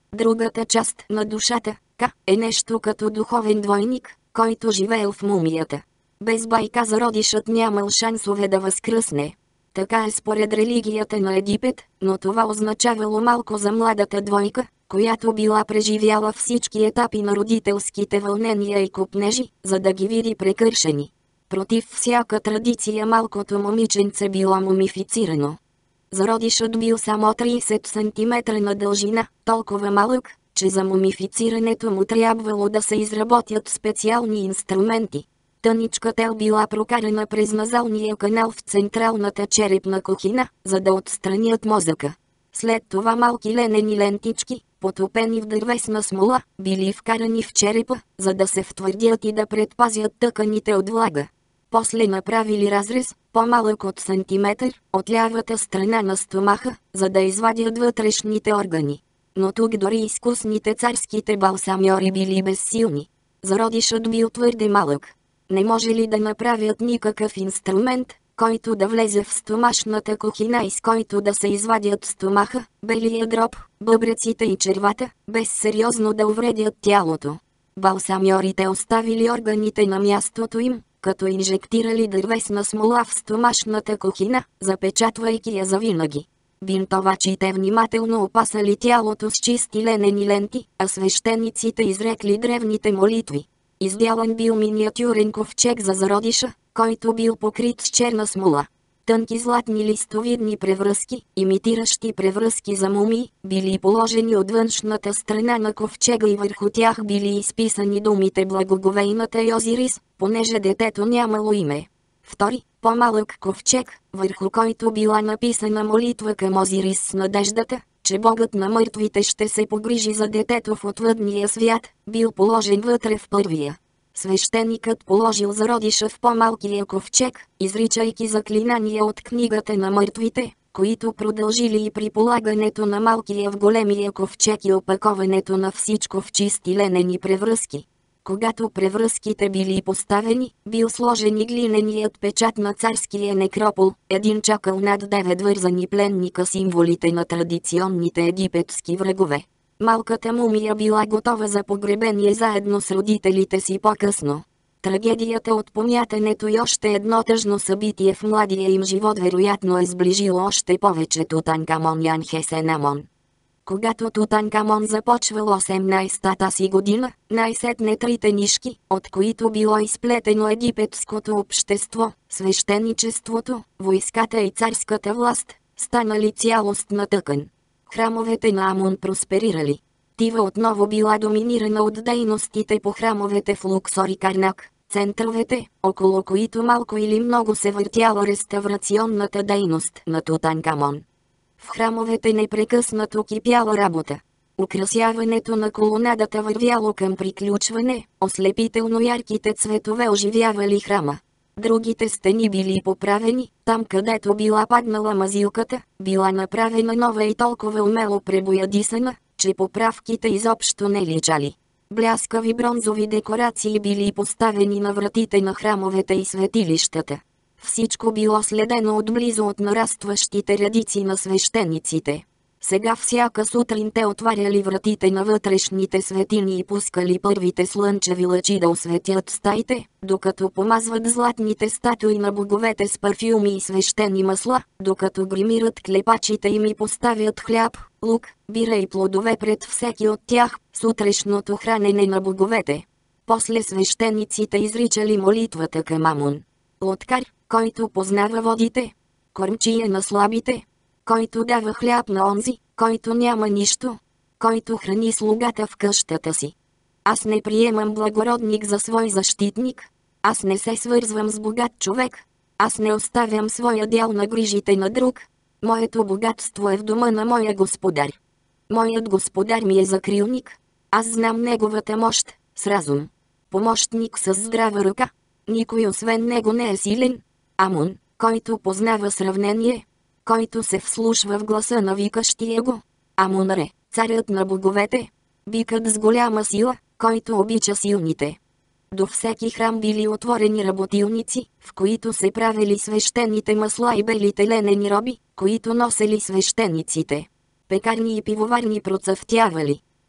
Другата част на душата, Ка, е нещо като духовен двойник, който живеел в мумията. Без байка зародишът нямал шансове да възкръсне. Така е според религията на Египет, но това означавало малко за младата двойка, която била преживяла всички етапи на родителските вълнения и копнежи, за да ги види прекършени. Против всяка традиция малкото момиченце било мумифицирано. Зародишът бил само трийсет сантиметра на дължина, толкова малък, че за мумифицирането му трябвало да се изработят специални инструменти. Тъничка тел била прокарана през назалния канал в централната черепна кухина, за да отстранят мозъка. След това малки ленени лентички, потопени в дървесна смола, били вкарани в черепа, за да се втвърдят и да предпазят тъканите от влага. После направили разрез, по-малък от сантиметър, от лявата страна на стомаха, за да извадят вътрешните органи. Но тук дори изкусните царските балсамьори били безсилни. Зародишът бил твърде малък. Не може ли да направят никакъв инструмент, който да влезе в стомашната кухина и с който да се извадят стомаха, белия дроб, бъбреците и червата, без сериозно да увредят тялото? Балсамьорите оставили органите на мястото им, като инжектирали дървесна смола в стомашната кухина, запечатвайки я завинаги. Бинтовачите внимателно опасали тялото с чисти ленени ленти, а свещениците изрекли древните молитви. Издялан бил миниатюрен ковчег за зародиша, който бил покрит с черна смола. Тънки златни листовидни превръзки, имитиращи превръзки за мумии, били положени от външната страна на ковчега и върху тях били изписани думите Благоговейната и Озирис, понеже детето нямало име. Втори, по-малък ковчег, върху който била написана молитва към Озирис с надеждата, че богът на мъртвите ще се погрижи за детето в отвъдния свят, бил положен вътре в първия. Свещеникът положил зародиша в по-малкия ковчег, изричайки заклинания от книгата на мъртвите, които продължили и при полагането на малкия в големия ковчег и опаковането на всичко в чисти ленени превръзки. Когато превръзките били поставени, бил сложен и глиненият печат на царския некропол, един чакъл над девет вързани пленника, символите на традиционните египетски врагове. Малката мумия била готова за погребение заедно с родителите си по-късно. Трагедията от помятането и още едно тъжно събитие в младия им живот вероятно е сближило още повече Тутанкамон и Анхесенамон. Когато Тутанкамон започвал осемнайсетата си година, най-сетне трите нишки, от които било изплетено египетското общество, свещеничеството, войската и царската власт, станали цялостна тъкан. Храмовете на Амон просперирали. Тива отново била доминирана от дейностите по храмовете в Луксор и Карнак, центровете, около които малко или много се въртяла реставрационната дейност на Тутанкамон. В храмовете непрекъснато кипяла работа. Украсяването на колонадата вървяло към приключване, ослепително ярките цветове оживявали храма. Другите стени били поправени, там където била паднала мазилката, била направена нова и толкова умело пребоядисана, че поправките изобщо не личали. Бляскави бронзови декорации били поставени на вратите на храмовете и светилищата. Всичко било следено отблизо от нарастващите редици на свещениците. Сега всяка сутрин те отваряли вратите на вътрешните светини и пускали първите слънчеви лъчи да осветят стаите, докато помазват златните статуи на боговете с парфюми и свещени масла, докато гримират клепачите им и поставят хляб, лук, бира и плодове пред всеки от тях, сутрешното хранене на боговете. После свещениците изричали молитвата към Амон. Лодкар, който познава водите, кормчия на слабите, който дава хляб на онзи, който няма нищо, който храни слугата в къщата си. Аз не приемам благородник за свой защитник, аз не се свързвам с богат човек, аз не оставям своя дял на грижите на друг, моето богатство е в дома на моя господар. Моят господар ми е закрилник, аз знам неговата мощ, с разум. Помощник с здрава ръка, никой освен него не е силен. Амон, който познава сравнение, който се вслушва в гласа на викащия го. Амон-Ре, царят на боговете, бикът с голяма сила, който обича силните. До всеки храм били отворени работилници, в които се правили свещените масла и белите ленени роби, които носели свещениците. Пекарни и пивоварни процъфтявали.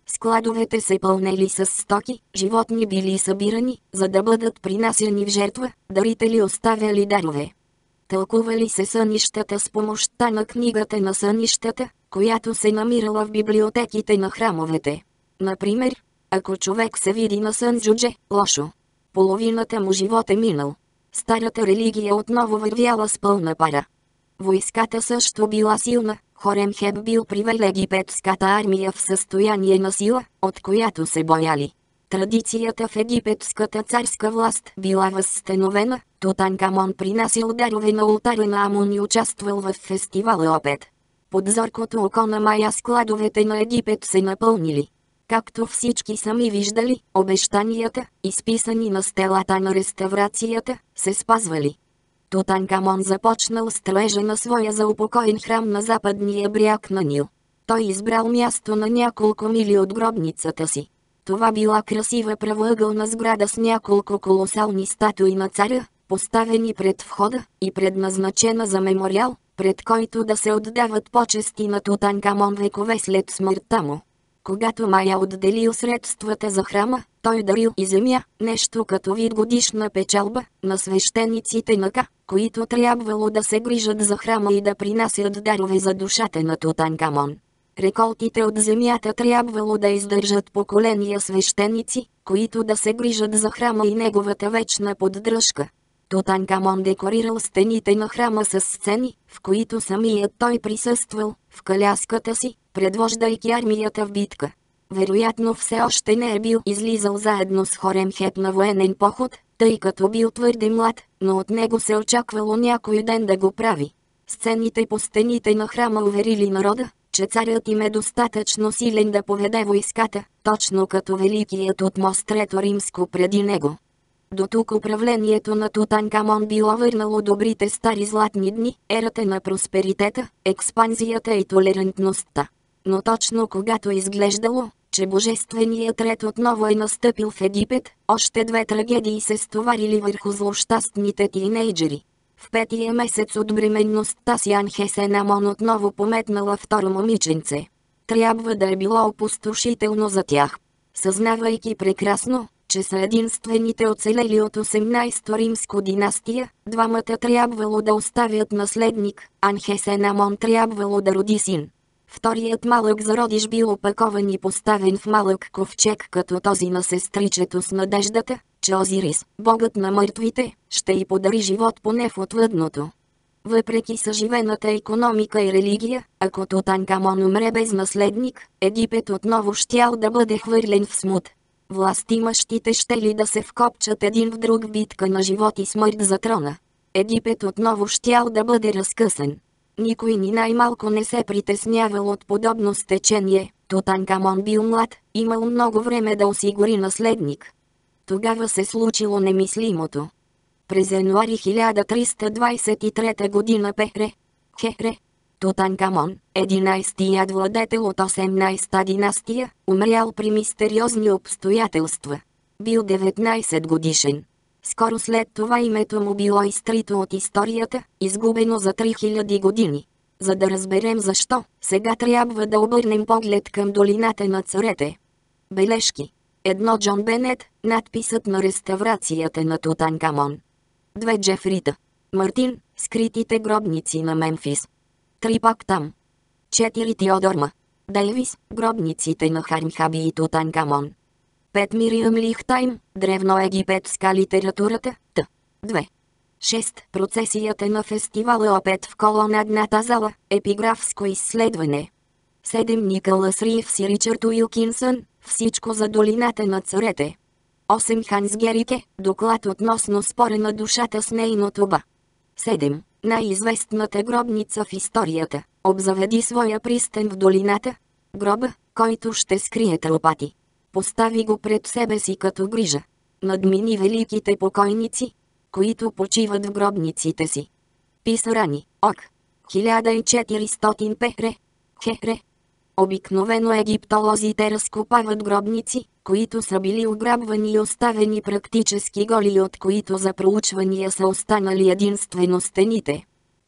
Складовете се пълнели с стоки, животни били събирани, за да бъдат принасяни в жертва, дарители оставяли дарове. Тълкували се сънищата с помощта на книгата на сънищата, която се намирала в библиотеките на храмовете. Например, ако човек се види на сън джудже, лошо. Половината му живот е минал. Старата религия отново вървяла с пълна пара. Войската също била силна, Хоремхеб бил привел египетската армия в състояние на сила, от която се бояли. Традицията в египетската царска власт била възстановена, Тутанкамон принасял дарове на ултара на Амон и участвал в фестивала Опет. Под зоркото око на Майя складовете на Египет се напълнили. Както всички сами виждали, обещанията, изписани на стелата на реставрацията, се спазвали. Тутанкамон започнал строежа на своя заупокоен храм на западния бряг на Нил. Той избрал място на няколко мили от гробницата си. Това била красива правоъгълна сграда с няколко колосални статуи на царя, поставени пред входа и предназначена за мемориал, пред който да се отдават почести на Тутанкамон векове след смъртта му. Когато Майя отделил средствата за храма, той дарил и земя, нещо като вид годишна печалба, на свещениците на Ка, които трябвало да се грижат за храма и да принасят дарове за душата на Тутанкамон. Реколтите от земята трябвало да издържат поколения свещеници, които да се грижат за храма и неговата вечна поддръжка. Тутанкамон декорирал стените на храма с сцени, в които самият той присъствал, в коляската си, предвождайки армията в битка. Вероятно все още не е бил излизал заедно с Хоремхеб на военен поход, тъй като бил твърде млад, но от него се очаквало някой ден да го прави. Сцените по стените на храма уверили народа, че царят им е достатъчно силен да поведе войската, точно като великият от Мост Трето Римско преди него. До тук управлението на Тутанкамон било върнало добрите стари златни дни, ерата на просперитета, експанзията и толерантността. Но точно когато изглеждало, че божественият ред отново е настъпил в Египет, още две трагедии се стоварили върху злощастните тинейджери. В петия месец от бременността си Анхесенамон отново пометнала второ момиченце. Трябва да е било опустошително за тях. Съзнавайки прекрасно, че са единствените оцелели от осемнайсето римско династия, двамата трябвало да оставят наследник, Анхесенамон трябвало да роди син. Вторият малък зародиш бил опакован и поставен в малък ковчег като този на сестричето с надеждата, че Озирис, богът на мъртвите, ще й подари живот поне в отвъдното. Въпреки съживената икономика и религия, ако Тутанкамон умре без наследник, Египет отново щял да бъде хвърлен в смут. Властимащите щели да се вкопчат един в друг в битка на живот и смърт за трона. Египет отново щял да бъде разкъсан. Никой ни най-малко не се притеснявал от подобно стечение. Тутанкамон бил млад, имал много време да осигури наследник. Тогава се случило немислимото. През януари хиляда триста двайсет и трета година Пехре, Хехре, Тутанкамон, единайсетият владетел от осемнайсета династия, умрял при мистериозни обстоятелства. Бил деветнайсет годишен. Скоро след това името му било изтрито от историята, изгубено за три хиляди години. За да разберем защо, сега трябва да обърнем поглед към долината на царете. Бележки. Едно Джон Бенет, надписът на реставрацията на Тутанкамон. Две Джефрита. Мартин, скритите гробници на Мемфис. Три пак там. Четири Теодорма. Дейвис, гробниците на Хармхаби и Тутанкамон. Пет Мириам Лихтайм, древноегипетска литературата, Т. две. шест Процесията на фестивала Опет в колонадната зала, епиграфско изследване. седем Никълас Ривс и Ричард Уилкинсън, всичко за долината на царете. осем Ханс Герике, доклад относно спора на душата с нейното ба. седем Най-известната гробница в историята, обзаведи своя пристан в долината, гроба, който ще скрие тропати. Постави го пред себе си като грижа. Надмини великите покойници, които почиват в гробниците си. Писарани, Ок. хиляда и четиристотин Пехре, Хехре. Обикновено египтолозите разкопават гробници, които са били ограбвани и оставени практически голи, от които за проучвания са останали единствено стените.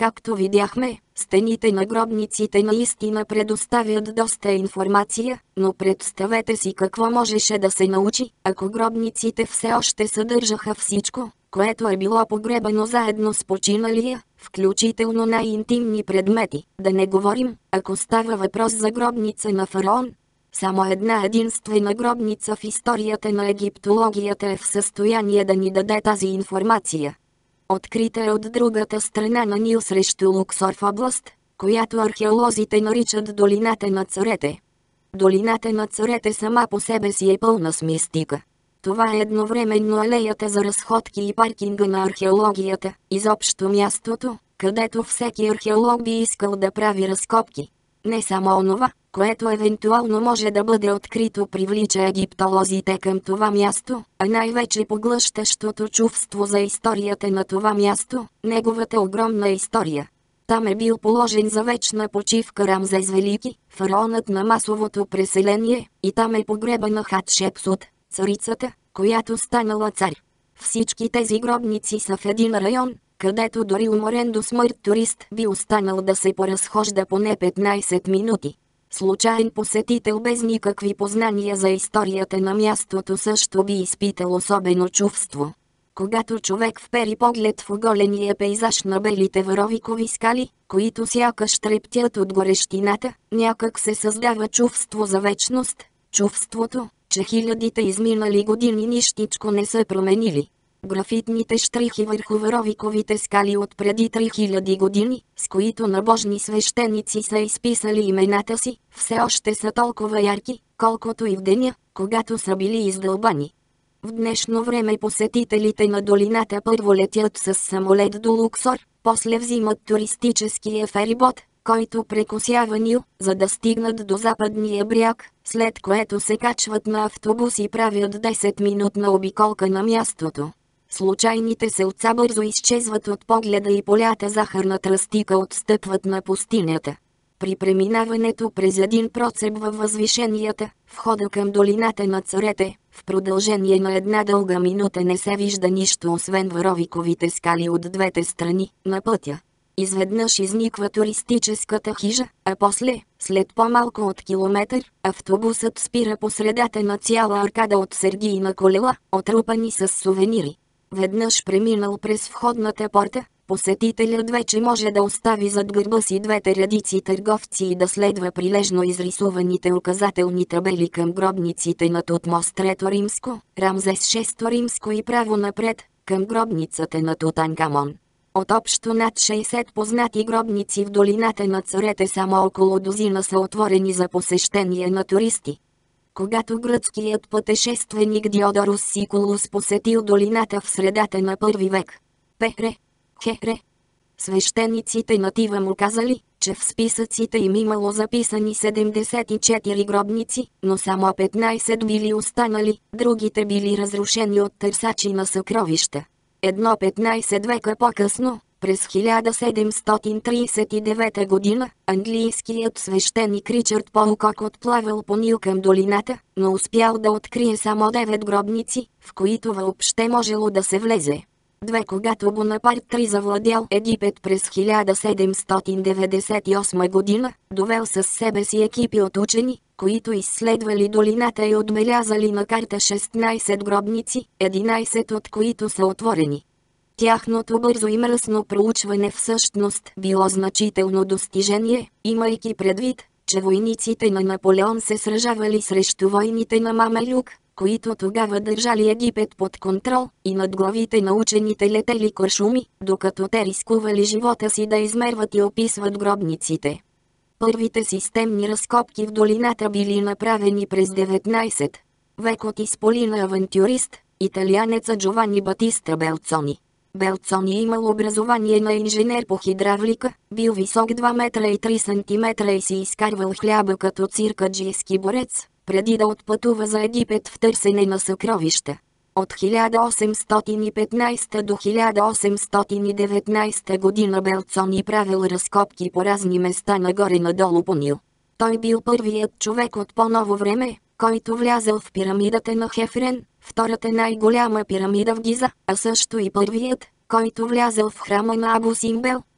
Както видяхме, стените на гробниците наистина предоставят доста информация, но представете си какво можеше да се научи, ако гробниците все още съдържаха всичко, което е било погребано заедно с починалия, включително най-интимни предмети, да не говорим, ако става въпрос за гробница на фараон. Само една единствена гробница в историята на египтологията е в състояние да ни даде тази информация. Открита е от другата страна на Нил срещу Луксор в област, която археолозите наричат долината на царете. Долината на царете сама по себе си е пълна с мистика. Това е едновременно алеята за разходки и паркинга на археологията, изобщо мястото, където всеки археолог би искал да прави разкопки. Не само онова, което евентуално може да бъде открито, привлича египтолозите към това място, а най-вече поглъщащото чувство за историята на това място, неговата огромна история. Там е бил положен за вечна почивка Рамзес Велики, фараонът на масовото преселение, и там е погребана Хатшепсут, царицата, която станала цар. Всички тези гробници са в един район, където дори уморен до смърт турист би останал да се поразхожда поне петнайсет минути. Случайен посетител без никакви познания за историята на мястото също би изпитал особено чувство. Когато човек впери поглед в оголения пейзаж на белите варовикови скали, които сякаш трептят от горещината, някак се създава чувство за вечност, чувството, че хилядите изминали години нищичко не са променили. Графитните щрихи върху варовиковите скали от преди три хиляди години, с които набожни свещеници са изписали имената си, все още са толкова ярки, колкото и в деня, когато са били издълбани. В днешно време посетителите на долината първо летят с самолет до Луксор, после взимат туристическия ферибот, който прекосява Нил, за да стигнат до западния бряг, след което се качват на автобус и правят десетминутна обиколка на мястото. Случайните селца бързо изчезват от погледа и полята захарна тръстика отстъпват на пустинята. При преминаването през един процеп във възвишенията, входа към долината на царете, в продължение на една дълга минута не се вижда нищо освен варовиковите скали от двете страни на пътя. Изведнъж изниква туристическата хижа, а после, след по-малко от километър, автобусът спира по средата на цяла аркада от сергийна колела, отрупани с сувенири. Веднъж преминал през входната порта, посетителят вече може да остави зад гърба си двете редици търговци и да следва прилежно изрисуваните указателни табели към гробниците на Тутмос трето римско, Рамзес шесто римско и право напред, към гробницата на Тутанкамон. От общо над шейсет познати гробници в долината на царете само около дозина са отворени за посещение на туристи. Когато гръцкият пътешественик Диодорус Сикулус посетил долината в средата на първи век, Пехре, Хере, свещениците натива му казали, че в списъците им имало записани седемдесет и четири гробници, но само петнайсет били останали, другите били разрушени от търсачи на съкровища. Едно петнайсет века по-късно, през хиляда седемстотин трийсет и девета година, английският свещеник Ричард Полкок отплавал по Нил към долината, но успял да открие само девет гробници, в които въобще можело да се влезе. Две когато Бонапарт три завладял Египет през хиляда седемстотин деветдесет и осма година, довел със себе си екипи от учени, които изследвали долината и отбелязали на карта шестнайсет гробници, единайсет от които са отворени. Тяхното бързо и мръсно проучване всъщност било значително достижение, имайки предвид, че войниците на Наполеон се сражавали срещу войните на Мамелюк, които тогава държали Египет под контрол, и над главите на учените летели куршуми, докато те рискували живота си да измерват и описват гробниците. Първите системни разкопки в долината били направени през деветнайсети век от изполина авантюрист, италианеца Джовани Батиста Белцони. Белцони имал образование на инженер по хидравлика, бил висок два метра и три сантиметра и си изкарвал хляба като циркаджийски борец, преди да отпътува за Египет в търсене на съкровища. От хиляда осемстотин и петнайсета до хиляда осемстотин и деветнайсета година Белцони правил разкопки по разни места нагоре-надолу по Нил. Той бил първият човек от по-ново време, който влязъл в пирамидата на Хефрен, втората най-голяма пирамида в Гиза, а също и първият, който влязъл в храма на Абу Симбел,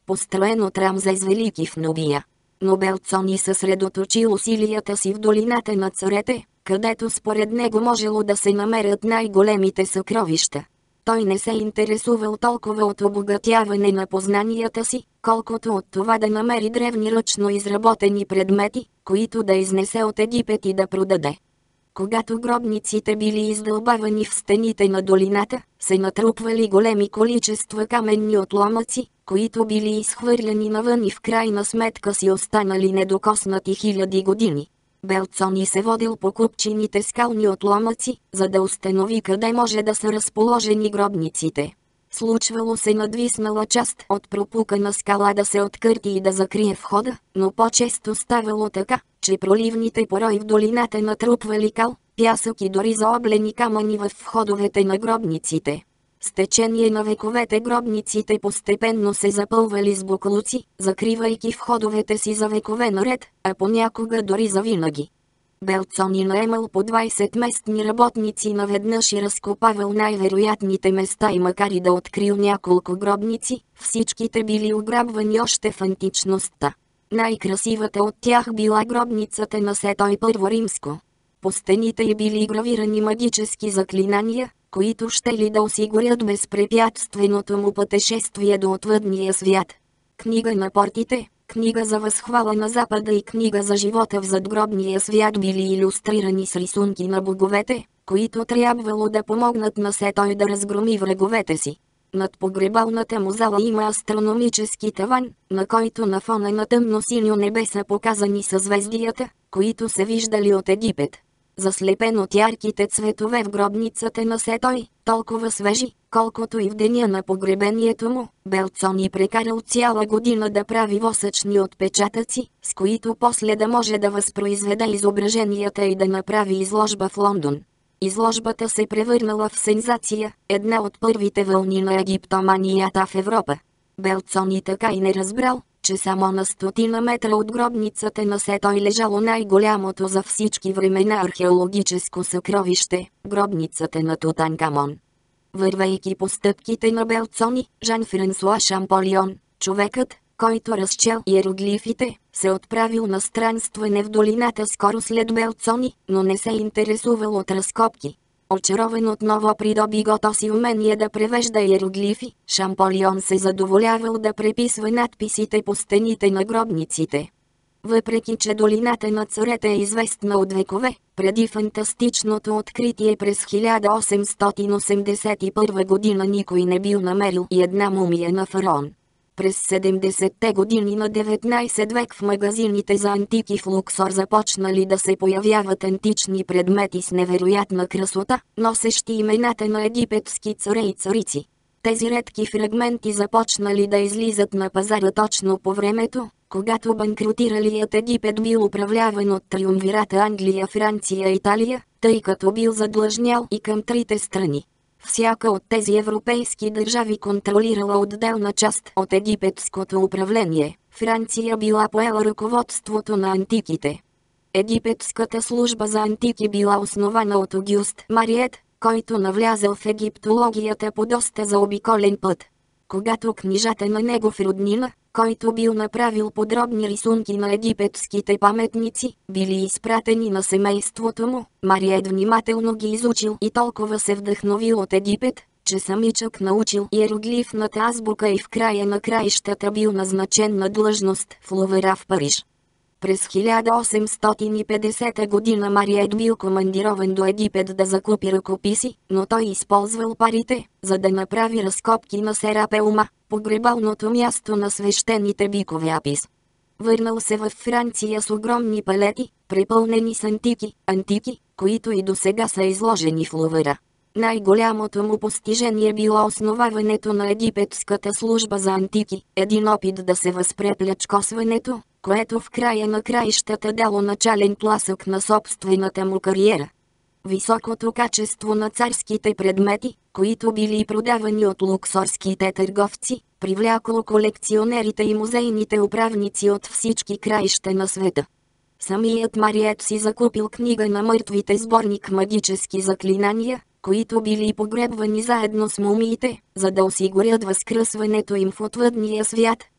построен от Рамзес Велики в Нубия. Но Белцони съсредоточи усилията си в долината на царете, където според него можело да се намерят най-големите съкровища. Той не се интересувал толкова от обогатяване на познанията си, колкото от това да намери древни ръчно изработени предмети, които да изнесе от Египет и да продаде. Когато гробниците били издълбавани в стените на долината, се натрупвали големи количества каменни отломъци, които били изхвърляни навън и в крайна сметка си останали недокоснати хиляди години. Белцони се водил по купчините скални отломъци, за да установи къде може да са разположени гробниците. Случвало се надвиснала част от пропукана скала да се откърти и да закрие входа, но по-често ставало така, че проливните порои в долината натрупвали кал, пясък и дори заоблени камъни в входовете на гробниците. С течение на вековете гробниците постепенно се запълвали с боклуци, закривайки входовете си за векове наред, а понякога дори завинаги. Белцони наемал по двайсет местни работници наведнъж и разкопавал най-вероятните места и макар и да открил няколко гробници, всичките били ограбвани още в античността. Най-красивата от тях била гробницата на Сетой Първо Римско. По стените й били гравирани магически заклинания, които щели да осигурят безпрепятственото му пътешествие до отвъдния свят. Книга на портите, книга за възхвала на Запада и книга за живота в задгробния свят били илюстрирани с рисунки на боговете, които трябвало да помогнат на Сетой да разгроми враговете си. Над погребалната му зала има астрономически таван, на който на фона на тъмно-синьо небе са показани съзвездията, които се виждали от Египет. Заслепен от ярките цветове в гробницата на Сетой, толкова свежи, колкото и в деня на погребението му, Белцони прекарал цяла година да прави восъчни отпечатъци, с които после да може да възпроизведе изображенията и да направи изложба в Лондон. Изложбата се превърнала в сензация, една от първите вълни на египтоманията в Европа. Белцони така и не разбрал, че само на стотина метра от гробницата на Сетой лежало най-голямото за всички времена археологическо съкровище – гробницата на Тутанкамон. Вървейки по стъпките на Белцони, Жан-Франсуа Шамполион, човекът, който разчел иероглифите, се отправил на странстване в долината скоро след Белцони, но не се интересувал от разкопки. Очарован отново придоби гото си умение да превежда иероглифи, Шамполион се задоволявал да преписва надписите по стените на гробниците. Въпреки че долината на царете е известна от векове, преди фантастичното откритие през хиляда осемстотин осемдесет и първа година никой не бил намерил и една мумия на фараон. През седемдесетте години на деветнайсети век в магазините за антики в Луксор започнали да се появяват антични предмети с невероятна красота, носещи имената на египетски царе и царици. Тези редки фрагменти започнали да излизат на пазара точно по времето, когато банкротиралият Египет бил управляван от триумвирата Англия, Франция и Италия, тъй като бил задлъжнял и към трите страни. Всяка от тези европейски държави контролирала отделна част от египетското управление. Франция била поела ръководството на антиките. Египетската служба за антики била основана от Огюст Мариет, който навлязал в египтологията по доста заобиколен път. Когато книжата на негов роднина, който бил направил подробни рисунки на египетските паметници, били изпратени на семейството му, Мариет внимателно ги изучил и толкова се вдъхновил от Египет, че самичък научил иероглифната азбука и в края на краищата бил назначен на длъжност в Лувъра в Париж. През хиляда осемстотин и петдесета година Мариет бил командирован до Египет да закупи ръкописи, но той използвал парите, за да направи разкопки на Серапеума, погребалното място на свещените бикове Апис. Върнал се във Франция с огромни палети, препълнени с антики, антики, които и досега са изложени в Лувъра. Най-голямото му постижение било основаването на египетската служба за антики, един опит да се възпре плячкосването, което в края на краищата дало начален тласък на собствената му кариера. Високото качество на царските предмети, които били продавани от луксорските търговци, привлякло колекционерите и музейните управници от всички краища на света. Самият Мариет си закупил книга на мъртвите, сборник магически заклинания, които били погребвани заедно с мумиите, за да осигурят възкръсването им в отвъдния свят,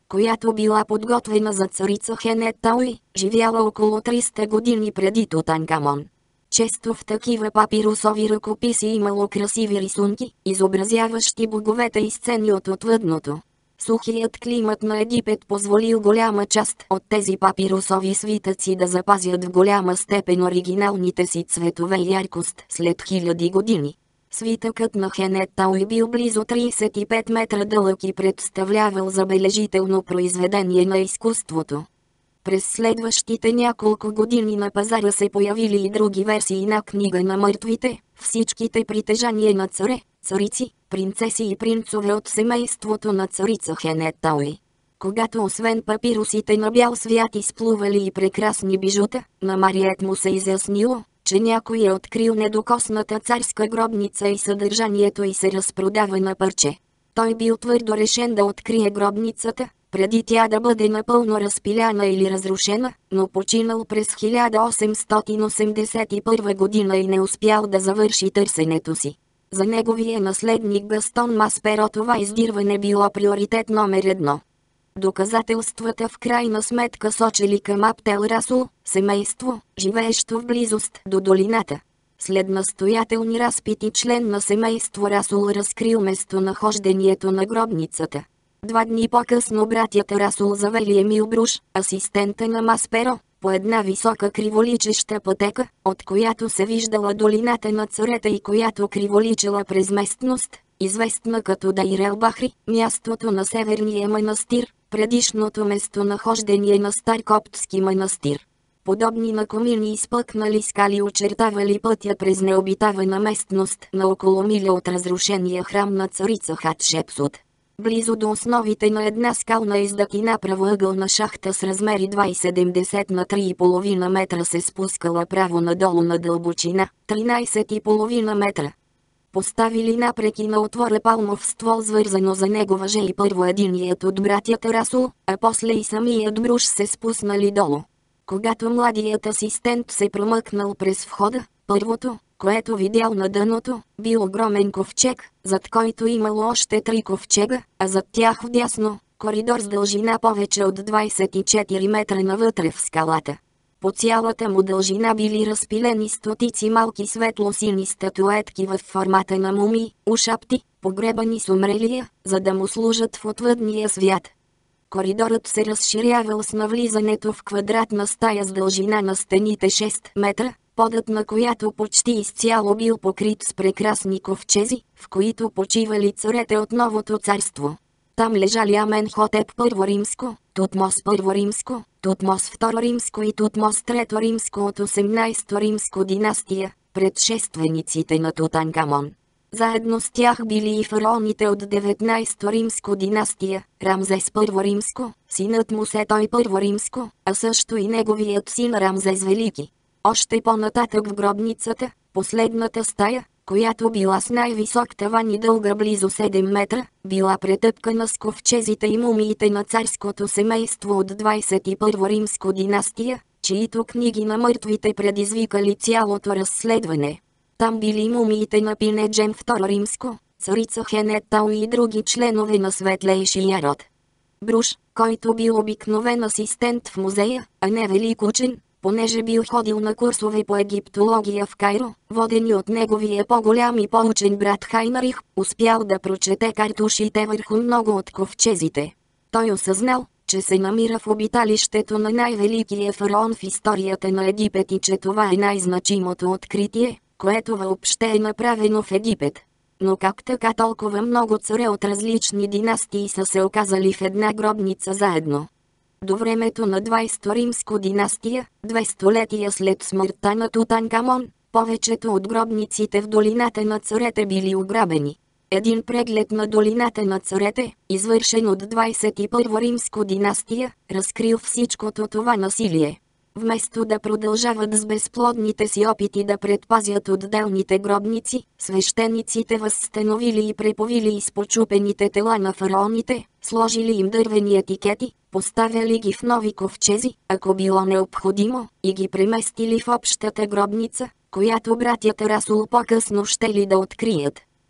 която била подготвена за царица Хенетауи, живяла около триста години преди Тутанкамон. Често в такива папирусови ръкописи имало красиви рисунки, изобразяващи боговете и сцени от отвъдното. Сухият климат на Египет позволил голяма част от тези папирусови свитъци да запазят в голяма степен оригиналните си цветове и яркост след хиляди години. Свитъкът на Хенетауи бил близо тридесет и пет метра дълъг и представлявал забележително произведение на изкуството. През следващите няколко години на пазара се появили и други версии на книга на мъртвите, всичките притежания на царе, царици, принцеси и принцове от семейството на царица Хенетауи. Когато освен папирусите на бял свят изплували и прекрасни бижута, на Мариет му се изяснило, че някой е открил недокосната царска гробница и съдържанието й се разпродава на парче. Той бил твърдо решен да открие гробницата, преди тя да бъде напълно разпиляна или разрушена, но починал през хиляда осемстотин осемдесет и първа година и не успял да завърши търсенето си. За неговия наследник Гастон Масперо това издирване било приоритет номер едно. Доказателствата в крайна сметка сочили към Абтел Расул, семейство, живеещо в близост до долината. След настоятелни разпити член на семейство Расул разкрил местонахождението на гробницата. Два дни по-късно братята Расул завели Емил Бруш, асистента на Масперо, по една висока криволичеща пътека, от която се виждала долината на царете и която криволичала през местност, известна като Дейр ел Бахри, мястото на Северния манастир, предишното местонахождение на Стар коптски манастир. Подобни на комини изпъкнали скали очертавали пътя през необитавана местност на около миля от разрушения храм на царица Хатшепсут. Близо до основите на една скална издатина правоъгълна шахта с размери два цяло седемдесет на три и половина метра се спускала право надолу на дълбочина тринадесет и половина метра. Поставили напреки на отвора палмов ствол свързано за него въже и първо единият от братята Расул, а после и самият Бруш се спуснали долу. Когато младият асистент се промъкнал през входа, първото, което видял на дъното, бил огромен ковчег, зад който имало още три ковчега, а зад тях вдясно, коридор с дължина повече от двадесет и четири метра навътре в скалата. По цялата му дължина били разпилени стотици малки светло-сини статуетки в формата на мумии, ушапти, погребани с умрелия, за да му служат в отвъдния свят. Коридорът се разширявал с навлизането в квадратна стая с дължина на стените шест метра, подът на която почти изцяло бил покрит с прекрасни ковчези, в които почивали царете от новото царство. Там лежали Аменхотеп първо римско, Тутмос първо римско, Тутмос второ римско и Тутмос трето римско от осемнадесета римско династия, предшествениците на Тутанкамон. Заедно с тях били и фараоните от деветнадесета римско династия, Рамзес първо римско, синът му Сетой първо римско, а също и неговият син Рамзес Велики. Още по-нататък в гробницата, последната стая, която била с най-висок таван и дълга близо седем метра, била претъпкана с ковчезите и мумиите на царското семейство от двадесет и първа римско династия, чието книги на мъртвите предизвикали цялото разследване. Там били мумиите на Пинеджем второ римско, царица Хенетауи и други членове на светлейшия род. Бруш, който бил обикновен асистент в музея, а не велик учен, понеже бил ходил на курсове по египтология в Кайро, водени от неговия по-голям и по-учен брат Хайнарих, успял да прочете картушите върху много от ковчезите. Той осъзнал, че се намира в обиталището на най-великия фараон в историята на Египет и че това е най-значимото откритие, което въобще е направено в Египет. Но как така толкова много царе от различни династии са се оказали в една гробница заедно? До времето на двадесета римско династия, две столетия след смъртта на Тутанкамон, повечето от гробниците в долината на царете били ограбени. Един преглед на долината на царете, извършен от двадесет и първа римско династия, разкрил всичкото това насилие. Вместо да продължават с безплодните си опити да предпазят отделните гробници, свещениците възстановили и преповили изпочупените тела на фараоните, сложили им дървени етикети, поставяли ги в нови ковчези, ако било необходимо, и ги преместили в общата гробница, която братята Расул по-късно щели да открият.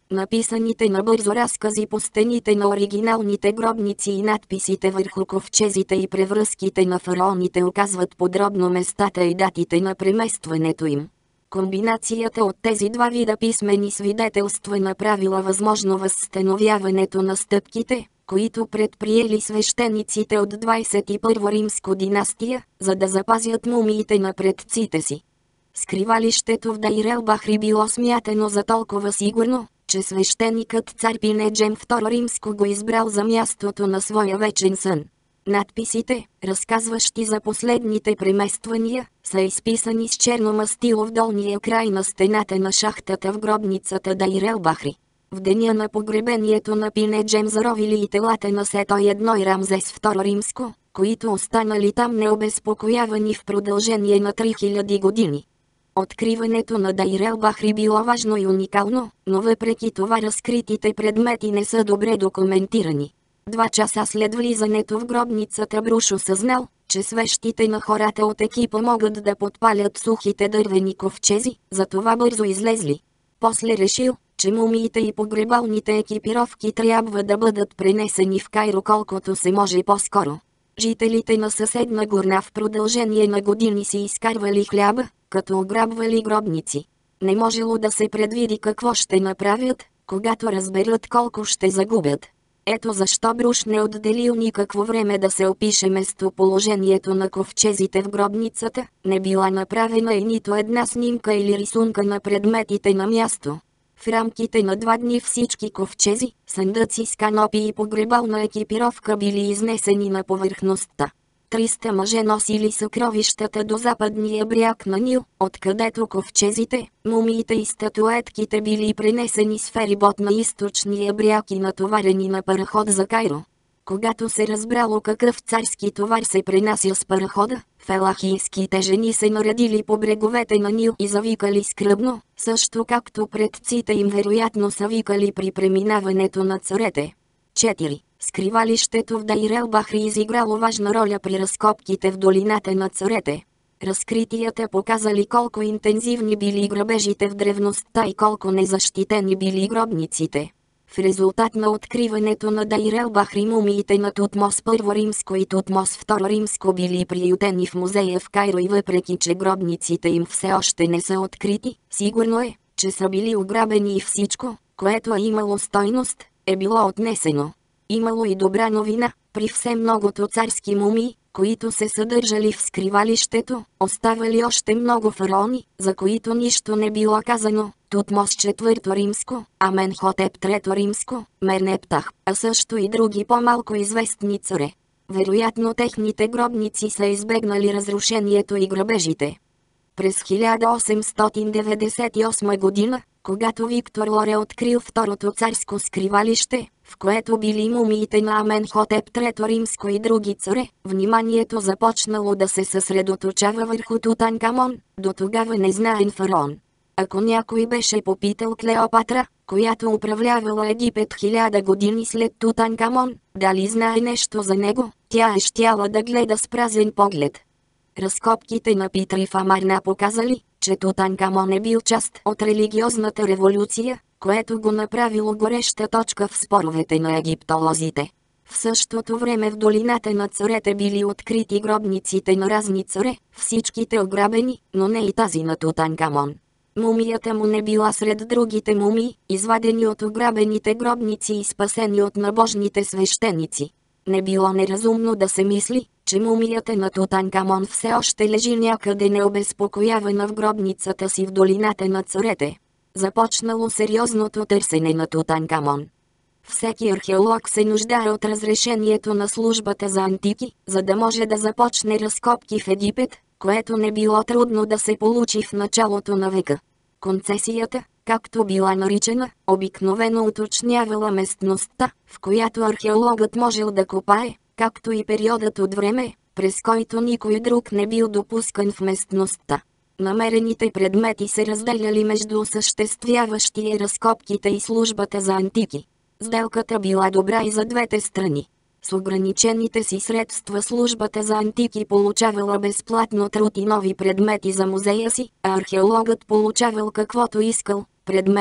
Написаните набързо разкази по стените на оригиналните гробници и надписите върху ковчезите и превръзките на фараоните оказват подробно местата и датите на преместването им. Комбинацията от тези два вида писмени свидетелства направила възможно възстановяването на стъпките, които предприели свещениците от двадесет и първа римско династия, за да запазят мумиите на предците си. Скривалището в Дейр ел Бахри било смятано за толкова сигурно, че свещеникът цар Пинеджем втори римско го избрал за мястото на своя вечен сън. Надписите, разказващи за последните премествания, са изписани с черно мастило в долния край на стената на шахтата в гробницата Дейр ел Бахри. В деня на погребението на Пинеджем заровили и телата на Сето и едно и Рамзес втори римско, които останали там необезпокоявани в продължение на три хиляди години. Откриването на Дейр ел Бахри било важно и уникално, но въпреки това разкритите предмети не са добре документирани. Два часа след влизането в гробницата Бруш осъзнал, че свещите на хората от екипа могат да подпалят сухите дървени ковчези, затова бързо излезли. После решил, че мумиите и погребалните екипировки трябва да бъдат пренесени в Кайро колкото се може по-скоро. Жителите на съседна горна в продължение на години си изкарвали хляба, като ограбвали гробници. Не можело да се предвиди какво ще направят, когато разберат колко ще загубят. Ето защо Бруш не отделил никакво време да се опише местоположението на ковчезите в гробницата, не била направена и нито една снимка или рисунка на предметите на място. В рамките на два дни всички ковчези, съндъци с канопи и погребална екипировка били изнесени на повърхността. Триста мъже носили съкровищата до западния бряг на Нил, откъдето ковчезите, мумиите и статуетките били пренесени с ферибот на източния бряг и натоварени на параход за Кайро. Когато се разбрало какъв царски товар се пренася с парахода, фелахийските жени се наредили по бреговете на Нил и завикали скръбно, също както предците им вероятно са викали при преминаването на царете. четири. Скривалището в Дейр ел Бахри изиграло важна роля при разкопките в долината на царете. Разкритията показали колко интензивни били грабежите в древността и колко незащитени били гробниците. В резултат на откриването на Дейр ел Бахри мумиите на Тутмос първи римско и Тутмос втори римско били приютени в музея в Кайро и въпреки че гробниците им все още не са открити, сигурно е, че са били ограбени и всичко, което е имало стойност, е било отнесено. Имало и добра новина, при все многото царски мумии, които се съдържали в скривалището, оставали още много фараони, за които нищо не било казано, Тутмос четвърти римско, Аменхотеп трети римско, Мернептах, а също и други по-малко известни царе. Вероятно техните гробници са избегнали разрушението и грабежите. През хиляда осемстотин деветдесет и осма година, когато Виктор Лоре открил второто царско скривалище, в което били мумиите на Аменхотеп трети римско и други царе, вниманието започнало да се съсредоточава върху Тутанкамон, до тогава незнаен фараон. Ако някой беше попитал Клеопатра, която управлявала Египет хиляда години след Тутанкамон, дали знае нещо за него, тя е щяла да гледа с празен поглед. Разкопките на Питри в Амарна показали, че Тутанкамон е бил част от религиозната революция, което го направило гореща точка в споровете на египтолозите. В същото време в долината на царете били открити гробниците на разни царе, всичките ограбени, но не и тази на Тутанкамон. Мумията му не била сред другите мумии, извадени от ограбените гробници и спасени от набожните свещеници. Не било неразумно да се мисли, че мумията на Тутанкамон все още лежи някъде необезпокоявана в гробницата си в долината на царете. Започнало сериозното търсене на Тутанкамон. Всеки археолог се нуждае от разрешението на службата за антики, за да може да започне разкопки в Египет, което не било трудно да се получи в началото на века. Концесията, както била наричана, обикновено уточнявала местността, в която археологът можел да копае, както и периодът от време, през който никой друг не бил допускан в местността. Намерените предмети се разделяли между осъществяващия разкопките и службата за антики. Сделката била добра и за двете страни. С ограничените си средства службата за антики получавала безплатно труд и нови предмети за музея си, а археологът получавал каквото искал – предмети,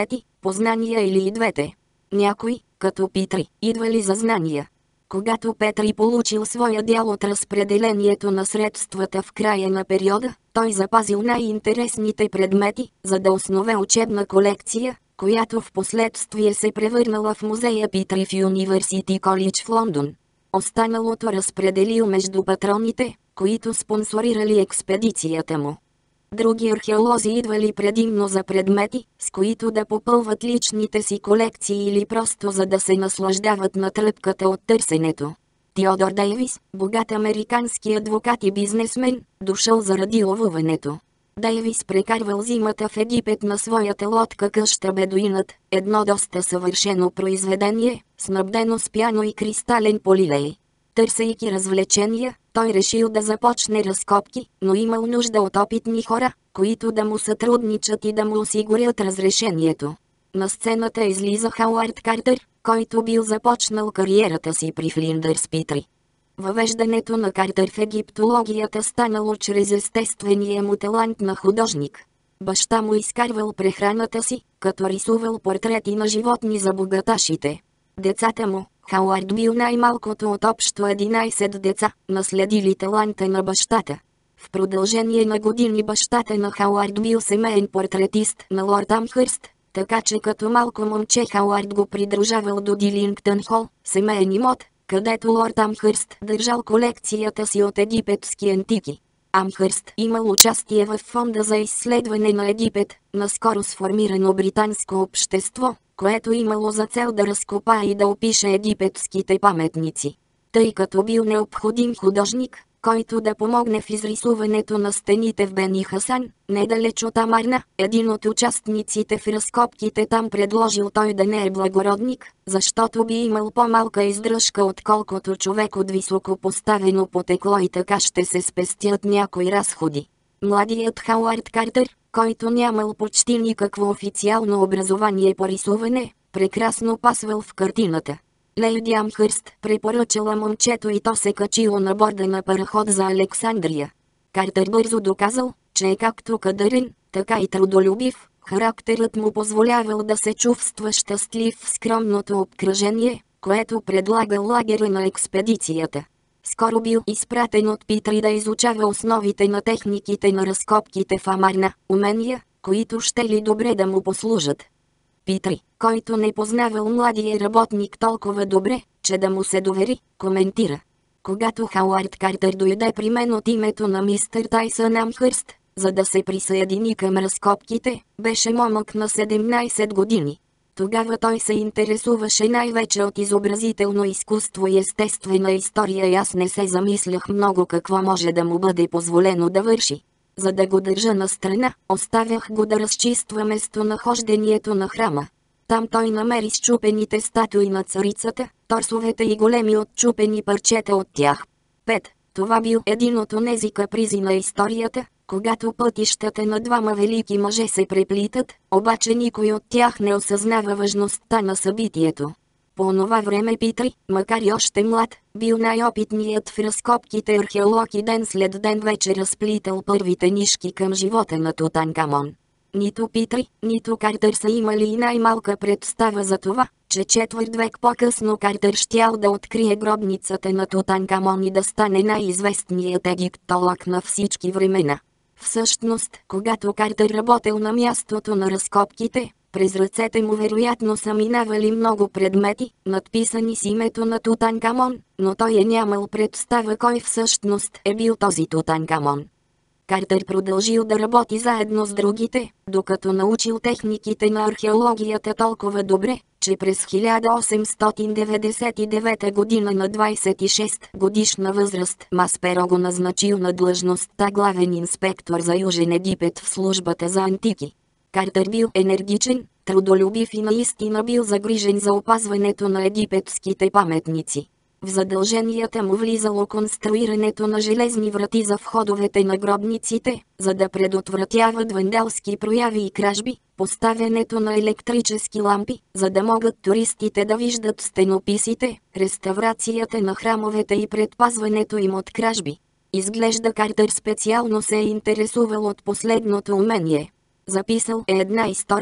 познания или и двете? Някой, като Питри, идва ли за знания? Когато Петри получил своя дял от разпределението на средствата в края на периода, той запазил най-интересните предмети, за да основе учебна колекция, която в последствие се превърнала в музея Питри в Юниверсити Колидж в Лондон. Останалото разпределил между патроните, които спонсорирали експедицията му. Други археолози идвали предимно за предмети, с които да попълват личните си колекции или просто за да се наслаждават на тръпката от търсенето. Теодор Дейвис, богат американски адвокат и бизнесмен, дошъл заради ловуването. Дейвис прекарвал зимата в Египет на своята лодка къща Бедуинът, едно доста съвършено произведение, снабдено с пяно и кристален полилей. Търсейки развлечения, той решил да започне разкопки, но имал нужда от опитни хора, които да му сътрудничат и да му осигурят разрешението. На сцената излиза Хауърд Картер, който бил започнал кариерата си при Флиндърс Питри. Въвеждането на Картер в египтологията станало чрез естествения му талант на художник. Баща му изкарвал прехраната си, като рисувал портрети на животни за богаташите. Децата му, Хауърд бил най-малкото от общо единайсет деца, наследили таланта на бащата. В продължение на години бащата на Хауърд бил семейен портретист на лорд Амхърст, така че като малко момче Хауърд го придружавал до Дилингтън Хол, семейен имот, където лорд Амхърст държал колекцията си от египетски антики. Амхърст имал участие в фонда за изследване на Египет, наскоро сформирано британско общество, което имало за цел да разкопае и да опише египетските паметници. Тъй като бил необходим художник, който да помогне в изрисуването на стените в Бени Хасан, недалеч от Амарна, един от участниците в разкопките там предложил той да не е благородник, защото би имал по-малка издръжка отколкото човек от високо поставено потекло и така ще се спестят някои разходи. Младият Хауърд Картер, който нямал почти никакво официално образование по рисуване, прекрасно пасвал в картината. Лейди Амхърст препоръчала момчето и то се качило на борда на параход за Александрия. Картер бързо доказал, че е както кадърен, така и трудолюбив, характерът му позволявал да се чувства щастлив в скромното обкръжение, което предлагал лагера на експедицията. Скоро бил изпратен от Питри да изучава основите на техниките на разкопките в Амарна, умения, които ще ли добре да му послужат. Питри, който не познавал младия работник толкова добре, че да му се довери, коментира. Когато Хауърд Картер дойде при мен от името на мистер Тайсън Амхърст, за да се присъедини към разкопките, беше момък на седемнайсет години. Тогава той се интересуваше най-вече от изобразително изкуство и естествена история и аз не се замислях много какво може да му бъде позволено да върши. За да го държа на страна, оставях го да разчиства местонахождението на храма. Там той намери счупените статуи на царицата, торсовете и големи отчупени парчета от тях. пет. Това бил един от онези капризи на историята, когато пътищата на двама велики мъже се преплитат, обаче никой от тях не осъзнава важността на събитието. По онова време Питри, макар и още млад, бил най-опитният в разкопките археолог и ден след ден вече разплитал първите нишки към живота на Тутанкамон. Нито Питри, нито Картер са имали и най-малка представа за това, че четвърт век по-късно Картер щял да открие гробницата на Тутанкамон и да стане най-известният египтолог на всички времена. Всъщност, когато Картер работел на мястото на разкопките, през ръцете му вероятно са минавали много предмети, надписани с името на Тутанкамон, но той е нямал представа кой всъщност е бил този Тутанкамон. Картер продължил да работи заедно с другите, докато научил техниките на археологията толкова добре, че през хиляда осемстотин деветдесет и девета година на двайсет и шест годишна възраст Масперо го назначил на длъжността главен инспектор за Южен Египет в службата за антики. Картер бил енергичен, трудолюбив и наистина бил загрижен за опазването на египетските паметници. В задълженията му влизало конструирането на железни врати за входовете на гробниците, за да предотвратяват вандалски прояви и кражби, поставянето на електрически лампи, за да могат туристите да виждат стенописите, реставрацията на храмовете и предпазването им от кражби. Изглежда Картер специално се е интересувал от последното умение. Записал е една история,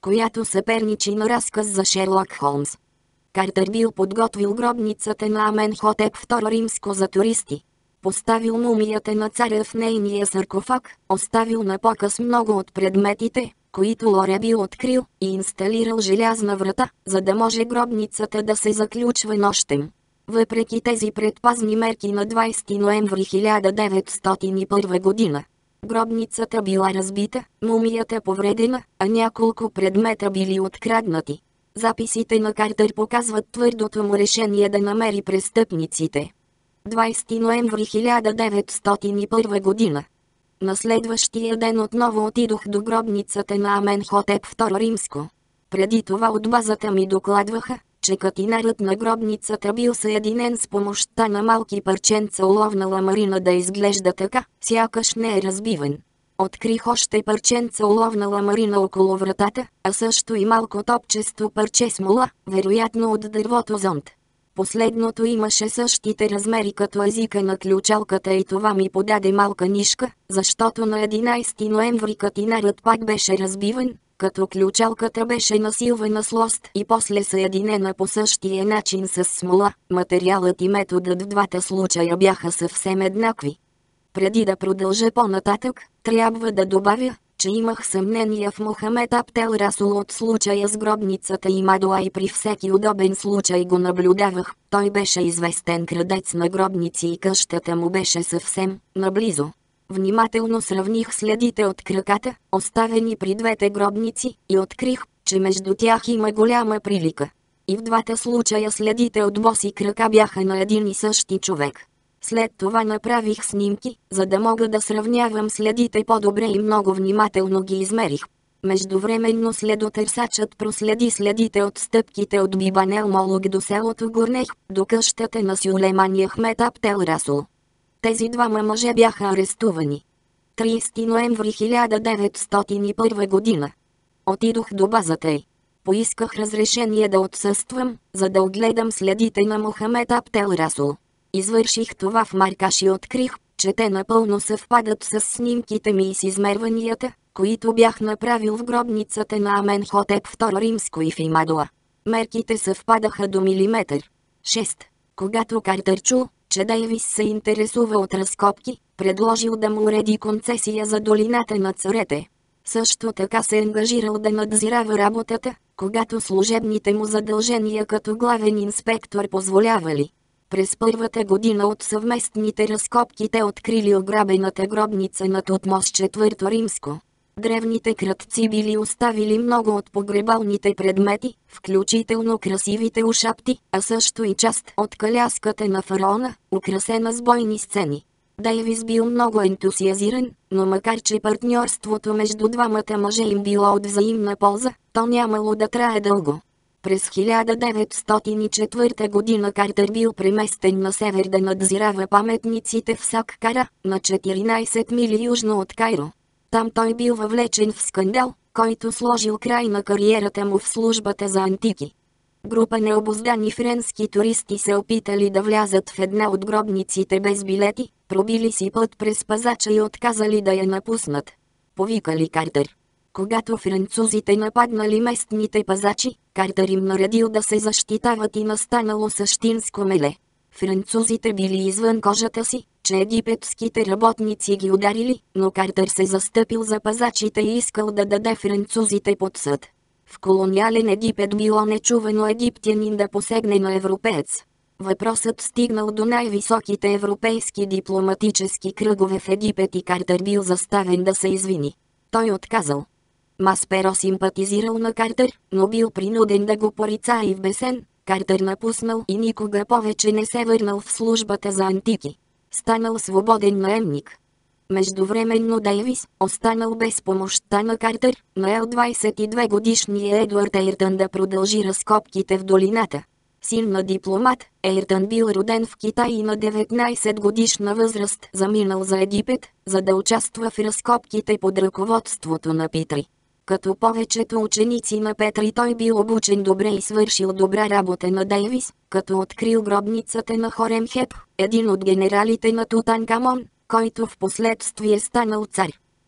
която съперничи на разказ за Шерлок Холмс. Картер бил подготвил гробницата на Аменхотеп втори римско за туристи. Поставил мумията на царя в нейния саркофаг, оставил на показ много от предметите, които Лоре бил открил, и инсталирал желязна врата, за да може гробницата да се заключва нощем. Въпреки тези предпазни мерки на двайсети ноември хиляда деветстотин и първа година, гробницата била разбита, мумията повредена, а няколко предмета били откраднати. Записите на Картер показват твърдото му решение да намери престъпниците. двайсети ноември хиляда деветстотин и първа година. На следващия ден отново отидох до гробницата на Аменхотеп втори римско. Преди това от базата ми докладваха, че катинарът на гробницата бил съединен с помощта на малки парченца оловна ламарина да изглежда така, сякаш не е разбиван. Открих още парченца оловна ламарина около вратата, а също и малко топчесто парче смола, вероятно от дървото зонт. Последното имаше същите размери като езика на ключалката и това ми подаде малка нишка, защото на единайсети ноември катинарът пак беше разбиван, като ключалката беше насилвана с лост и после съединена по същия начин с смола. Материалът и методът в двата случая бяха съвсем еднакви. Преди да продължа по-нататък, трябва да добавя, че имах съмнения в Мохамед Аптел Расул от случая с гробницата и Мадуа и при всеки удобен случай го наблюдавах. Той беше известен крадец на гробници и къщата му беше съвсем наблизо. Внимателно сравних следите от краката, оставени при двете гробници, и открих, че между тях има голяма прилика. И в двата случая следите от боси крака бяха на един и същи човек. След това направих снимки, за да мога да сравнявам следите по-добре и много внимателно ги измерих. Междувременно следотърсачът проследи следите от стъпките от Бибанел Молук до селото Горнех, до къщата на Сюлейман и Ахмед Аптел Расул. Тези двама мъже бяха арестувани. трийсети ноември хиляда деветстотин и първа година. Отидох до базата й. Поисках разрешение да отсъствам, за да огледам следите на Мохамед Аптел Расул. Извърших това в Маркаш и открих, че те напълно съвпадат с снимките ми и с измерванията, които бях направил в гробницата на Аменхотеп втори римско и в Имадуа. Мерките съвпадаха до милиметър. шест. Когато Картер чул, че Дейвис се интересува от разкопки, предложил да му уреди концесия за долината на царете. Също така се ангажирал да надзирава работата, когато служебните му задължения като главен инспектор позволявали. През първата година от съвместните разкопки те открили ограбената гробница на Тутмос четвърто римско. Древните крадци били оставили много от погребалните предмети, включително красивите ушапти, а също и част от каляската на фараона, украсена с бойни сцени. Дейвис бил много ентусиазиран, но макар че партньорството между двамата мъже им било от взаимна полза, то нямало да трае дълго. През хиляда деветстотин и четвърта година Картер бил преместен на север да надзирава паметниците в Саккара, на четиринайсет мили южно от Кайро. Там той бил въвлечен в скандал, който сложил край на кариерата му в службата за антики. Група необуздани френски туристи се опитали да влязат в една от гробниците без билети, пробили си път през пазача и отказали да я напуснат. Повикали Картер. Когато французите нападнали местните пазачи, Картер им наредил да се защитават и настанало същинско меле. Французите били извън кожата си, че египетските работници ги ударили, но Картер се застъпил за пазачите и искал да даде французите под съд. В колониален Египет било нечувано египтянин да посегне на европеец. Въпросът стигнал до най-високите европейски дипломатически кръгове в Египет и Картер бил заставен да се извини. Той отказал. Масперо симпатизирал на Картер, но бил принуден да го порица и в бесен. Картер напуснал и никога повече не се върнал в службата за антики. Станал свободен наемник. Междувременно Дейвис, останал без помощта на Картер, наел двайсет и две годишния Едуард Ейртън да продължи разкопките в долината. Син на дипломат, Ейртън бил роден в Китай и на деветнайсет годишна възраст заминал за Египет, за да участва в разкопките под ръководството на Питри. Като повечето ученици на Петри той бил обучен добре и свършил добра работа на Дейвис, като открил гробницата на Хоремхеп, един от генералите на Тутанкамон, който в последствие станал цар.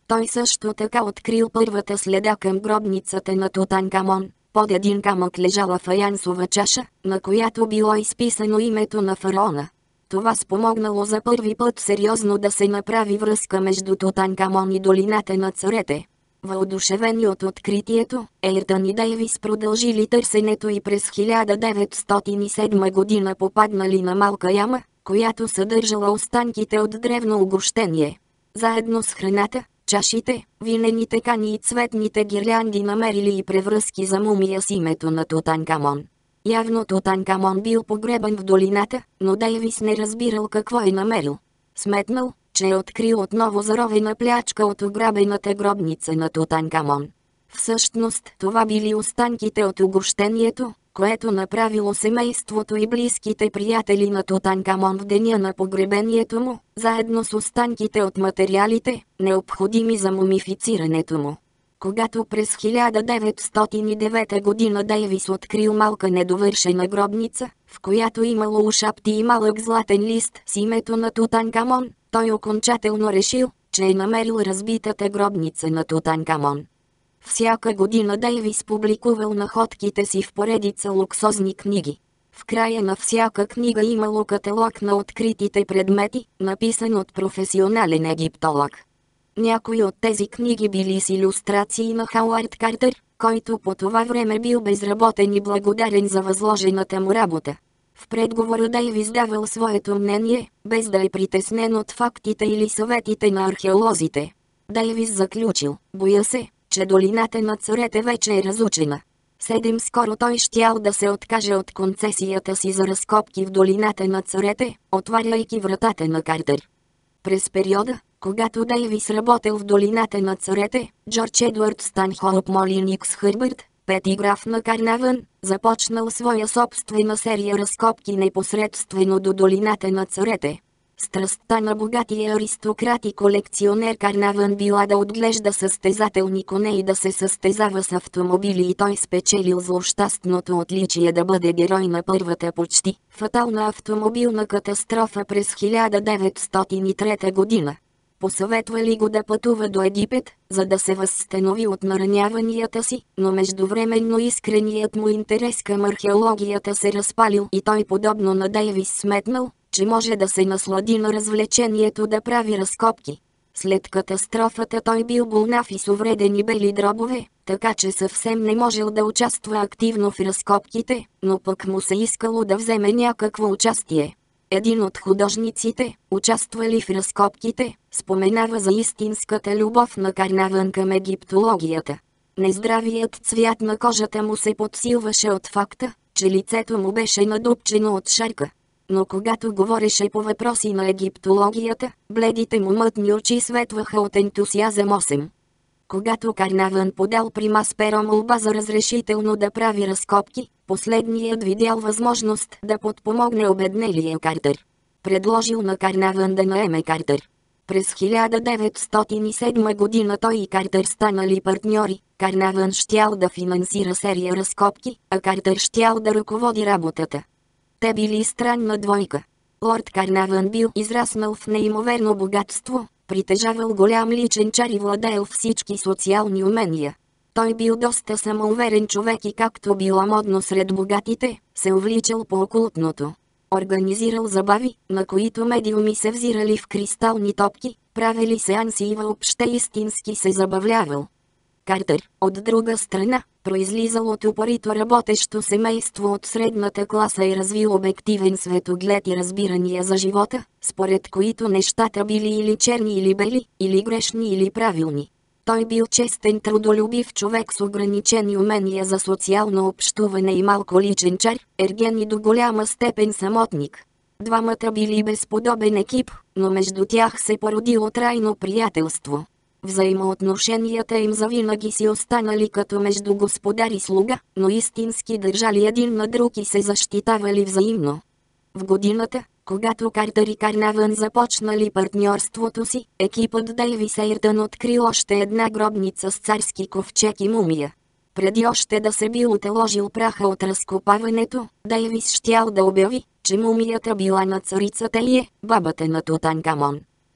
Той също така открил първата следа към гробницата на Тутанкамон. Под един камък лежала фаянсова чаша, на която било изписано името на фараона. Това спомогнало за първи път сериозно да се направи връзка между Тутанкамон и долината на царете. Въодушевени от откритието, Ейтън и Дейвис продължили търсенето и през хиляда деветстотин и седма година попаднали на малка яма, която съдържала останките от древно огощение. Заедно с храната, чашите, винените кани и цветните гирлянди намерили и превръзки за мумия с името на Тутанкамон. Явно Тутанкамон бил погребан в долината, но Дейвис не разбирал какво е намерил. Сметнал, че е открил отново заровена плячка от ограбената гробница на Тутанкамон. Всъщност това били останките от огощението, което направило семейството и близките приятели на Тутанкамон в деня на погребението му, заедно с останките от материалите, необходими за мумифицирането му. Когато през хиляда деветстотин и девета година Дейвис открил малка недовършена гробница, в която имало ушапти и малък златен лист с името на Тутанкамон, той окончателно решил, че е намерил разбитата гробница на Тутанкамон. Всяка година Дейвис публикувал находките си в поредица луксозни книги. В края на всяка книга имало каталог на откритите предмети, написан от професионален египтолог. Някои от тези книги били с илюстрации на Хауърд Картер, който по това време бил безработен и благодарен за възложената му работа. В предговора Дейвис давал своето мнение, без да е притеснен от фактите или съветите на археолозите. Дейвис заключил: боя се, че долината на царете вече е разучена. Седем скоро той щял да се откаже от концесията си за разкопки в долината на царете, отваряйки вратата на Картер. През периода, когато Дейвис работел в долината на царете, Джордж Едуард Станхоуп Молиникс Хърбърт, пети граф на Карнавън, започнал своя собствена серия разкопки непосредствено до долината на царете. Страстта на богатия аристократ и колекционер Карнавън била да отглежда състезателни коне и да се състезава с автомобили, и той спечелил злощастното отличие да бъде герой на първата почти фатална автомобилна катастрофа през хиляда деветстотин и трета година. Посъветвали го да пътува до Египет, за да се възстанови от нараняванията си, но междувременно искреният му интерес към археологията се разпалил и той, подобно на Дейвис, сметнал, че може да се наслади на развлечението да прави разкопки. След катастрофата той бил болнав и с увредени бели дробове, така че съвсем не можел да участва активно в разкопките, но пък му се искало да вземе някакво участие. Един от художниците, участвали в разкопките, споменава за истинската любов на Карнавън към египтологията. Нездравият цвят на кожата му се подсилваше от факта, че лицето му беше надупчено от шарка. Но когато говореше по въпроси на египтологията, бледите му мътни очи светваха от ентусиазъм. осем. Когато Карнавън подал при Масперо молба за разрешително да прави разкопки, последният видял възможност да подпомогне обеднелия Картер. Предложил на Карнавън да наеме Картер. През хиляда деветстотин и седма година той и Картер станали партньори. Карнавън щял да финансира серия разкопки, а Картер щял да ръководи работата. Те били странна двойка. Лорд Карнавън бил израснал в неимоверно богатство, притежавал голям личен чар и владеел всички социални умения. Той бил доста самоуверен човек и, както било модно сред богатите, се увличал по окултното. Организирал забави, на които медиуми се взирали в кристални топки, правили сеанси и въобще истински се забавлявал. Картер, от друга страна, произлизал от упорито работещо семейство от средната класа и развил обективен светоглед и разбирания за живота, според които нещата били или черни или бели, или грешни или правилни. Той бил честен, трудолюбив човек с ограничени умения за социално общуване и малко личен чар, ерген и до голяма степен самотник. Двамата били безподобен екип, но между тях се породило трайно приятелство. Взаимоотношенията им завинаги си останали като между господар и слуга, но истински държали един на друг и се защитавали взаимно. В годината, когато Картер и Карнавън започнали партньорството си, екипът Дейвис Ейтън открил още една гробница с царски ковчег и мумия. Преди още да се бил отложил праха от разкопаването, Дейвис щял да обяви, че мумията била на царицата и е бабата на Тутанкамон.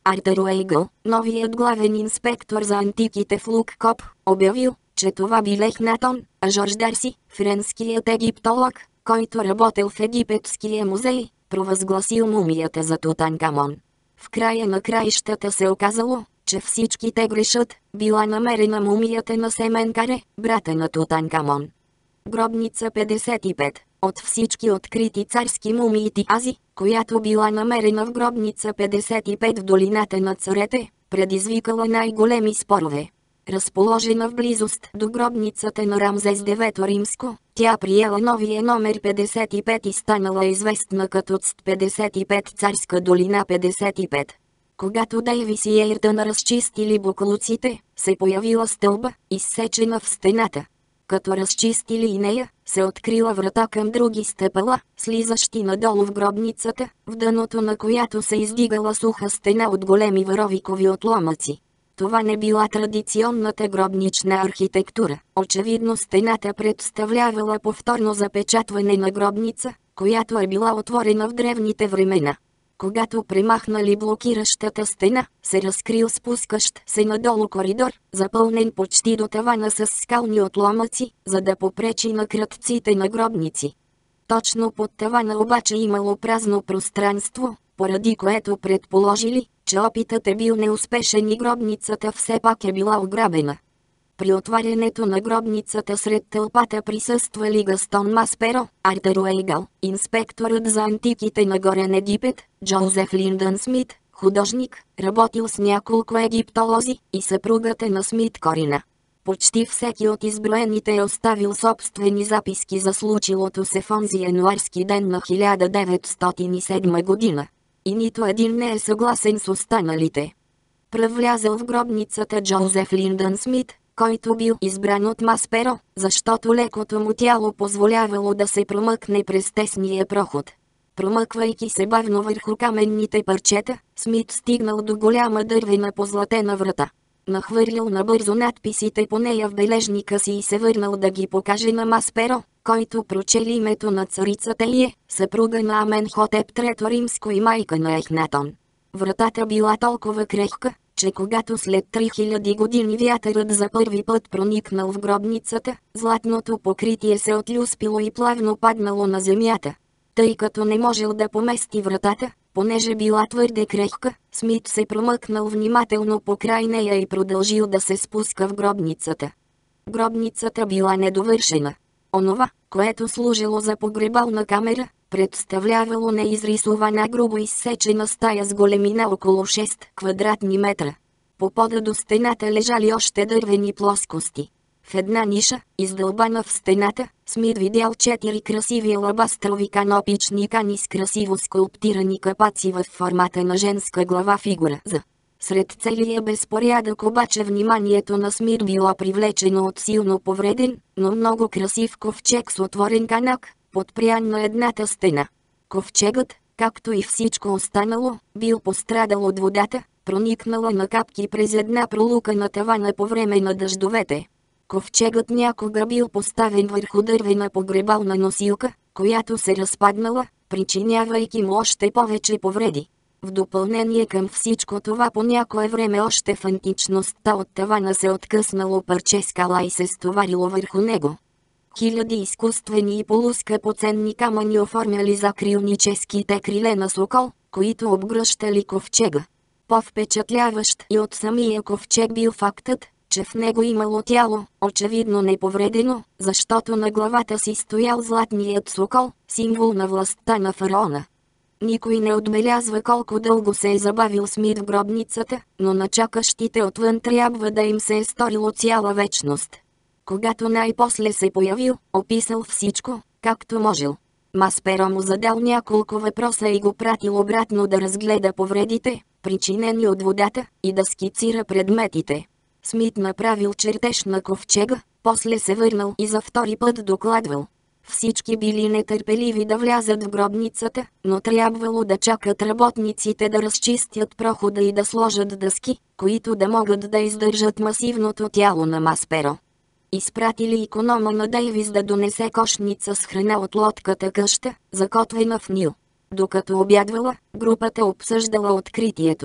Артер Уейгъл, новият главен инспектор за антиките в Луккоп, обявил, че това бил Ехнатон, а Жорж Дарси, френският египтолог, който работел в Египетския музей, провъзгласил мумията за Тутанкамон. В края на краищата се оказало, че всичките грешат, била намерена мумията на Семенкаре, брата на Тутанкамон. Гробница петдесет и пет. От всички открити царски мумии тази, която била намерена в гробница петдесет и пет в долината на царете, предизвикала най-големи спорове. Разположена в близост до гробницата на Рамзес девето римско, тя приела новия номер петдесет и пет и станала известна като Ц петдесет и пет, царска долина петдесет и пет. Когато Дейвис и Ейртън разчистили буклуците, се появила стълба, изсечена в стената. Като разчистили и нея, се открила врата към други стъпала, слизащи надолу в гробницата, в дъното на която се издигала суха стена от големи варовикови отломъци. Това не била традиционната гробнична архитектура. Очевидно стената представлявала повторно запечатване на гробница, която е била отворена в древните времена. Когато премахнали блокиращата стена, се разкрил спускащ се надолу коридор, запълнен почти до тавана с скални отломъци, за да попречи на кръдците на гробници. Точно под тавана обаче имало празно пространство, поради което предположили, че опитът е бил неуспешен и гробницата все пак е била ограбена. При отварянето на гробницата сред тълпата присъствали Гастон Масперо, Артер Уейгъл, инспекторът за антиките на Горен Египет, Джозеф Линдън Смит, художник, работил с няколко египтолози, и съпругата на Смит Корина. Почти всеки от изброените е оставил собствени записки за случилото се в онзи януарски ден на хиляда деветстотин и седма година. И нито един не е съгласен с останалите. Пръв влязъл в гробницата Джозеф Линдън Смит, който бил избран от Масперо, защото лекото му тяло позволявало да се промъкне през тесния проход. Промъквайки се бавно върху каменните парчета, Смит стигнал до голяма дървена позлатена врата. Нахвърлил набързо надписите по нея в бележника си и се върнал да ги покаже на Масперо, който прочели името на царицата Ие, съпруга на Аменхотеп трето римско и майка на Ехнатон. Вратата била толкова крехка, че когато след три хиляди години вятърът за първи път проникнал в гробницата, златното покритие се отлюспило и плавно паднало на земята. Тъй като не можел да помести вратата, понеже била твърде крехка, Смит се промъкнал внимателно по край нея и продължил да се спуска в гробницата. Гробницата била недовършена. Онова, което служило за погребална камера, представлявало неизрисувана грубо изсечена стая с големина около шест квадратни метра. По пода до стената лежали още дървени плоскости. В една ниша, издълбана в стената, Смит видял четири красиви алабастрови канопични кани с красиво скулптирани капаци в формата на женска глава фигура за. Сред целия безпорядък обаче вниманието на Смит било привлечено от силно повреден, но много красив ковчег с отворен канак, подпрян на едната стена. Ковчегът, както и всичко останало, бил пострадал от водата, проникнала на капки през една пролука на тавана по време на дъждовете. Ковчегът някога бил поставен върху дървена погребална носилка, която се разпаднала, причинявайки му още повече повреди. В допълнение към всичко това по някое време още в античността от тавана се откъснало парче скала и се стоварило върху него. Хиляди изкуствени и полускъпоценни камъни оформяли закрилническите криле на сокол, които обгръщали ковчега. По-впечатляващ и от самия ковчег бил фактът, че в него имало тяло, очевидно неповредено, защото на главата си стоял златният сокол, символ на властта на фараона. Никой не отбелязва колко дълго се е забавил Смит в гробницата, но на чакащите отвън трябва да им се е сторило цяла вечност. Когато най-после се появил, описал всичко, както можел. Масперо му задал няколко въпроса и го пратил обратно да разгледа повредите, причинени от водата, и да скицира предметите. Смит направил чертеж на ковчега, после се върнал и за втори път докладвал. Всички били нетърпеливи да влязат в гробницата, но трябвало да чакат работниците да разчистят прохода и да сложат дъски, които да могат да издържат масивното тяло на Масперо. Изпратили иконома на Дейвис да донесе кошница с храна от лодката къща, закотвена в Нил. Докато обядвала, групата обсъждала откритието.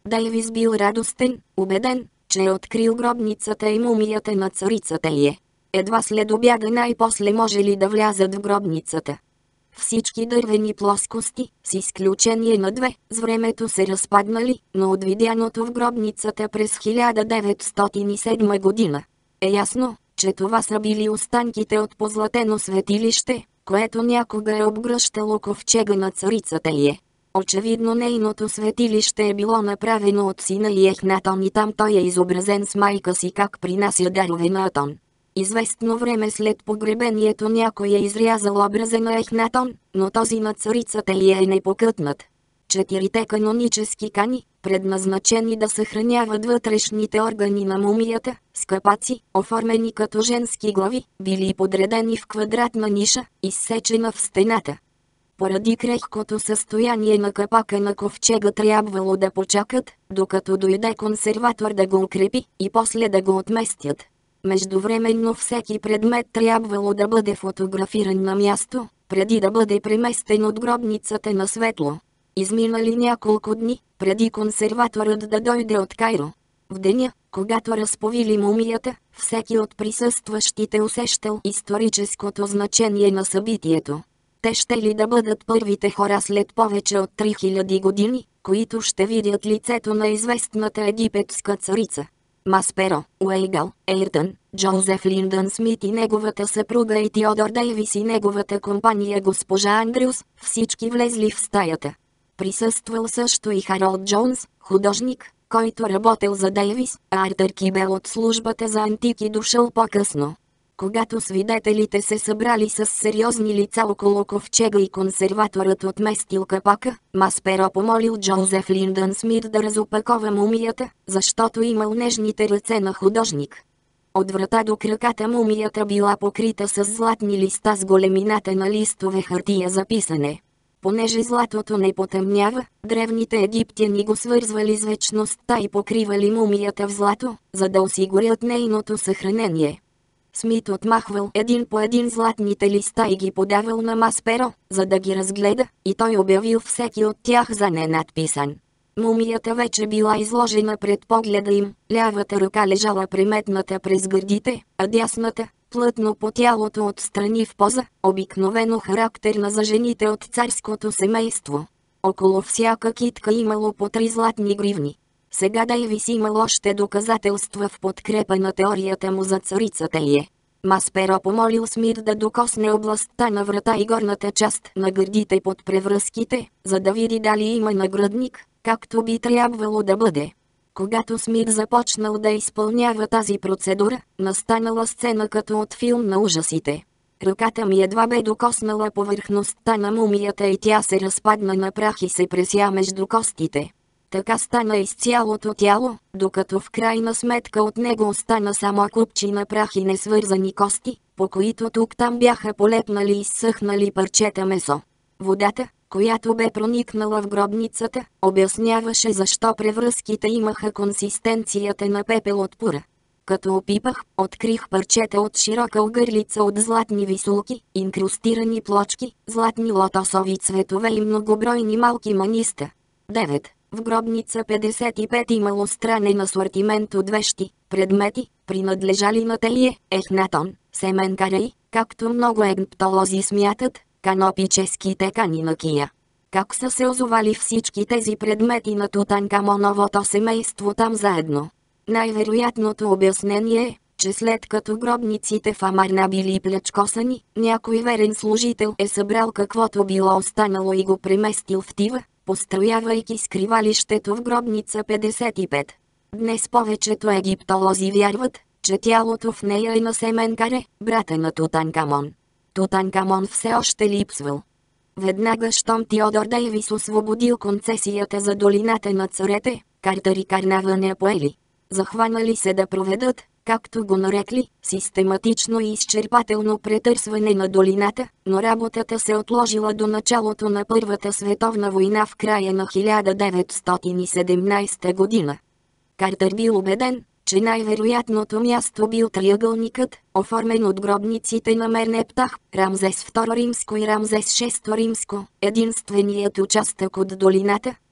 Дейвис бил радостен, убеден, че е открил гробницата и мумията на царицата й е. Едва след обяда най-после може ли да влязат в гробницата. Всички дървени плоскости, с изключение на две, с времето се разпаднали, но от видяното в гробницата през хиляда деветстотин и седма година е ясно, че това са били останките от позлатено светилище, което някога е обгръщало ковчега на царицата й е. Очевидно нейното светилище е било направено от сина й Ехнатон и там той е изобразен с майка си как принася дарове на Атон. Известно време след погребението някой е изрязал образа на Ехнатон, но този на царицата й е непокътнат. Четирите канонически кани, предназначени да съхраняват вътрешните органи на мумията, с капаци, оформени като женски глави, били подредени в квадратна ниша, изсечена в стената. Поради крехкото състояние на капака на ковчега трябвало да почакат, докато дойде консерватор да го укрепи и после да го отместят. Междувременно всеки предмет трябвало да бъде фотографиран на място, преди да бъде преместен от гробницата на светло. Изминали няколко дни, преди консерваторът да дойде от Кайро. В деня, когато разповили мумията, всеки от присъстващите усещал историческото значение на събитието. Те ще ли да бъдат първите хора след повече от три хиляди години, които ще видят лицето на известната египетска царица. Масперо, Уейгъл, Ейртън, Джозеф Линдън Смит и неговата съпруга и Теодор Дейвис и неговата компания госпожа Андрюс, всички влезли в стаята. Присъствал също и Харолд Джонс, художник, който работел за Дейвис, а Артър Кибел от службата за антики дошъл по-късно. Когато свидетелите се събрали с сериозни лица около ковчега и консерваторът отместил капака, Масперо помолил Джозеф Линдън Смит да разопакова мумията, защото имал нежните ръце на художник. От врата до краката мумията била покрита с златни листа с големината на листове хартия за писане. Понеже златото не потъмнява, древните египтяни го свързвали с вечността и покривали мумията в злато, за да осигурят нейното съхранение. Смит отмахвал един по един златните листа и ги подавал на Масперо, за да ги разгледа, и той обявил всеки от тях за ненадписан. Мумията вече била изложена пред погледа им, лявата ръка лежала приметната през гърдите, а дясната, плътно по тялото отстрани в поза, обикновено характерна за жените от царското семейство. Около всяка китка имало по три златни гривни. Сега Дейвис имал още доказателства в подкрепа на теорията му за царицата й е. Масперо помолил Смит да докосне областта на врата и горната част на гърдите под превръзките, за да види дали има нагръдник, както би трябвало да бъде. Когато Смит започнал да изпълнява тази процедура, настанала сцена като от филм на ужасите. Ръката ми едва бе докоснала повърхността на мумията и тя се разпадна на прах и се преся между костите. Така стана из цялото тяло, докато в крайна сметка от него остана само купчина прах и несвързани кости, по които тук-там бяха полепнали и изсъхнали парчета месо. Водата, която бе проникнала в гробницата, обясняваше защо превръзките имаха консистенцията на пепел от пура. Като опипах, открих парчета от широка огърлица от златни висулки, инкрустирани плочки, златни лотосови цветове и многобройни малки маниста. девет. В гробница петдесет и пет имало странен асортимент от вещи, предмети, принадлежали на Телие, Ехнатон, Семен Карей, както много египтолози смятат, канопическите кани на Кия. Как са се озовали всички тези предмети на Тутанкамоновото семейство там заедно? Най-вероятното обяснение е, че след като гробниците в Амарна били плячкосани, някой верен служител е събрал каквото било останало и го преместил в Тива, построявайки скривалището в гробница петдесет и пет. Днес повечето египтолози вярват, че тялото в нея е на Семен Каре, брата на Тутанкамон. Тутанкамон все още липсвал. Веднага щом Теодор Дейвис освободил концесията за долината на царете, Картър и Карнавън я поели. Захванали се да проведат, както го нарекли, систематично и изчерпателно претърсване на долината, но работата се отложила до началото на Първата световна война в края на хиляда деветстотин и седемнадесета година. Картър бил убеден, че най-вероятното място бил триъгълникът, оформен от гробниците на Мернептах, Рамзес втори римско и Рамзес шести римско, единственият участък от долината,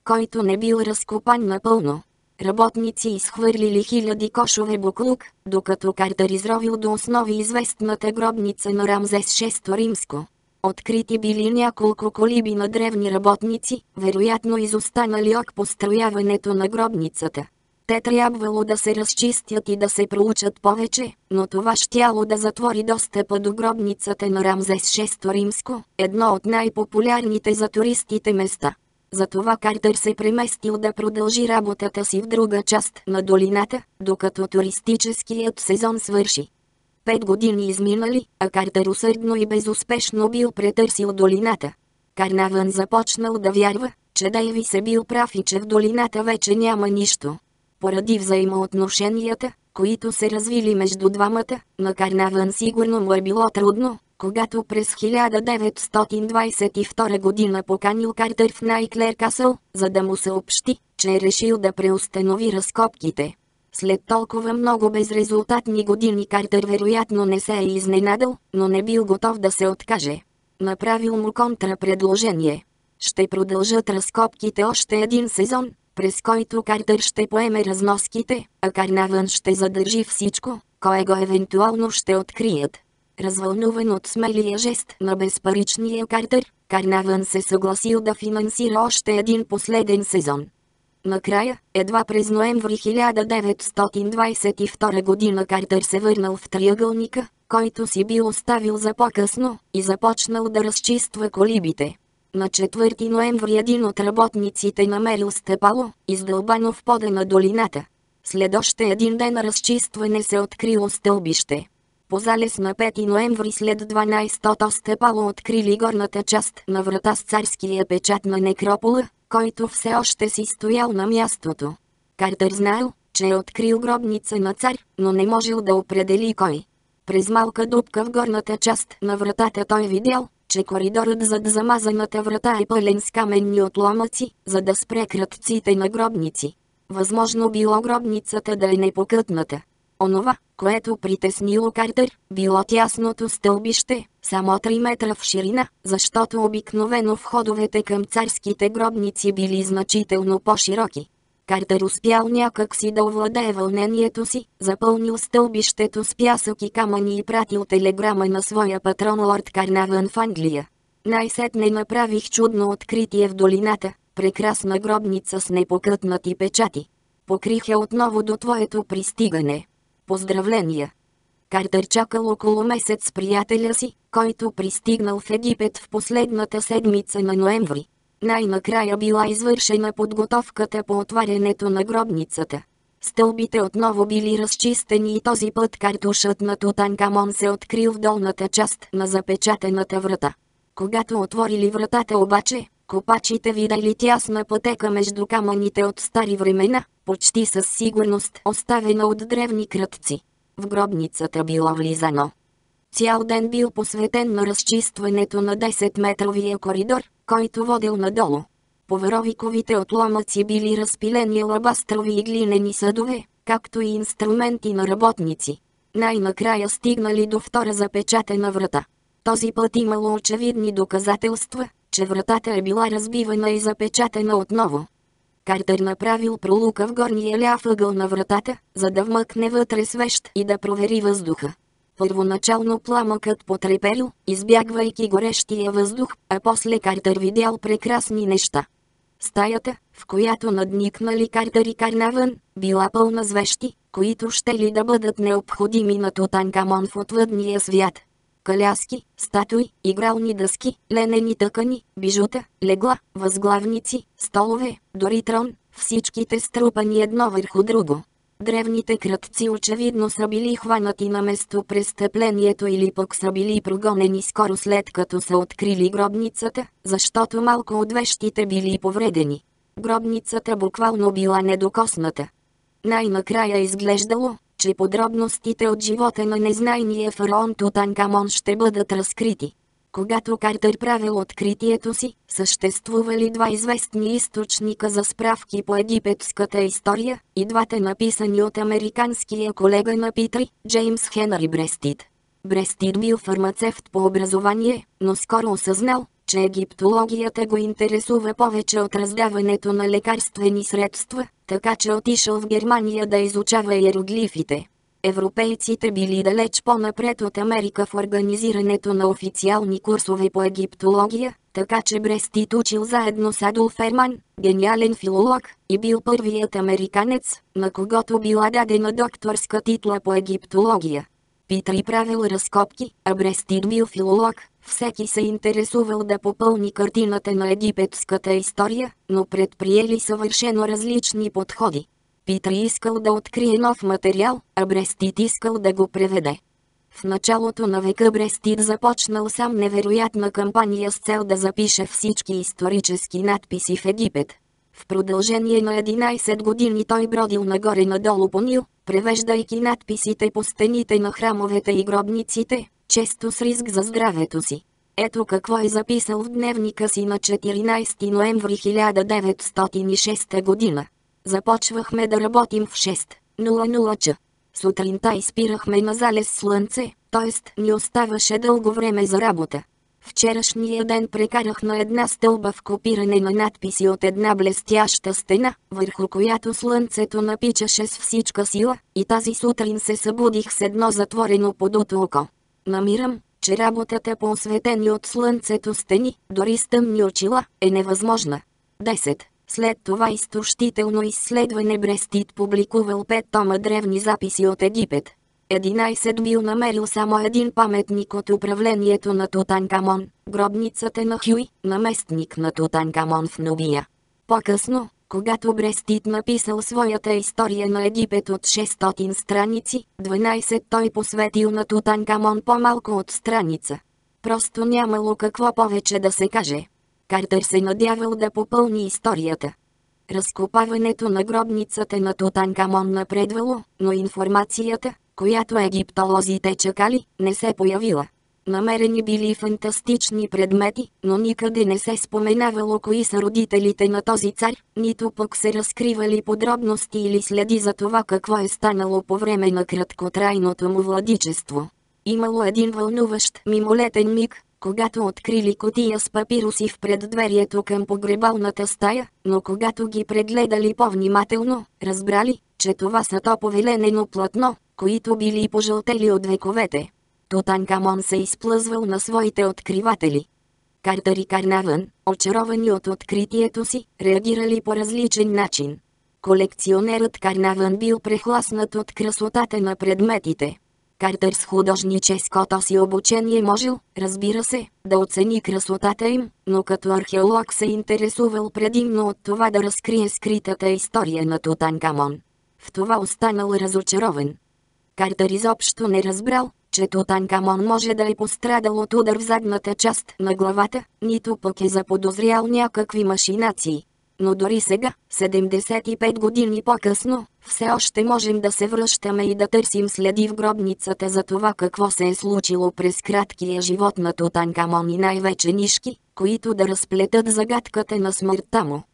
който не бил разкопан напълно. Работници изхвърлили хиляди кошове буклук, докато Картер изровил до основи известната гробница на Рамзес шести римско. Открити били няколко колиби на древни работници, вероятно изостанали от построяването на гробницата. Те трябвало да се разчистят и да се проучат повече, но това щяло да затвори достъпа до гробницата на Рамзес шести римско, едно от най-популярните за туристите места. Затова Картер се преместил да продължи работата си в друга част на долината, докато туристическият сезон свърши. Пет години изминали, а Картер усърдно и безуспешно бил претърсил долината. Карнавън започнал да вярва, че Дейвис е бил прав и че в долината вече няма нищо. Поради взаимоотношенията, които се развили между двамата, на Карнавън сигурно му е било трудно, когато през хиляда деветстотин двадесет и втора година поканил Картер в Найклер Касъл, за да му съобщи, че е решил да преустанови разкопките. След толкова много безрезултатни години Картер вероятно не се е изненадал, но не бил готов да се откаже. Направил му контрапредложение. Ще продължат разкопките още един сезон, през който Картер ще поеме разноските, а Карнавън ще задържи всичко, което евентуално ще открият. Развълнуван от смелия жест на безпаричния Картер, Карнавън се съгласил да финансира още един последен сезон. Накрая, едва през ноември хиляда деветстотин двадесет и втора година Картер се върнал в триъгълника, който си бил оставил за по-късно, и започнал да разчиства колибите. На четвърти ноември един от работниците намерил стъпало, издълбано в пода на долината. След още един ден разчистване се открило стълбище. По залез на пети ноември след дванадесетото стъпало открили горната част на врата с царския печат на некропола, който все още си стоял на мястото. Картер знаел, че е открил гробница на цар, но не можел да определи кой. През малка дупка в горната част на вратата той видял, че коридорът зад замазаната врата е пълен с каменни отломъци, за да спре кръците на гробници. Възможно било гробницата да е непокътната. Онова, което притеснило Картер, било тясното стълбище, само три метра в ширина, защото обикновено входовете към царските гробници били значително по-широки. Картер успял някак си да овладее вълнението си, запълнил стълбището с пясък и камъни и пратил телеграма на своя патрон лорд Карнавън в Англия. Най-сетне направих чудно откритие в долината, прекрасна гробница с непокътнати печати. Покрих я отново до твоето пристигане. Поздравления! Картер чакал около месец с приятеля си, който пристигнал в Египет в последната седмица на ноември. Най-накрая била извършена подготовката по отварянето на гробницата. Стълбите отново били разчистени и този път картушът на Тутанкамон се открил в долната част на запечатаната врата. Когато отворили вратата обаче, копачите видели тясна пътека между камъните от стари времена, почти със сигурност оставена от древни кръци. В гробницата било влизано. Цял ден бил посветен на разчистването на десетметровия коридор, който водел надолу. По веровиковите отломъци били разпилени алабастрови и глинени съдове, както и инструменти на работници. Най-накрая стигнали до втора запечатана врата. Този път имало очевидни доказателства, че вратата е била разбивана и запечатана отново. Картер направил пролука в горния ляв ъгъл на вратата, за да вмъкне вътре свещ и да провери въздуха. Първоначално пламъкът потреперил, избягвайки горещия въздух, а после Картер видял прекрасни неща. Стаята, в която надникнали Картер и Карнавън, била пълна с вещи, които щели да бъдат необходими на Тутанкамон в отвъдния свят. Каляски, статуи, игрални дъски, ленени тъкани, бижута, легла, възглавници, столове, дори трон, всичките струпани едно върху друго. Древните кръци очевидно са били хванати на место престъплението или пък са били прогонени скоро след като са открили гробницата, защото малко от вещите били повредени. Гробницата буквално била недокосната. Най-накрая изглеждало, че подробностите от живота на незнайния фараон Тутанкамон ще бъдат разкрити. Когато Картер правил откритието си, съществували два известни източника за справки по египетската история, и двата написани от американския колега на Питри, Джеймс Хенри Брестит. Брестит бил фармацевт по образование, но скоро осъзнал, че египтологията го интересува повече от раздаването на лекарствени средства, така че отишъл в Германия да изучава иероглифите. Европейците били далеч по-напред от Америка в организирането на официални курсове по египтология, така че Брестит учил заедно с Адолф Ерман, гениален филолог, и бил първият американец, на когото била дадена докторска титла по египтология. Питри правил разкопки, а Брестит бил филолог. Всеки се интересувал да попълни картината на египетската история, но предприели съвършено различни подходи. Питри искал да открие нов материал, а Брестит искал да го преведе. В началото на века Брестит започнал сам невероятна кампания с цел да запише всички исторически надписи в Египет. В продължение на единайсет години той бродил нагоре-надолу по Нил, превеждайки надписите по стените на храмовете и гробниците, често с риск за здравето си. Ето какво е записал в дневника си на четиринайсети ноември хиляда деветстотин и шеста година. Започвахме да работим в шест часа. Сутринта изпирахме на залез слънце, т.е. ни оставаше дълго време за работа. Вчерашния ден прекарах на една стълба в копиране на надписи от една блестяща стена, върху която слънцето напичаше с всичка сила, и тази сутрин се събудих с едно затворено подуто око. Намирам, че работата по осветени от слънцето стени, дори с тъмни очила, е невъзможна. десет. След това изтощително изследване Брестит публикувал пет тома древни записи от Египет. единайсет бил намерил само един паметник от управлението на Тутанкамон, гробницата на Хюи, наместник на Тутанкамон в Нубия. По-късно, когато Брестит написал своята история на Египет от шестстотин страници, дванайсет той посветил на Тутанкамон по-малко от страница. Просто нямало какво повече да се каже. Картер се надявал да попълни историята. Разкопаването на гробницата на Тутанкамон напредвало, но информацията, която египтолозите чакали, не се появила. Намерени били фантастични предмети, но никъде не се споменавало кои са родителите на този цар, нито пък се разкривали подробности или следи за това какво е станало по време на краткотрайното му владичество. Имало един вълнуващ мимолетен миг, когато открили кутия с папируси в преддверието към погребалната стая, но когато ги прегледали по-внимателно, разбрали, че това са топове ленено платно, които били пожълтели от вековете. Тутанкамон се изплъзвал на своите откриватели. Картер и Карнавън, очаровани от откритието си, реагирали по различен начин. Колекционерът Карнавън бил прехласнат от красотата на предметите. Картер с художническото си обучение можел, разбира се, да оцени красотата им, но като археолог се интересувал предимно от това да разкрие скритата история на Тутанкамон. В това останал разочарован. Картер изобщо не разбрал, че Тутанкамон може да е пострадал от удар в задната част на главата, нито пък е заподозрял някакви машинации. Но дори сега, седемдесет и пет години по-късно, все още можем да се връщаме и да търсим следи в гробницата за това какво се е случило през краткия живот на Тутанкамон и най-вече нишки, които да разплетат загадката на смъртта му.